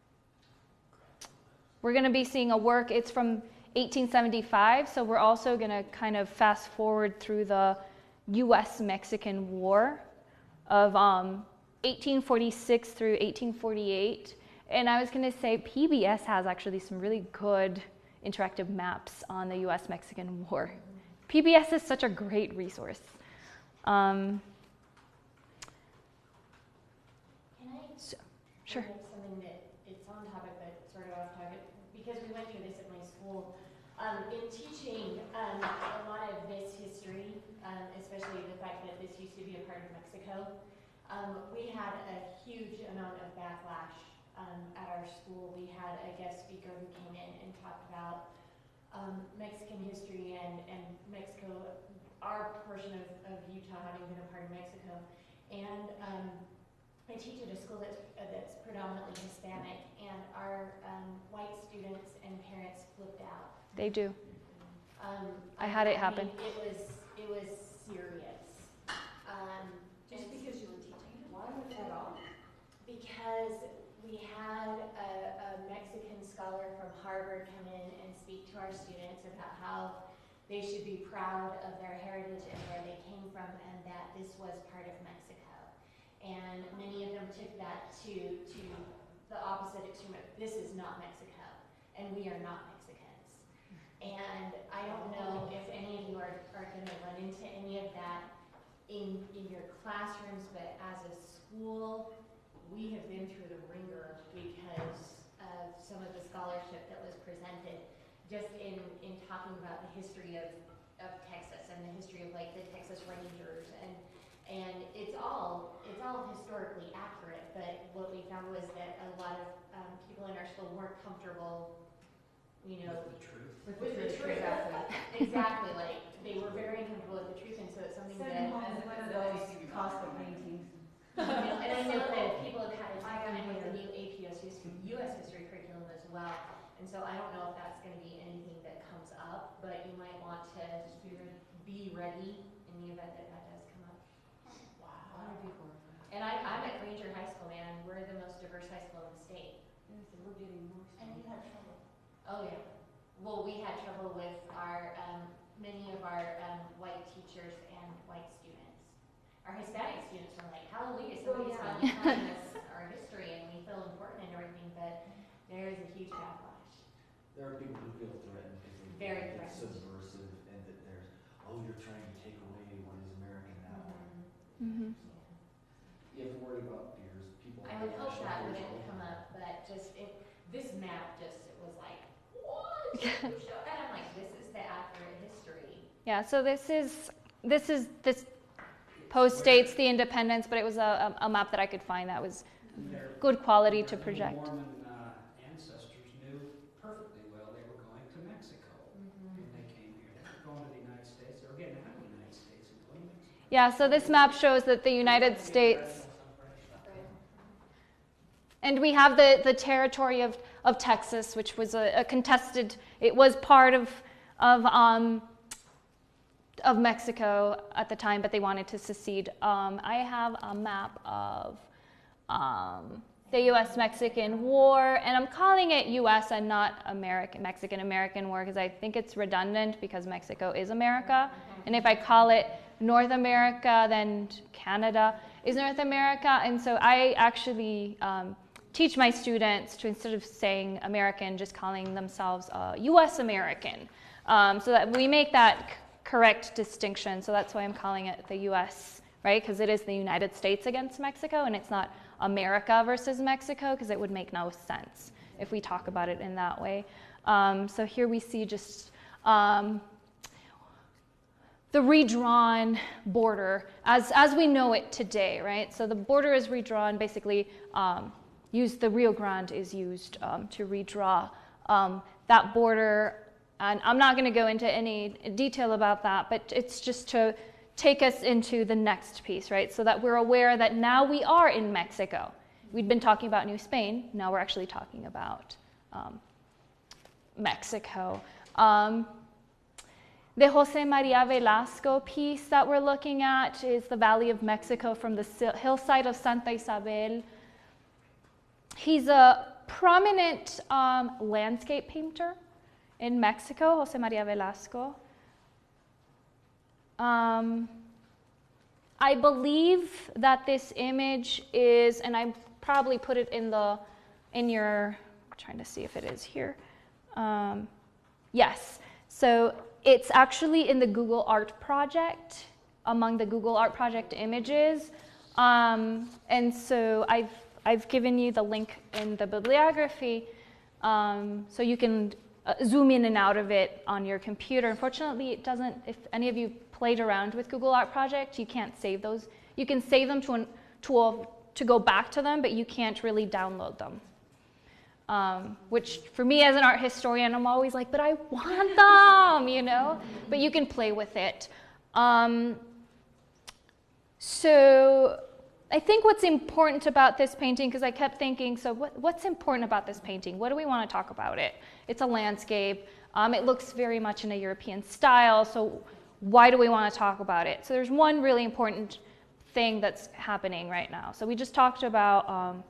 We're going to be seeing a work, it's from eighteen seventy-five, so we're also going to kind of fast forward through the U S Mexican War of um, eighteen forty-six through eighteen forty-eight. And I was going to say P B S has actually some really good interactive maps on the U S Mexican War. P B S is such a great resource. Um, Can I so, sure. make something that it's on topic but sort of off topic? Because we went through this at my school. Um, in teaching um, a lot of this history, um, especially the fact that this used to be a part of Mexico, um, we had a huge amount of backlash um, at our school. We had a guest speaker who came in and talked about um, Mexican history and, and Mexico, our portion of, of Utah having been a part of Mexico. And um, I teach at a school that's, uh, that's predominantly Hispanic, and our um, white students and parents flipped out. They do. Um, I had it happen. mean, it was it was serious. Um, Just and because you were teaching it? why was that all? Because we had a, a Mexican scholar from Harvard come in and speak to our students about how they should be proud of their heritage and where they came from, and that this was part of Mexico. And many of them took that to to the opposite extreme. This is not Mexico, and we are not Mexicans. And I don't know if any of you are, are going to run into any of that in in your classrooms, but as a school, we have been through the ringer because of some of the scholarship that was presented, just in in talking about the history of of Texas and the history of like the Texas Rangers, and and it's all it's all historically accurate, but what we found was that a lot of um, people in our school weren't comfortable, you know, With the truth. with, with the truth. Exactly, like they were very uncomfortable with the truth, and so it's something that those Costco paintings. you know, and I know that people have had a tough time with the new A P S history, U S history curriculum as well, and so I don't know if that's going to be anything that comes up, but you might want to be ready in the event that that does come up. Wow. And I, I'm at Granger High School, man. We're the most diverse high school in the state. We're getting more. And you had trouble. Oh, yeah. Well, we had trouble with our, um, many of our um, white teachers and white students. Our Hispanic students were like, hallelujah, somebody's yeah. finally telling us our history, and we feel important and everything, but there is a huge backlash. There are people who feel threatened because they Very think it's threatened. subversive and that there's, oh, you're trying to take away what is American now. Mm-hmm. You have to worry about fears. People I have would hope rational that fears wouldn't all the come time. up, but just, it, this map just, it was like, what? Who showed that? I'm like, this is the accurate history. Yeah, so this is, this is, this post dates the independence, but it was a, a, a map that I could find that was Their- good quality to their project. Mormon uh, ancestors knew perfectly well they were going to Mexico when they came here. They were going to the United States. They were getting out of the United States and going to Mexico. Yeah, so this map shows that the United States, and we have the, the territory of, of Texas, which was a, a contested, it was part of, of, um, of Mexico at the time, but they wanted to secede. Um, I have a map of um, the U S Mexican War, and I'm calling it U S and not American, Mexican-American War, because I think it's redundant because Mexico is America. And if I call it North America, then Canada is North America. And so I actually um, teach my students to, instead of saying American, just calling themselves uh, U S American, um, so that we make that c- correct distinction. So that's why I'm calling it the U S, right? Because it is the United States against Mexico, and it's not America versus Mexico, because it would make no sense if we talk about it in that way. Um, so here we see just um, the redrawn border as, as we know it today, right? So the border is redrawn, basically um, used, the Rio Grande is used um, to redraw um, that border. And I'm not gonna go into any detail about that, but it's just to take us into the next piece, right? So that we're aware that now we are in Mexico. We'd been talking about New Spain, now we're actually talking about um, Mexico. Um, the Jose Maria Velasco piece that we're looking at is the Valley of Mexico from the hillside of Santa Isabel. He's a prominent um, landscape painter in Mexico, Jose Maria Velasco. Um, I believe that this image is, and I probably put it in the, in your, I'm trying to see if it is here. Um, yes, so it's actually in the Google Art Project, among the Google Art Project images. Um, and so I've, I've given you the link in the bibliography, um, so you can uh, zoom in and out of it on your computer. Unfortunately, it doesn't, if any of you played around with Google Art Project, you can't save those. You can save them to, an, to, a, to go back to them, but you can't really download them. Um, which for me as an art historian, I'm always like, but I want them, you know? But you can play with it. Um, so I think what's important about this painting, because I kept thinking, so what, what's important about this painting? What do we want to talk about it? It's a landscape. Um, it looks very much in a European style, so why do we want to talk about it? So there's one really important thing that's happening right now. So we just talked about um,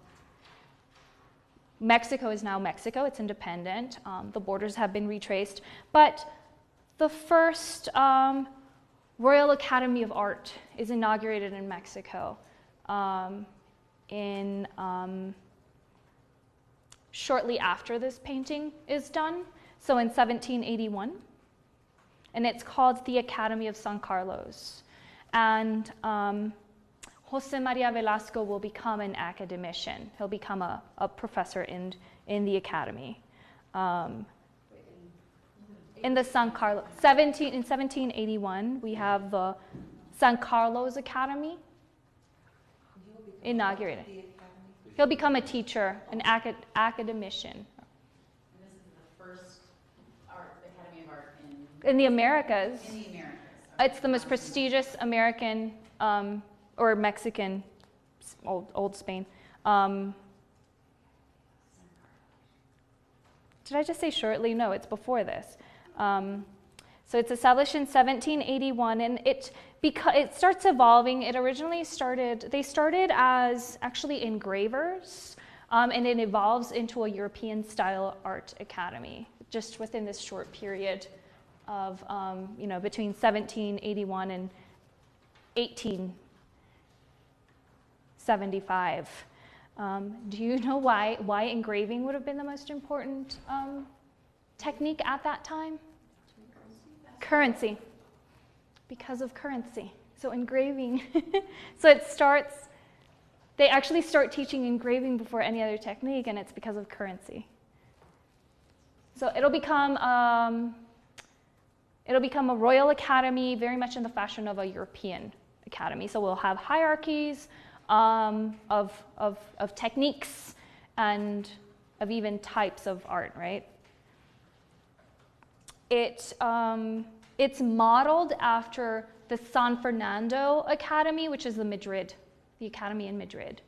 Mexico is now Mexico, it's independent. Um, the borders have been retraced. But the first um, Royal Academy of Art is inaugurated in Mexico um, in, um, shortly after this painting is done, so in seventeen eighty-one. And it's called the Academy of San Carlos. And um, Jose Maria Velasco will become an academician. He'll become a, a professor in, in the academy. Um, in the San Carlos, seventeen, in seventeen eighty-one, we have the San Carlos Academy inaugurated. He'll become a teacher, an acad academician. And this is the first art, Academy of Art in, In the Americas. in the Americas. It's the most prestigious American um, or Mexican, old, old Spain. Um, did I just say shortly? No, it's before this. Um, so it's established in seventeen eighty-one, and it, because it starts evolving. It originally started, they started as actually engravers, um, and it evolves into a European-style art academy, just within this short period of, um, you know, between seventeen eighty-one and eighteen seventy-five. Um, do you know why, why engraving would have been the most important um, technique at that time? Currency. Because of currency. So engraving. So it starts, they actually start teaching engraving before any other technique, and it's because of currency. So it'll become, um, it'll become a Royal Academy, very much in the fashion of a European academy. So we'll have hierarchies um, of, of, of techniques and of even types of art, right? It, um, it's modeled after the San Fernando Academy, which is the Madrid, the academy in Madrid.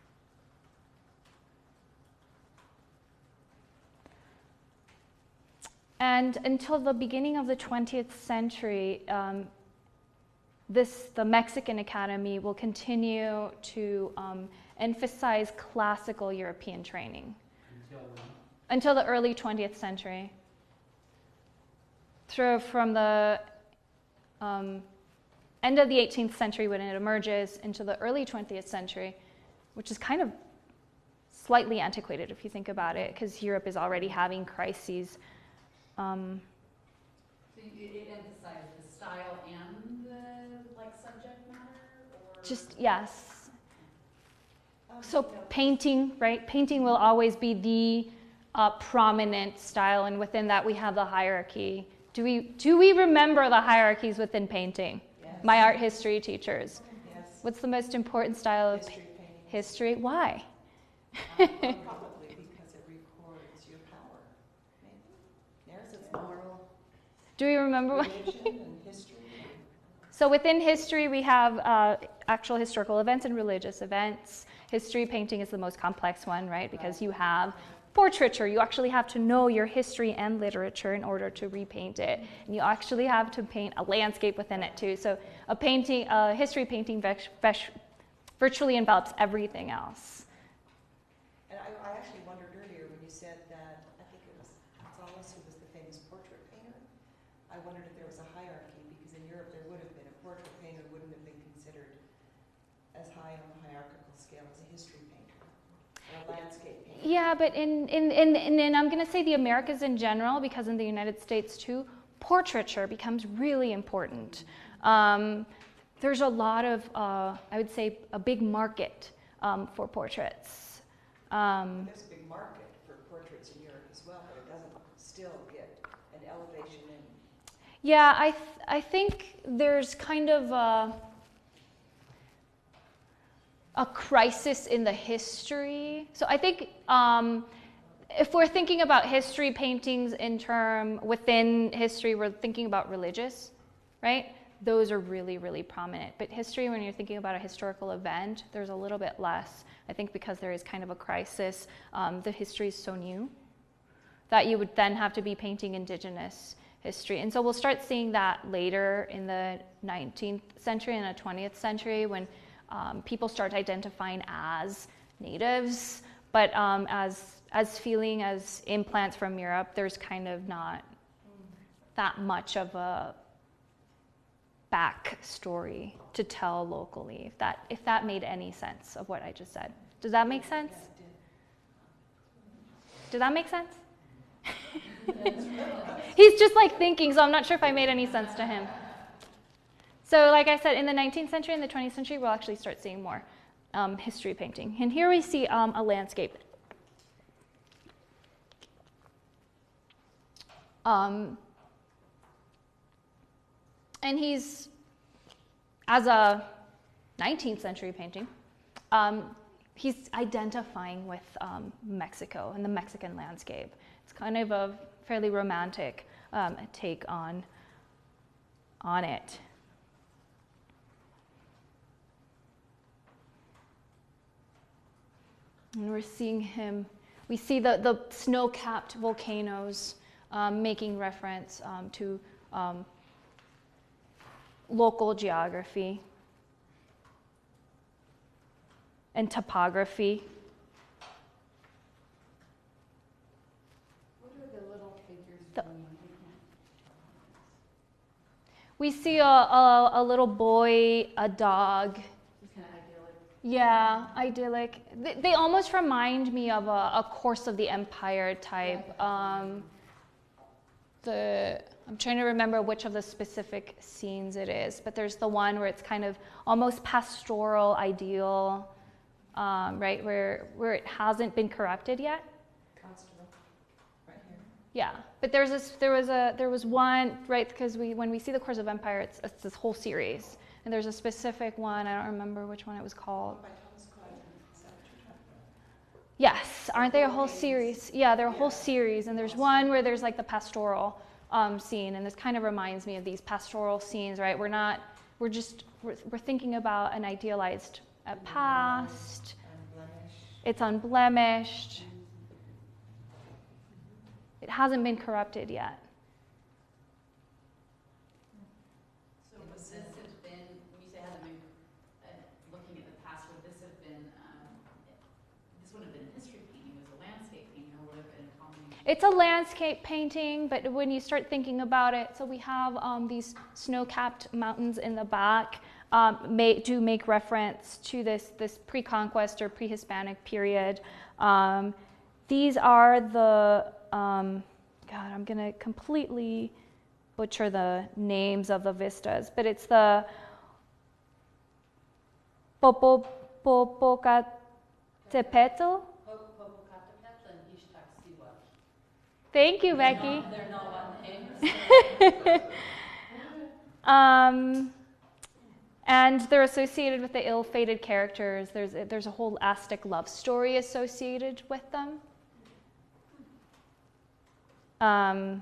And until the beginning of the twentieth century, um, this, the Mexican Academy will continue to um, emphasize classical European training. Until when? Until the early twentieth century. Through from the um, end of the eighteenth century when it emerges into the early twentieth century, which is kind of slightly antiquated if you think about it, because Europe is already having crises. Um, So it, it emphasized the style and the like subject matter, or just, yes. So painting, right? Painting will always be the uh, prominent style, and within that we have the hierarchy Do we, do we remember the hierarchies within painting? Yes. My art history teachers. Yes. What's the most important style of History painting. history? Why? Uh, well, probably because it records your power, maybe. There's its moral. Do we remember what? Religion and history. So within history, we have uh, actual historical events and religious events. History painting is the most complex one, right? Because you have portraiture. You actually have to know your history and literature in order to repaint it. And you actually have to paint a landscape within it too. So a painting, a history painting vex- vex- virtually envelops everything else. And I, I actually wondered earlier when you said that, I think it was Gonzalez who was the famous portrait painter. I wondered if there was a hierarchy, because in Europe there would have been. A portrait painter wouldn't have been considered as high on the hierarchical scale as a history painter or a landscape painter. Yeah, but in, in, in, in, in I'm going to say the Americas in general, because in the United States too, portraiture becomes really important. Um, there's a lot of, uh, I would say, a big market um, for portraits. Um, There's a big market for portraits in Europe as well, but it doesn't still get an elevation in. yeah, I, th- I think there's kind of a, a crisis in the history. So I think um, if we're thinking about history paintings in term, within history, we're thinking about religious, right? Those are really, really prominent. But history, when you're thinking about a historical event, there's a little bit less. I think because there is kind of a crisis. Um, the history is so new that you would then have to be painting indigenous history. And so we'll start seeing that later in the nineteenth century and the twentieth century when um, people start identifying as natives, but um, as, as feeling as implants from Europe, there's kind of not that much of a backstory to tell locally, if that, if that made any sense of what I just said. Does that make sense? Did that make sense? He's just like thinking, so I'm not sure if I made any sense to him. So like I said, in the nineteenth century and the twentieth century, we'll actually start seeing more um, history painting. And here we see um, a landscape. Um, and he's, as a nineteenth century painting, um, he's identifying with um, Mexico and the Mexican landscape. It's kind of a fairly romantic um, take on, on it. And we're seeing him, we see the, the snow-capped volcanoes um, making reference um, to um, local geography and topography. What are the little figures The- doing? We see a, a, a little boy, a dog. It's kind of idyllic. Yeah, idyllic. They, they almost remind me of a, a Course of the Empire type. Um, the I'm trying to remember which of the specific scenes it is, but there's the one where it's kind of almost pastoral, ideal, um, right, where where it hasn't been corrupted yet. Constable, right here. Yeah, but there's this, there was a, there was one, right, because we, when we see the Course of Empire, it's, it's this whole series, and there's a specific one, I don't remember which one it was called. By Thomas Croydon, is that what you're talking about? Yes, aren't they a whole series? Yeah, they're a whole series, and there's one where there's like the pastoral um, scene, and this kind of reminds me of these pastoral scenes, right? We're not, we're just, we're, we're thinking about an idealized uh, past. Unblemished. It's unblemished. It hasn't been corrupted yet. So would this have been, when you say hasn't been, uh, looking at the past, would this have been, um, this wouldn't have been history painting, it was a landscape painting, or would have been a combination? It's a landscape painting, but when you start thinking about it, so we have um, these snow-capped mountains in the back, um, may, do make reference to this, this pre-conquest or pre-Hispanic period. Um, these are the, um, God, I'm going to completely butcher the names of the vistas, but it's the Popo, Popocatépetl. Popocatépetl and Ixtaccíhuatl. Thank you, They're Becky. not- They're not what names. um, and they're associated with the ill-fated characters. There's a, there's a whole Aztec love story associated with them. Um,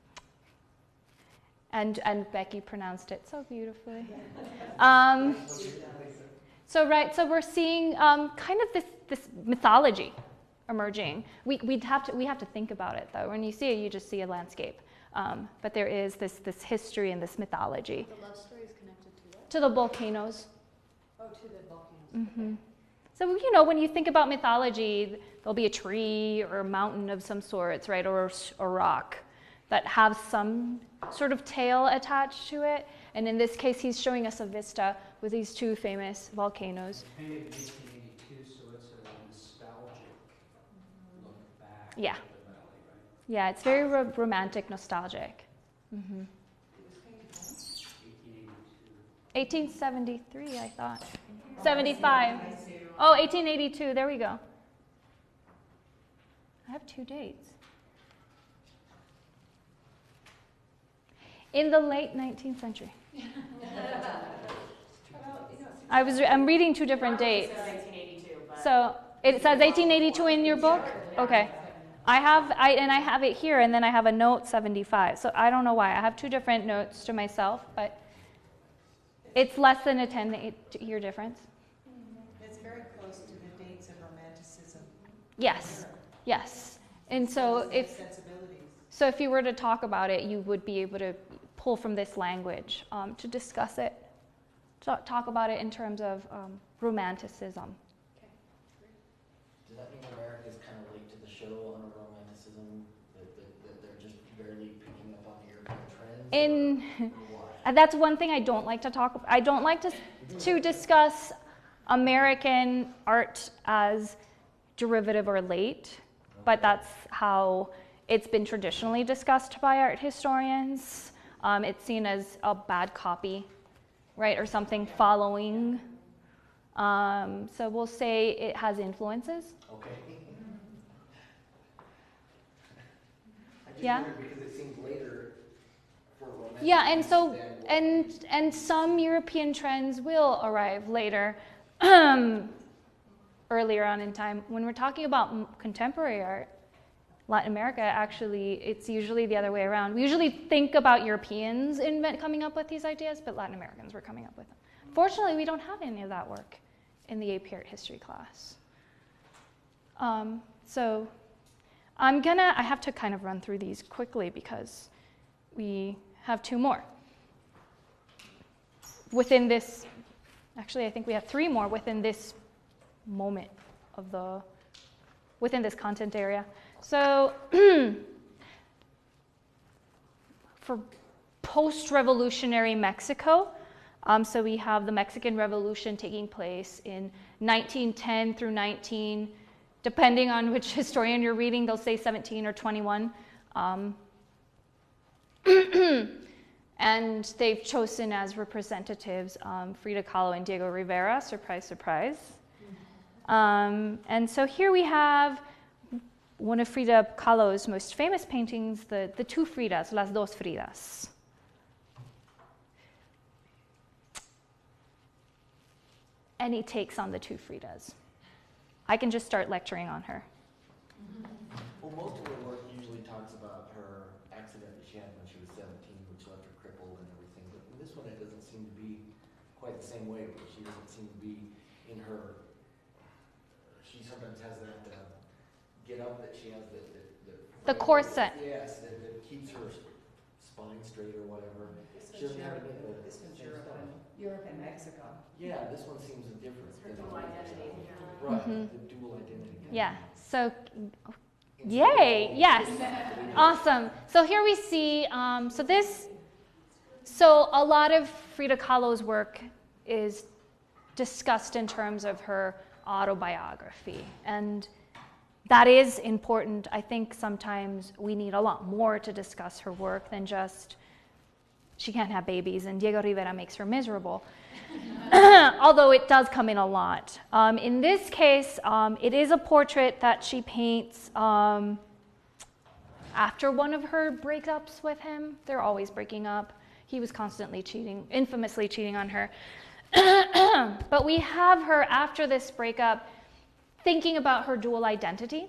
and, and Becky pronounced it so beautifully. Um, so right, so we're seeing um, kind of this, this mythology emerging. We, we'd have to, we have to think about it, though. When you see it, you just see a landscape. Um, but there is this, this history and this mythology. The love story is connected to what? To the volcanoes. Oh, to the volcanoes. Mm-hmm. So, you know, when you think about mythology, there'll be a tree or a mountain of some sorts, right, or a rock that have some sort of tale attached to it. And in this case, he's showing us a vista with these two famous volcanoes. Painted in eighteen eighty-two, so it's a nostalgic look back Yeah. at the valley, right? Yeah, it's very ro- romantic, nostalgic. Mm-hmm. eighteen eighty-two. eighteen seventy-three, I thought. seventy-five. Oh, eighteen eighty-two, there we go. I have two dates. In the late nineteenth century. I was, I'm reading two different dates. It says eighteen eighty-two, but. So it says eighteen eighty-two in your book? Okay. I have, I, and I have it here, and then I have a note seventy-five. So I don't know why. I have two different notes to myself, but it's less than a ten-year difference. It's very close to the dates of Romanticism. Yes, yes. And so if, Sensibilities. so if you were to talk about it, you would be able to pull from this language um, to discuss it, to talk about it in terms of um, Romanticism. Does that mean America is kind of late to the show on romanticism? That, that, that they're just barely picking up on the European trends? In, or, or what? and that's one thing I don't like to talk. I don't like to to discuss American art as derivative or late, but that's how it's been traditionally discussed by art historians. Um, it's seen as a bad copy, right, or something following. Um, so we'll say it has influences. Okay. I just Yeah. wondered because it seems later for romanticism. Yeah, and so than what- and and some European trends will arrive later, earlier on in time. When we're talking about m- contemporary art, Latin America, actually, it's usually the other way around. We usually think about Europeans invent coming up with these ideas, but Latin Americans were coming up with them. Fortunately, we don't have any of that work in the A P Art history class. Um, so I'm gonna, I have to kind of run through these quickly because we have two more. Within this, actually, I think we have three more within this moment of the, within this content area. So for post-revolutionary Mexico, um, so we have the Mexican Revolution taking place in nineteen ten through nineteen, depending on which historian you're reading, they'll say seventeen or twenty-one. Um, and they've chosen as representatives um, Frida Kahlo and Diego Rivera, surprise, surprise. Um, and so here we have one of Frida Kahlo's most famous paintings, the, the two Fridas, Las Dos Fridas. Any takes on the two Fridas? I can just start lecturing on her. Well, most of her work usually talks about her accident that she had when she was seventeen, which left her crippled and everything. But in this one, it doesn't seem to be quite the same way. Where she doesn't seem to be in her. She sometimes has that uh, get up that she has that. that, that The corset. Yes, that, that keeps her spine straight or whatever. This She one's doesn't have Europe, any of the this one's same Europe, stuff. and- Europe and Mexico. Yeah, this one seems different. It's her than dual the others. identity. Right, Mhm. the dual identity. Yeah, so Instead yay, of- yes, awesome. So here we see, um, so this, so a lot of Frida Kahlo's work is discussed in terms of her autobiography, and that is important. I think sometimes we need a lot more to discuss her work than just she can't have babies and Diego Rivera makes her miserable. Although it does come in a lot. Um, in this case, um, it is a portrait that she paints um, after one of her breakups with him. They're always breaking up. He was constantly cheating, infamously cheating on her. But we have her after this breakup thinking about her dual identity.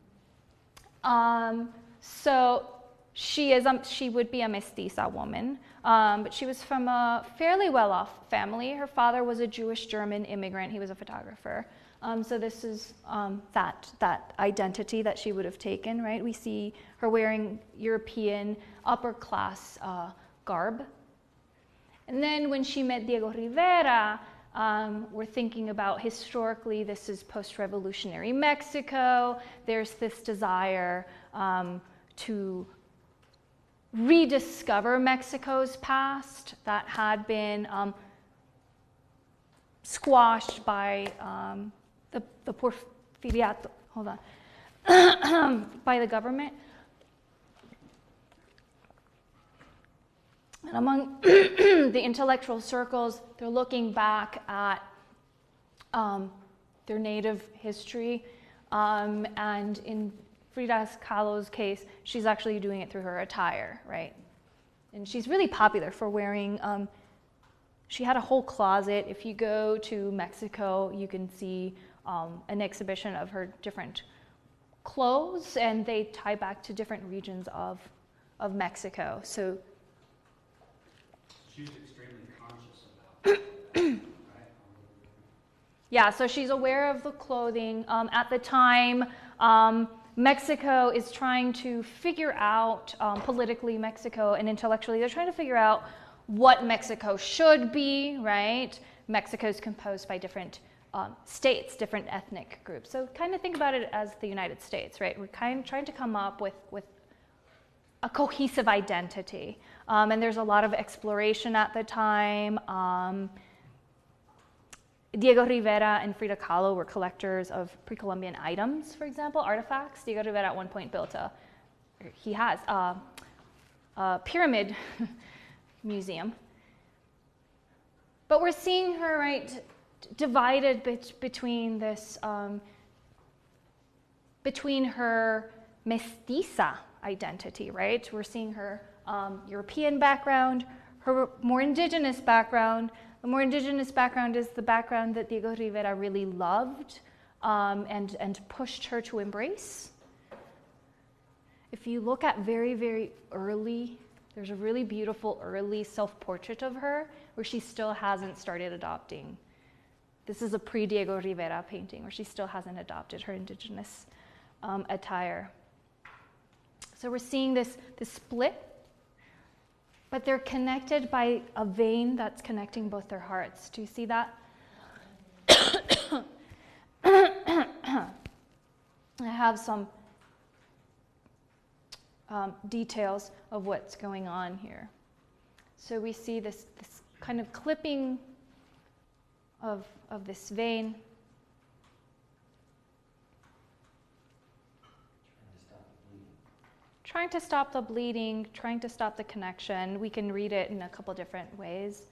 Um, so she is um, she would be a mestiza woman, um, but she was from a fairly well-off family. Her father was a Jewish German immigrant. He was a photographer. Um, so this is um, that that identity that she would have taken, right? We see her wearing European upper class uh, garb. And then when she met Diego Rivera, um, we're thinking about historically, this is post-revolutionary Mexico. There's this desire um, to rediscover Mexico's past that had been um, squashed by um, the, the Porfiriato, hold on, by the government. And among the intellectual circles, they're looking back at um, their native history. Um, and in Frida Kahlo's case, she's actually doing it through her attire, right? And she's really popular for wearing, um, she had a whole closet. If you go to Mexico, you can see um, an exhibition of her different clothes, and they tie back to different regions of, of Mexico. So she's extremely conscious about that, right? Yeah, so she's aware of the clothing. Um, at the time, um, Mexico is trying to figure out, um, politically Mexico and intellectually, they're trying to figure out what Mexico should be, right? Mexico is composed by different um, states, different ethnic groups. So kind of think about it as the United States, right? We're kind of trying to come up with, with a cohesive identity. Um, and there's a lot of exploration at the time. Um, Diego Rivera and Frida Kahlo were collectors of pre-Columbian items, for example, artifacts. Diego Rivera at one point built a, he has a, a pyramid museum. But we're seeing her, right, divided bet between this, um, between her mestiza identity, right? We're seeing her um, European background, her more indigenous background. The more indigenous background is the background that Diego Rivera really loved um, and, and pushed her to embrace. If you look at very, very early, there's a really beautiful early self-portrait of her where she still hasn't started adopting. This is a pre-Diego Rivera painting where she still hasn't adopted her indigenous um, attire. So we're seeing this, this split, but they're connected by a vein that's connecting both their hearts. Do you see that? I have some um, details of what's going on here. So we see this, this kind of clipping of, of this vein. Trying to stop the bleeding, trying to stop the connection. We can read it in a couple different ways.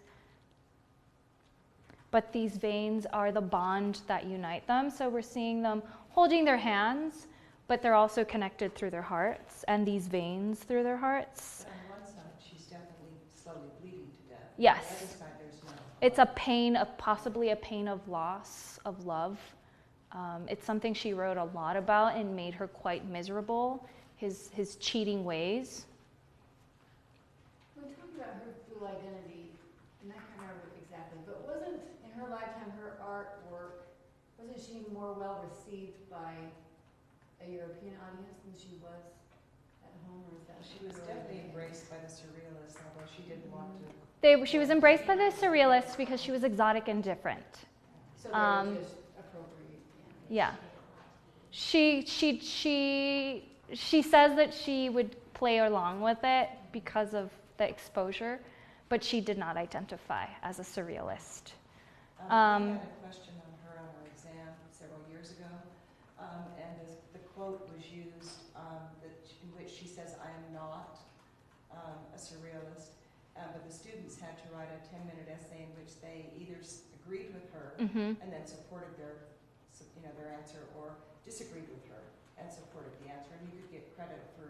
But these veins are the bond that unite them. So we're seeing them holding their hands, but they're also connected through their hearts, and these veins through their hearts. But on one side, she's definitely slowly bleeding to death. Yes. On the other side, there's no. It's a pain of, possibly a pain of loss, of love. Um, it's something she wrote a lot about and made her quite miserable. His, his cheating ways. When talking about her dual identity, and I can't remember exactly, but wasn't in her lifetime her artwork, wasn't she more well received by a European audience than she was at home, or is that? She was definitely embraced by the surrealists, although she didn't want to. They, she was embraced by the surrealists because she was exotic and different. So they Um, were just appropriate. Yeah. She, she, she, she says that she would play along with it because of the exposure, but she did not identify as a surrealist. Um, Um, we had a question on her on our exam several years ago, um, and the, the quote was used um, that, in which she says, "I am not um, a surrealist," um, but the students had to write a ten-minute essay in which they either s- agreed with her Mm-hmm. and then supported their, you know, their answer, or disagreed with her and supported the answer, and you could get credit for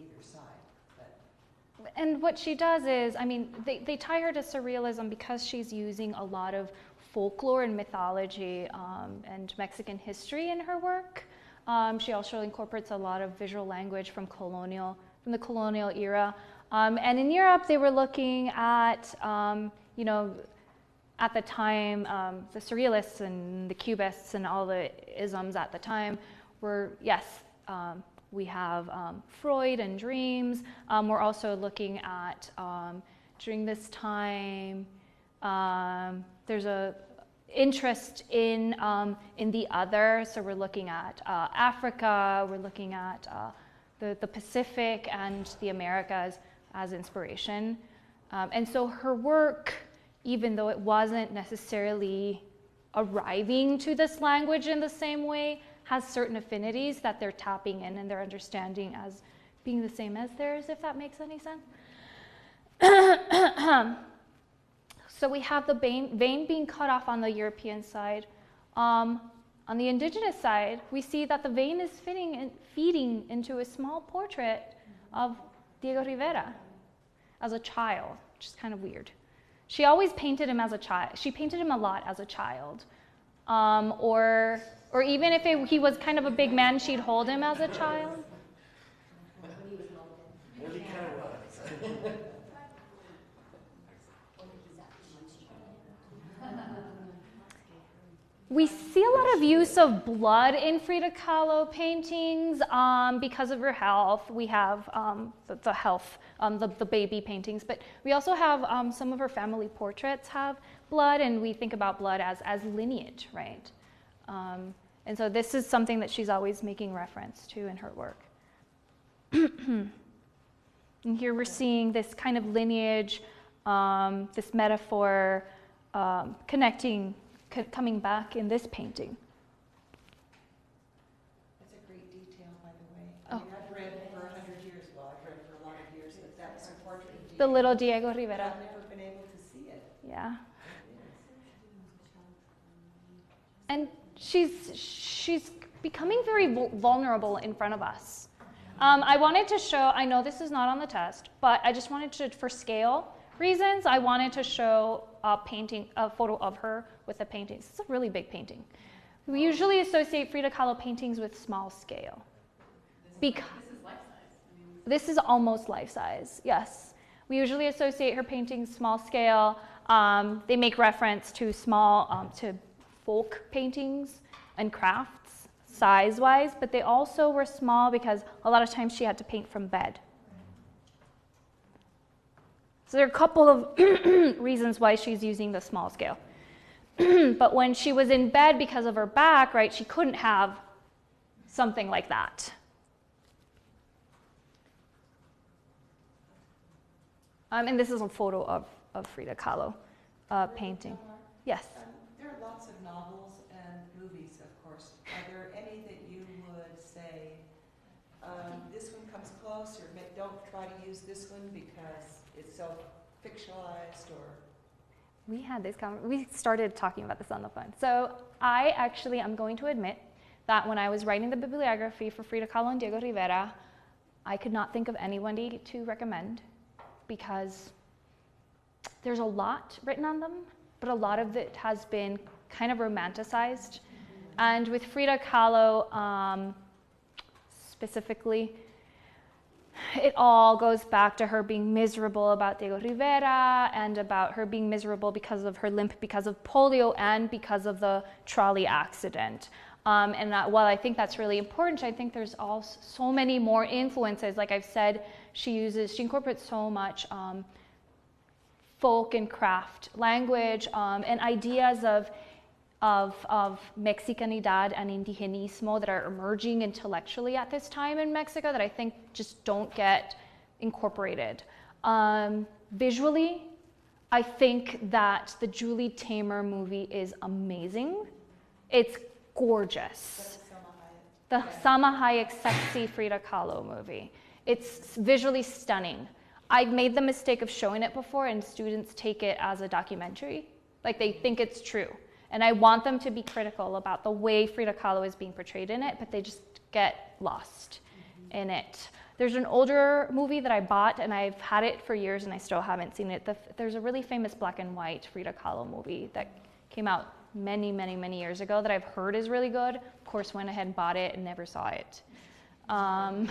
either side. But And what she does is, I mean, they, they tie her to surrealism because she's using a lot of folklore and mythology um, and Mexican history in her work. Um, she also incorporates a lot of visual language from colonial, from the colonial era. Um, and in Europe, they were looking at, um, you know, at the time, um, the surrealists and the cubists and all the isms at the time were, yes, um, we have um, Freud and dreams. Um, we're also looking at, um, during this time, um, there's a interest in, um, in the other. So we're looking at uh, Africa, we're looking at uh, the, the Pacific and the Americas as inspiration. Um, and so her work, even though it wasn't necessarily arriving to this language in the same way, has certain affinities that they're tapping in and they're understanding as being the same as theirs, if that makes any sense. So we have the vein, vein being cut off on the European side. Um, on the indigenous side, we see that the vein is fitting in, feeding into a small portrait of Diego Rivera as a child, which is kind of weird. She always painted him as a child. She painted him a lot as a child. Um, or, or even if it, he was kind of a big man, she'd hold him as a child. Well, he kind of was. We see a lot of use of blood in Frida Kahlo paintings um, because of her health. We have um, the, the health, um, the, the baby paintings, but we also have um, some of her family portraits have blood, and we think about blood as, as lineage, right? Um, and so this is something that she's always making reference to in her work. And here we're seeing this kind of lineage, um, this metaphor um, connecting coming back in this painting. that's a great detail, by the way. I Oh. mean, I've read for a hundred years, well, I've read for a lot of years that that's a portrait of The Diego. little Diego But Rivera. I've never been able to see it. Yeah. And she's, she's becoming very vul- vulnerable in front of us. Um, I wanted to show, I know this is not on the test, but I just wanted to, for scale reasons, I wanted to show a painting, a photo of her with a painting. This is a really big painting. We usually associate Frida Kahlo paintings with small scale. Because This is life size. I mean, this is almost life size, yes. We usually associate her paintings small scale. Um, they make reference to small, um, to folk paintings and crafts size-wise, but they also were small because a lot of times she had to paint from bed. So there are a couple of reasons why she's using the small scale. But when she was in bed because of her back, right, she couldn't have something like that. Um, and this is a photo of, of Frida Kahlo uh, painting. Yes? Um, There are lots of novels and movies, of course. Are there any that you would say, um, this one comes close, or ma- don't try to use this one because it's so fictionalized, or? We had this con- we started talking about this on the phone. So I actually am going to admit that when I was writing the bibliography for Frida Kahlo and Diego Rivera, I could not think of anybody to recommend because there's a lot written on them, but a lot of it has been kind of romanticized. And with Frida Kahlo um, specifically, it all goes back to her being miserable about Diego Rivera and about her being miserable because of her limp, because of polio, and because of the trolley accident. Um, and that, while I think that's really important, I think there's also so many more influences. Like I've said, she uses, she incorporates so much um, folk and craft language um, and ideas of Of, of Mexicanidad and indigenismo that are emerging intellectually at this time in Mexico that I think just don't get incorporated. Um, visually, I think that the Julie Taymor movie is amazing. It's gorgeous. The Salma Hayek sexy Frida Kahlo movie. It's visually stunning. I've made the mistake of showing it before and students take it as a documentary. Like they think it's true. And I want them to be critical about the way Frida Kahlo is being portrayed in it, but they just get lost mm-hmm. in it. there's an older movie that I bought, and I've had it for years, and I still haven't seen it. The, there's a really famous black and white Frida Kahlo movie that came out many, many, many years ago that I've heard is really good. Of course, went ahead and bought it and never saw it. Um,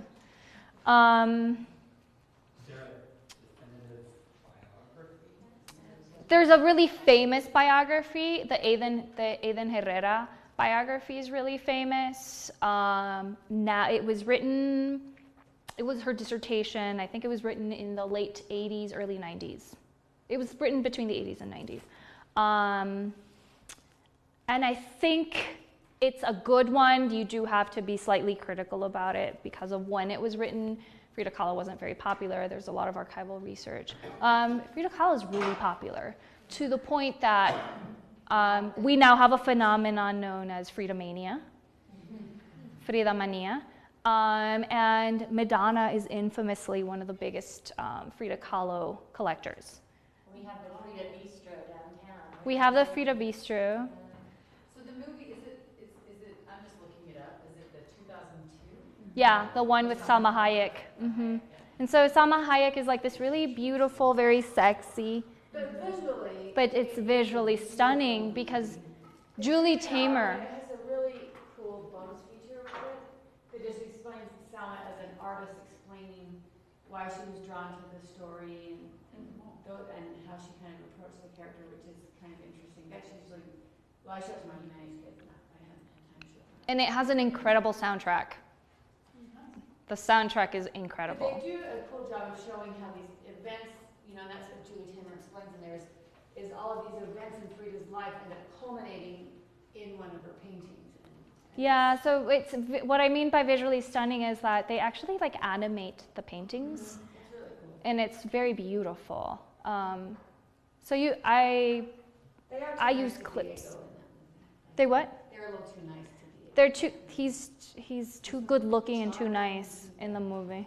um, Is there a definitive biography? there's a really famous biography, the Aiden, the Aiden Herrera biography is really famous. Um, now it was written, it was her dissertation. I think it was written in the late eighties, early nineties. It was written between the eighties and nineties. Um, and I think it's a good one. You do have to be slightly critical about it because of when it was written. Frida Kahlo wasn't very popular. There's a lot of archival research. Um, Frida Kahlo is really popular to the point that um, we now have a phenomenon known as Frida Mania, Frida Mania. Um, and Madonna is infamously one of the biggest um, Frida Kahlo collectors. We have the Frida Bistro downtown. We have the Frida Bistro. So the movie, is it, is, is it, I'm just looking it up, is it the two thousand two? Yeah, the one with Salma Hayek. Mm-hmm. And so Salma Hayek is like this really beautiful, very sexy, But visually. but it's visually stunning because Julie Taymor. It has a really cool bonus feature with it that just explains Salma as an artist explaining why she was drawn to the story and, and, tho- and how she kind of approached the character, which is kind of interesting. That's usually, well, I showed it to my humanities kids, and I haven't had time to show it. And it has an incredible soundtrack. The soundtrack is But incredible. they do a cool job of showing how these events, you know, and that's what Julie Taymor explains in there, is, is all of these events in Frida's life end up culminating in one of her paintings. And, and Yeah, so it's what I mean by visually stunning is that they actually like animate the paintings, It's really cool. and it's very beautiful. Um, so you, I, They are too I nice use to clips. Diego in that. they what? They're a little too nice to Diego. They're too. He's he's too good looking and too nice in the movie.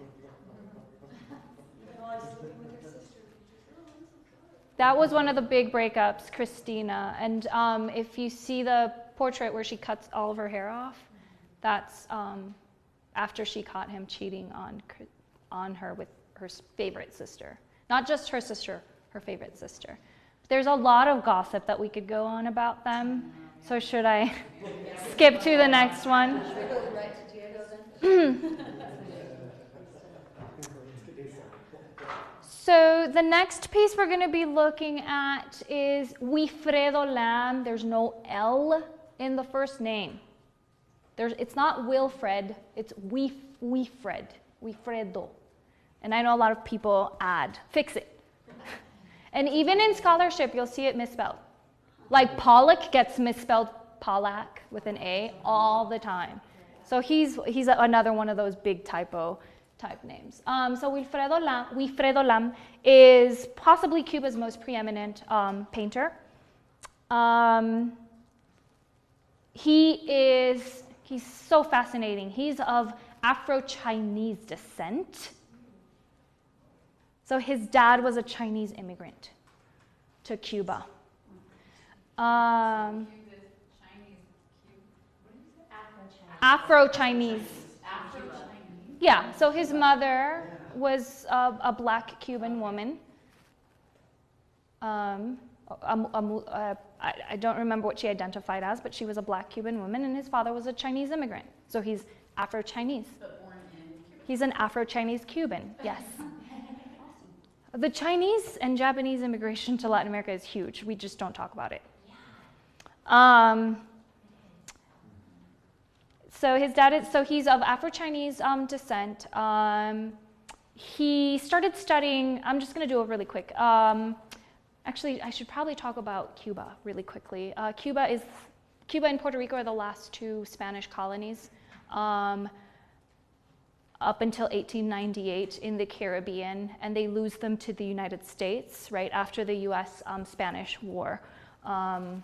That was one of the big breakups, Christina. And um, if you see the portrait where she cuts all of her hair off, that's um, after she caught him cheating on on her with her favorite sister. Not just her sister, her favorite sister. There's a lot of gossip that we could go on about them. So should I skip to the next one? Should we go right to Diego then? So the next piece we're going to be looking at is Wilfredo Lam. There's no L in the first name. There's, it's not Wilfred, it's Wif, Wilfred, Wilfredo. And I know a lot of people add, fix it. And even in scholarship, you'll see it misspelled. Like Pollock gets misspelled Pollack with an A all the time. So he's, he's another one of those big typo type names. Um, so Wilfredo Lam, Wilfredo Lam is possibly Cuba's most preeminent um, painter. Um, he is, he's so fascinating. He's of Afro-Chinese descent. So his dad was a Chinese immigrant to Cuba. Um, Afro-Chinese. Yeah, so his mother was a, a black Cuban woman. Um, a, a, a, I, I don't remember what she identified as, but she was a black Cuban woman, and his father was a Chinese immigrant. So he's Afro-Chinese. But born in Cuba. He's an Afro-Chinese Cuban, yes. The Chinese and Japanese immigration to Latin America is huge. We just don't talk about it. Um, so his dad is, so he's of Afro-Chinese um, descent. Um, he started studying, I'm just gonna do it really quick. Um, actually, I should probably talk about Cuba really quickly. Uh, Cuba is, Cuba and Puerto Rico are the last two Spanish colonies. Um, up until eighteen ninety-eight in the Caribbean, and they lose them to the United States right after the U S um, Spanish War. Um,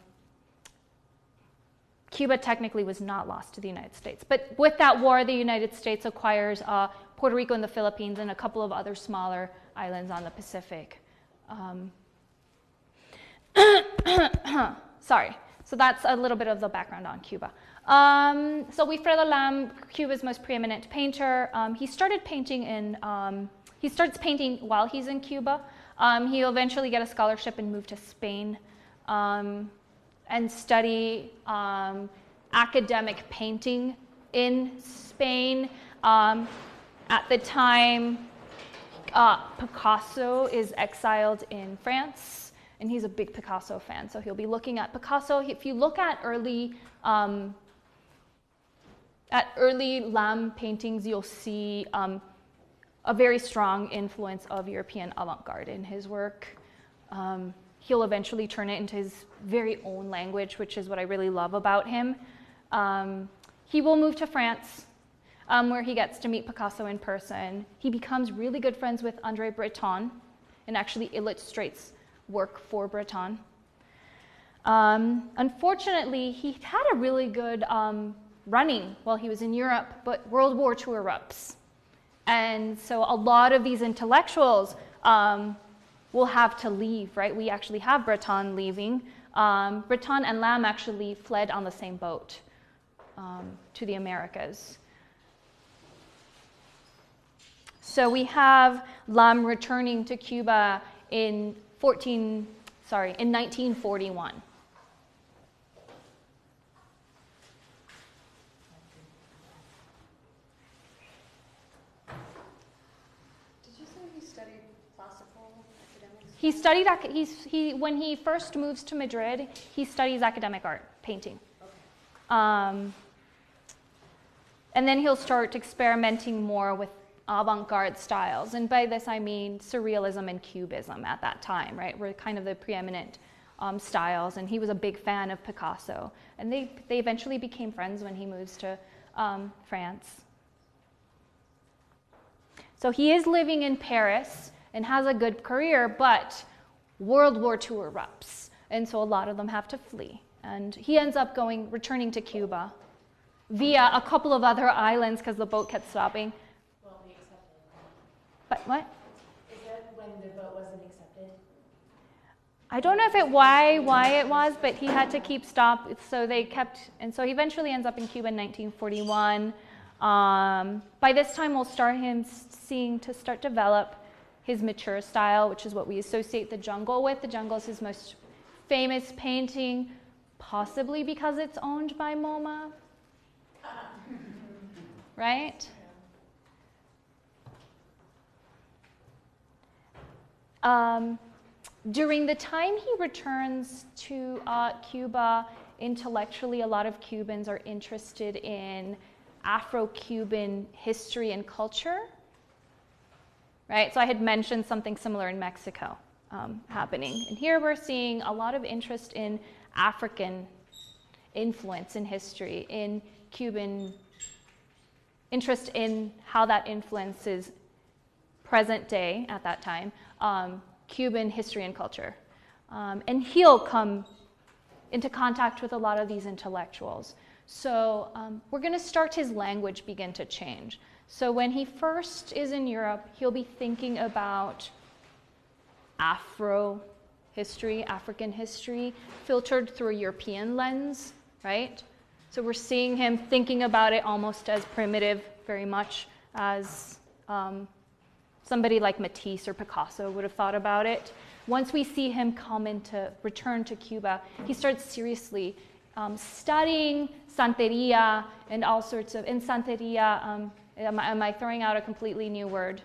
Cuba technically was not lost to the United States, but with that war, the United States acquires uh, Puerto Rico and the Philippines and a couple of other smaller islands on the Pacific. Um, sorry, so that's a little bit of the background on Cuba. Um, so Wilfredo Lam, Cuba's most preeminent painter, um, he started painting in, um, he starts painting while he's in Cuba. Um, he'll eventually get a scholarship and move to Spain um, and study um, academic painting in Spain. Um, at the time, uh, Picasso is exiled in France, and he's a big Picasso fan, so he'll be looking at Picasso. If you look at early um, At early Lam paintings, you'll see um, a very strong influence of European avant-garde in his work. Um, he'll eventually turn it into his very own language, which is what I really love about him. Um, he will move to France, um, where he gets to meet Picasso in person. He becomes really good friends with André Breton and actually illustrates work for Breton. Um, unfortunately, he had a really good um, running while he was in Europe, but World War Two erupts. And so a lot of these intellectuals um, will have to leave, right? We actually have Breton leaving. Um, Breton and Lam actually fled on the same boat um, to the Americas. So we have Lam returning to Cuba in fourteen, sorry, in nineteen forty-one. He studied, he's, he, when he first moves to Madrid, he studies academic art, painting. Okay. Um, and then he'll start experimenting more with avant-garde styles. And by this I mean surrealism and cubism at that time, right? Were kind of the preeminent um, styles. And he was a big fan of Picasso. And they, they eventually became friends when he moves to um, France. So he is living in Paris and has a good career, but World War Two erupts, and so a lot of them have to flee. And he ends up going, returning to Cuba via a couple of other islands because the boat kept stopping. Well, they accepted. But what? Is that when the vote wasn't accepted? I don't know if it why why it was, but he had to keep stop. So they kept, and so he eventually ends up in Cuba in nineteen forty-one. Um, by this time, we'll start him seeing to start develop his mature style, which is what we associate the jungle with. The jungle is his most famous painting, possibly because it's owned by MoMA, right? Um, during the time he returns to uh, Cuba, intellectually, a lot of Cubans are interested in Afro-Cuban history and culture. Right? So I had mentioned something similar in Mexico um, happening. And here we're seeing a lot of interest in African influence in history, in Cuban interest in how that influences present day, at that time, um, Cuban history and culture. Um, and he'll come into contact with a lot of these intellectuals. So um, we're going to start his language begin to change. So when he first is in Europe, he'll be thinking about Afro history, African history, filtered through a European lens, right? So we're seeing him thinking about it almost as primitive, very much as um, somebody like Matisse or Picasso would have thought about it. Once we see him come into, return to Cuba, he starts seriously um, studying Santeria and all sorts of, in Santeria, um, Am I, am I throwing out a completely new word?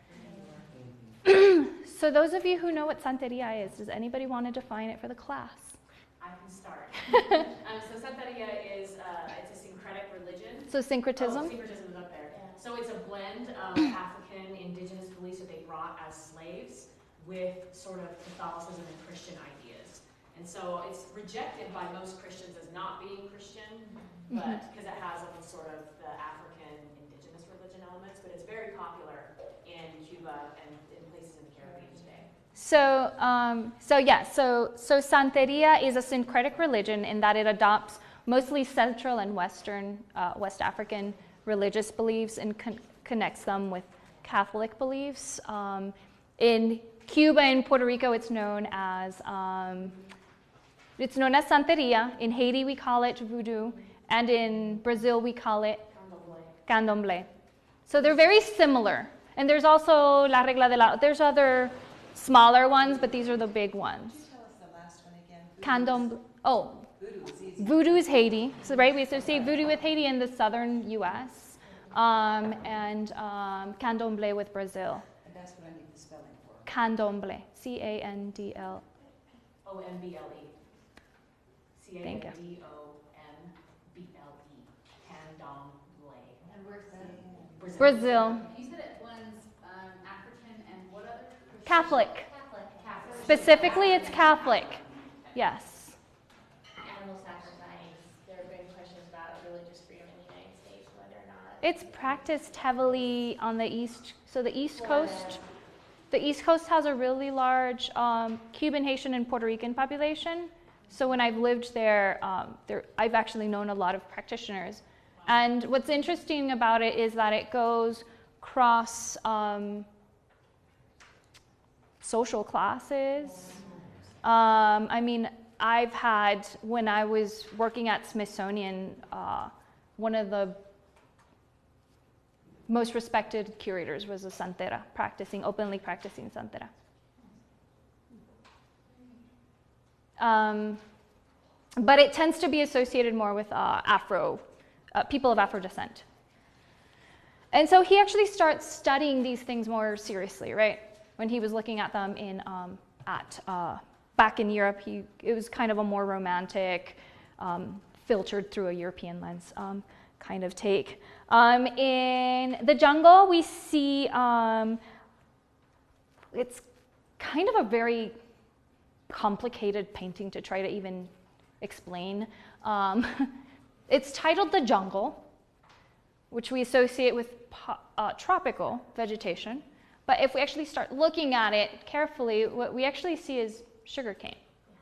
Yeah. So those of you who know what Santeria is, does anybody want to define it for the class? I can start. um, so Santeria is uh, it's a syncretic religion. So syncretism? Oh, syncretism is up there. Yeah. So it's a blend of African indigenous beliefs that they brought as slaves with sort of Catholicism and Christian ideas. And so it's rejected by most Christians as not being Christian, mm-hmm. but because it has a sort of the African elements, but it's very popular in Cuba and in places in the Caribbean today. So, um, so yeah, so, so Santeria is a syncretic religion in that it adopts mostly Central and Western, uh, West African religious beliefs and con- connects them with Catholic beliefs. Um, in Cuba and Puerto Rico, it's known as um, it's known as Santeria. In Haiti, we call it voodoo. And in Brazil, we call it candomblé. So they're very similar. And there's also la regla de la, there's other smaller ones, but these are the big ones. Can you tell us the last one again? Candomblé, oh, Voodoo is easy. voodoo is Haiti. So right, we associate voodoo with Haiti in the southern U S Um, and um, candomblé with Brazil. And that's what I need the spelling for. Candomblé, C A N D L. O M B L E. C A N Thank you. D O M B L E. Candomblé. And where's that? Brazil. You said it one's um, African and what other? Catholic. Catholic. Catholic. Specifically, it's Catholic. Yes. Animal sacrifice. There have been questions about religious freedom in the United States, whether or not. It's practiced heavily on the east, so the East Coast. The East Coast has a really large um, Cuban, Haitian, and Puerto Rican population. So when I've lived there, um, there, I've actually known a lot of practitioners. And what's interesting about it is that it goes cross um, social classes. Um, I mean, I've had, when I was working at Smithsonian, uh, one of the most respected curators was a santera, practicing, openly practicing santera. Um, but it tends to be associated more with uh, Afro, uh, people of Afro descent. And so he actually starts studying these things more seriously, right? When he was looking at them in, um, at, uh, back in Europe, he, it was kind of a more romantic, um, filtered through a European lens um, kind of take. Um, in the jungle, we see, um, it's kind of a very complicated painting to try to even explain. Um, it's titled The Jungle, which we associate with po- uh, tropical vegetation. But if we actually start looking at it carefully, what we actually see is sugarcane.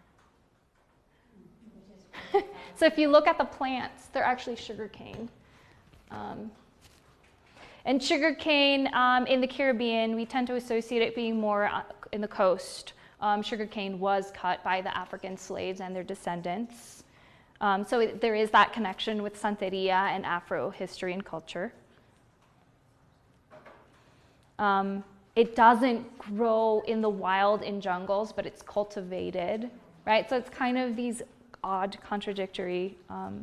So if you look at the plants, they're actually sugarcane. Um, and sugarcane um, in the Caribbean, we tend to associate it being more uh, in the coast. Um, sugarcane was cut by the African slaves and their descendants. Um, so it, there is that connection with Santeria and Afro history and culture. Um, it doesn't grow in the wild in jungles, but it's cultivated, right? So it's kind of these odd, contradictory. Um,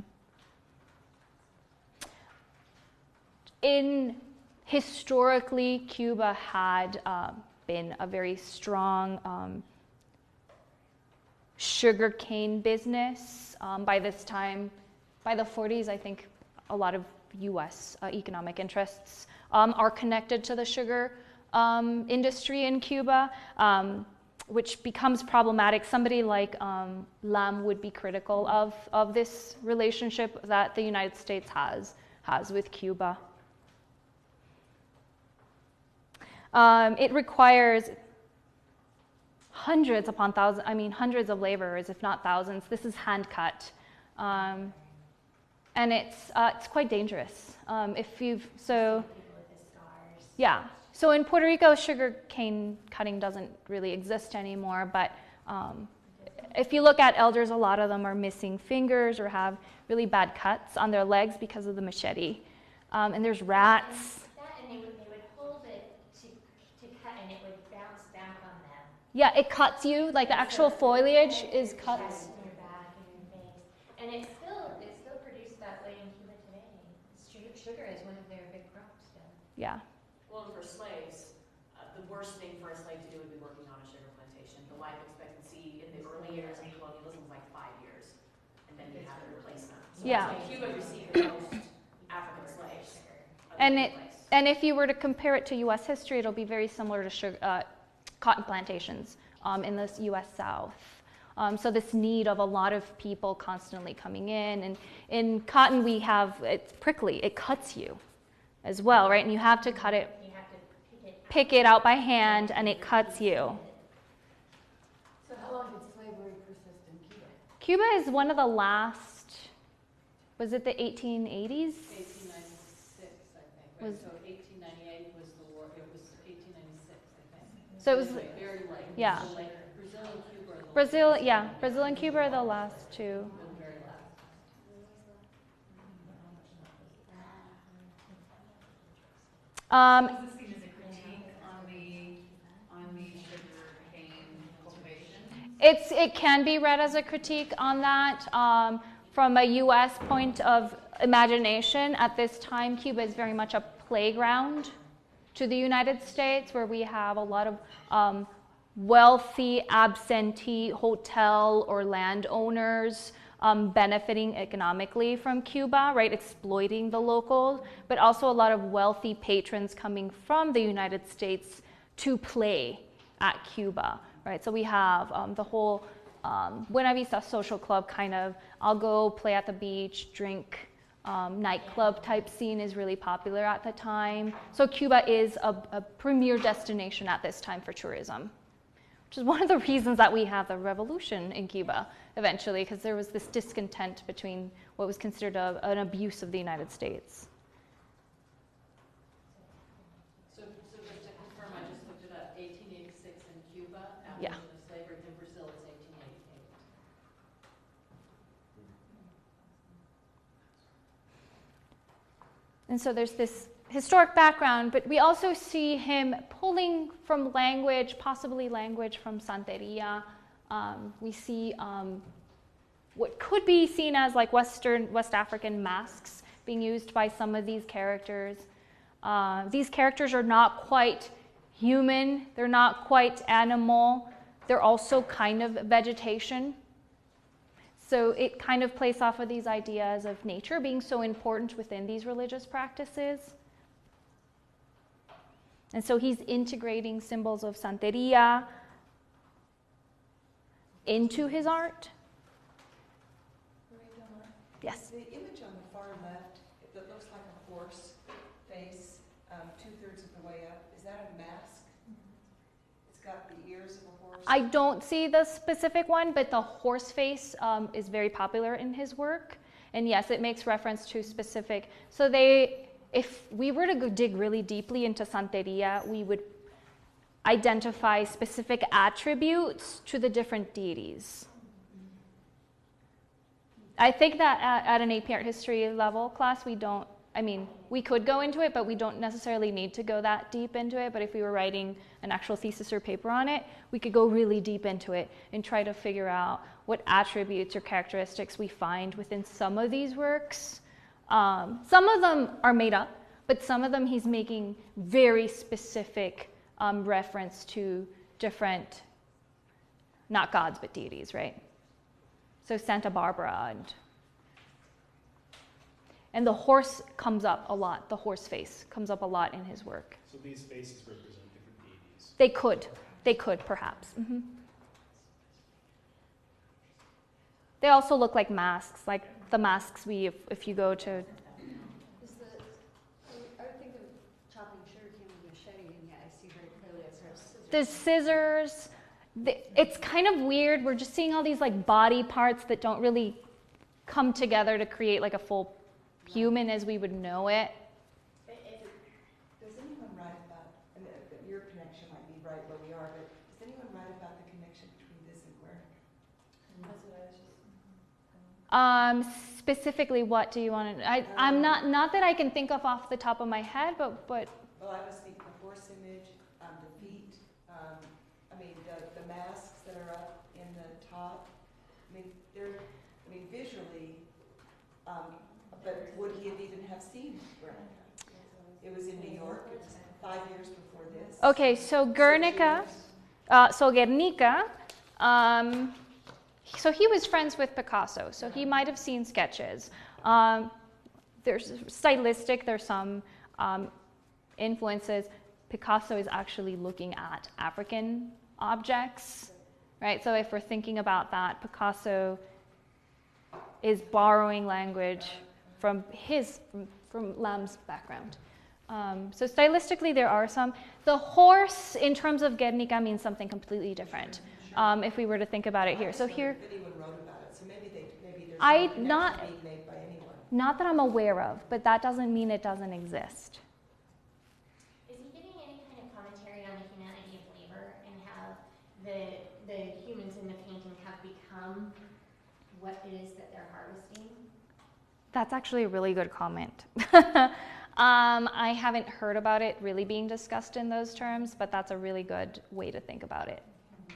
in historically, Cuba had uh, been a very strong um, sugarcane business. Um, by this time, by the forties, I think a lot of U S uh, economic interests um, are connected to the sugar um, industry in Cuba, um, which becomes problematic. Somebody like um, Lam would be critical of, of this relationship that the United States has, has with Cuba. Um, it requires hundreds upon thousands, I mean hundreds of laborers, if not thousands. This is hand cut. Um, and it's, uh, it's quite dangerous. Um, if you've, so, yeah. So in Puerto Rico, sugar cane cutting doesn't really exist anymore, but um, if you look at elders, a lot of them are missing fingers or have really bad cuts on their legs because of the machete. Um, and there's rats. That, and they would, they would hold it to, to cut, and it would bounce back on them. Yeah, it cuts you, like the actual foliage is cuts. In your back and your face. And it's still, it's still produced that way in Cuba today. Sugar, sugar is one of their big crops still. Yeah. Well, and for slaves, uh, the worst thing for a slave to do would be working on a sugar plantation. The life expectancy in the early years of colonialism was like five years, and then you have to replace them. So Yeah. that's why Cuba received the most African slaves. of And any it, place. and if you were to compare it to U S history, it'll be very similar to sugar, uh, cotton plantations um, in the U S South. Um, so this need of a lot of people constantly coming in, and in cotton we have, it's prickly, it cuts you as well, right? And you have to cut it, You have to pick it. pick it out by hand, and it cuts you. So how long did slavery persist in Cuba? Cuba is one of the last, was it the eighteen eighties? eighteen ninety-six, I think, right? Was- So eighteen ninety-eight was the war, it was eighteen ninety-six, I think. So it was, Anyway, very late. yeah. So like Brazil and Cuba are the Brazil, last. yeah, Brazil and Cuba are the last two. The very last. Um, So is this seen as a critique on the, on the sugar cane cultivation? It's, it can be read as a critique on that. Um, from a U S point of imagination, at this time, Cuba is very much a playground to the United States, where we have a lot of um, wealthy absentee hotel or landowners um, benefiting economically from Cuba, right, exploiting the locals, but also a lot of wealthy patrons coming from the United States to play at Cuba, right? So we have um, the whole um, Buena Vista Social Club kind of, I'll go play at the beach, drink, um, nightclub type scene is really popular at the time. So Cuba is a, a premier destination at this time for tourism, which is one of the reasons that we have the revolution in Cuba eventually, because there was this discontent between what was considered a, an abuse of the United States. So, so just to confirm, I just looked it up, eighteen eighty-six in Cuba, Yeah. abolition of slavery. In Brazil, it's eighteen eighty-eight. And so there's this historic background, but we also see him pulling from language, possibly language from Santeria. Um, we see um, what could be seen as like Western, West African masks being used by some of these characters. Uh, these characters are not quite human, they're not quite animal, they're also kind of vegetation. So it kind of plays off of these ideas of nature being so important within these religious practices. And so he's integrating symbols of Santeria into his art. Yes? The image on the far left, that looks like a horse face, um, two-thirds of the way up, is that a mask? It's got the ears of a horse? I don't see the specific one, but the horse face um, is very popular in his work. And yes, it makes reference to specific. So they, if we were to go dig really deeply into Santeria, we would identify specific attributes to the different deities. I think that at, at an A P art history level class, we don't, I mean, we could go into it, but we don't necessarily need to go that deep into it. But if we were writing an actual thesis or paper on it, we could go really deep into it and try to figure out what attributes or characteristics we find within some of these works. Um, some of them are made up, but some of them he's making very specific um, reference to different, not gods, but deities, right? So Santa Barbara and And the horse comes up a lot, the horse face comes up a lot in his work. So these faces represent different deities? They could, they could perhaps. Mm-hmm. They also look like masks, like the masks we, if, if you go to... Is the, I would think of chopping sugarcane with a machete, and yet I see very clearly a pair of scissors. The scissors, the, it's kind of weird, we're just seeing all these like body parts that don't really come together to create like a full human as we would know it. Does anyone write about, and uh, your connection might be right where we are, but does anyone write about the connection between this and Guernica? That's what I was just... Um, specifically, what do you want to, I, I'm not, not that I can think of off the top of my head, but, but. Well, I was thinking the horse image, um, the feet, um, I mean, the, the masks that are up in the top. I mean, they're, I mean, visually, um, but would he have even have seen Guernica? It was in New York, it was five years before this. Okay, so Guernica, uh, so Guernica, um, so he was friends with Picasso, so he might have seen sketches. Um, there's stylistic, there's some um, influences. Picasso is actually looking at African objects, right? So if we're thinking about that, Picasso is borrowing language from his, from, from Lam's background. Um, so stylistically, there are some. The horse, in terms of Guernica, means something completely different. Um, if we were to think about it here. So here, If anyone wrote about it, so maybe they, maybe there's I no connection not, being made by anyone. not that I'm aware of, but that doesn't mean it doesn't exist. Is he giving any kind of commentary on the humanity of labor and how the, the humans in the painting have become what it is that they're harvesting? That's actually a really good comment. Um, I haven't heard about it really being discussed in those terms, but that's a really good way to think about it.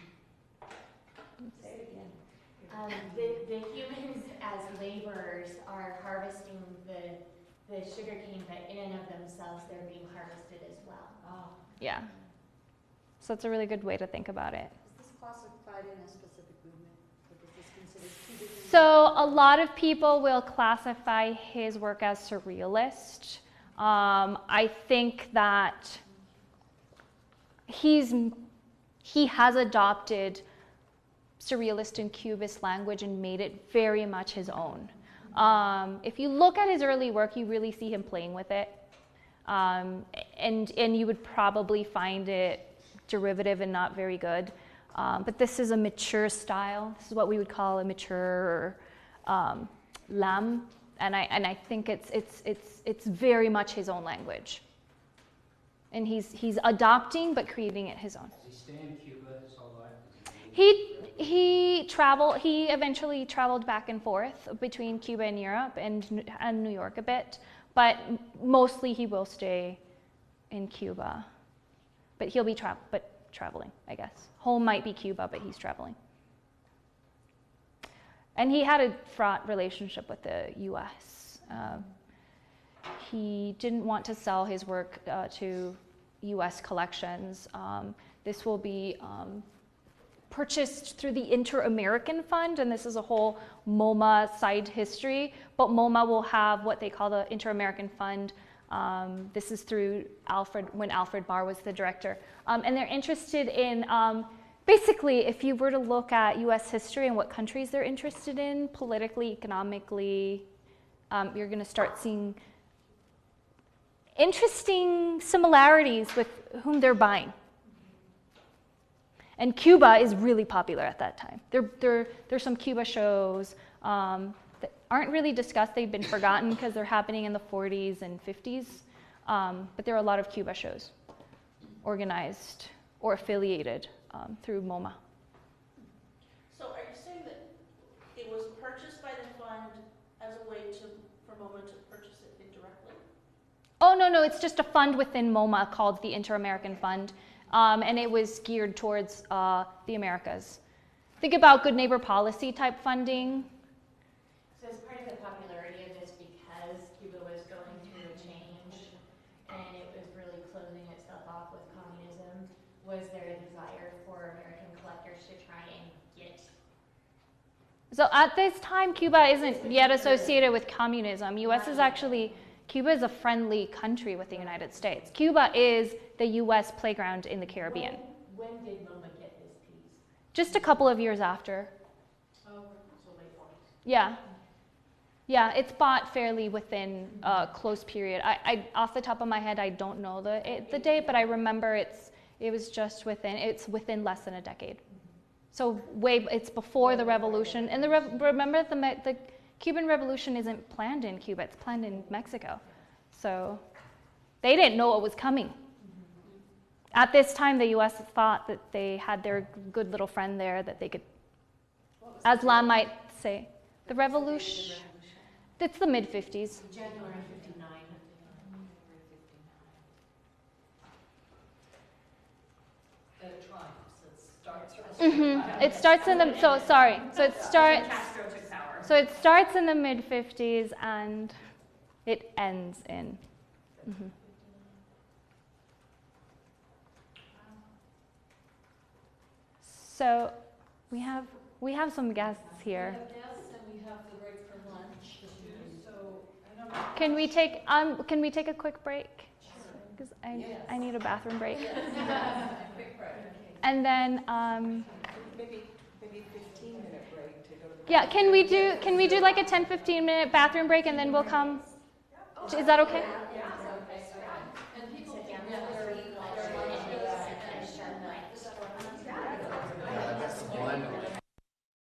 Say it again. Um, the, the humans as laborers are harvesting the, the sugar cane, but in and of themselves, they're being harvested as well. Oh. Yeah. So it's a really good way to think about it. Is this classified in a specific movement? Like, is this considered two different? So a lot of people will classify his work as surrealist. Um, I think that he's, he has adopted surrealist and cubist language and made it very much his own. Um, if you look at his early work, you really see him playing with it. Um, and, and you would probably find it derivative and not very good. Um, but this is a mature style. This is what we would call a mature um, lam. And I, and I think it's, it's, it's, it's very much his own language. And he's, he's adopting but creating it his own. Does he stay in Cuba his whole life? He, he traveled, he eventually traveled back and forth between Cuba and Europe and, and New York a bit. But mostly he will stay in Cuba. But he'll be tra- but traveling, I guess. Home might be Cuba, but he's traveling. And he had a fraught relationship with the U S. Uh, he didn't want to sell his work uh, to U S collections. Um, this will be um, purchased through the Inter-American Fund, and this is a whole MoMA side history. But MoMA will have what they call the Inter-American Fund. Um, this is through Alfred, when Alfred Barr was the director. Um, and they're interested in, um, basically, if you were to look at U S history and what countries they're interested in, politically, economically, um, you're gonna start seeing interesting similarities with whom they're buying. And Cuba is really popular at that time. There, there, there's some Cuba shows um, that aren't really discussed. They've been forgotten because they're happening in the forties and fifties. Um, but there are a lot of Cuba shows organized or affiliated um, through MoMA. So are you saying that it was purchased by the fund as a way to, for MoMA to purchase it indirectly? Oh, no, no, it's just a fund within MoMA called the Inter-American Fund. Um, and it was geared towards uh, the Americas. Think about good neighbor policy type funding. So as part of the popularity of this, because Cuba was going through a change and it was really closing itself off with communism, was there a desire for American collectors to try and get? So at this time, Cuba isn't yet associated with communism. U S is actually, Cuba is a friendly country with the United States. Cuba is the U S playground in the Caribbean. When, when did MoMA get this piece? Just a couple of years after. Oh, so late forties. Yeah. Yeah, it's bought fairly within a close period. I, I, off the top of my head, I don't know the, it, the date, but I remember it's, it was just within, it's within less than a decade. So way, it's before the revolution. And the rev, remember the, the Cuban Revolution isn't planned in Cuba, it's planned in Mexico. So they didn't know what was coming. At this time, the U S thought that they had their good little friend there that they could, as Lam might say, the revolution, it's the mid fifties. January fifty-nine. That it triumphs, it starts. Mm-hmm. It starts in the, so sorry, so it starts, Castro took power. so it starts in the mid fifties and it ends in. Mm-hmm. So we have we have some guests here. We have guests and we have the break for lunch too, so I don't know. Can we take um can we take a quick break? Sure. Because I Yes. I need a bathroom break. Yes. Quick break. And then um Maybe, maybe fifteen minute break to go to the. yeah, can we do can we do like a ten fifteen minute bathroom break and then we'll come? Is that okay?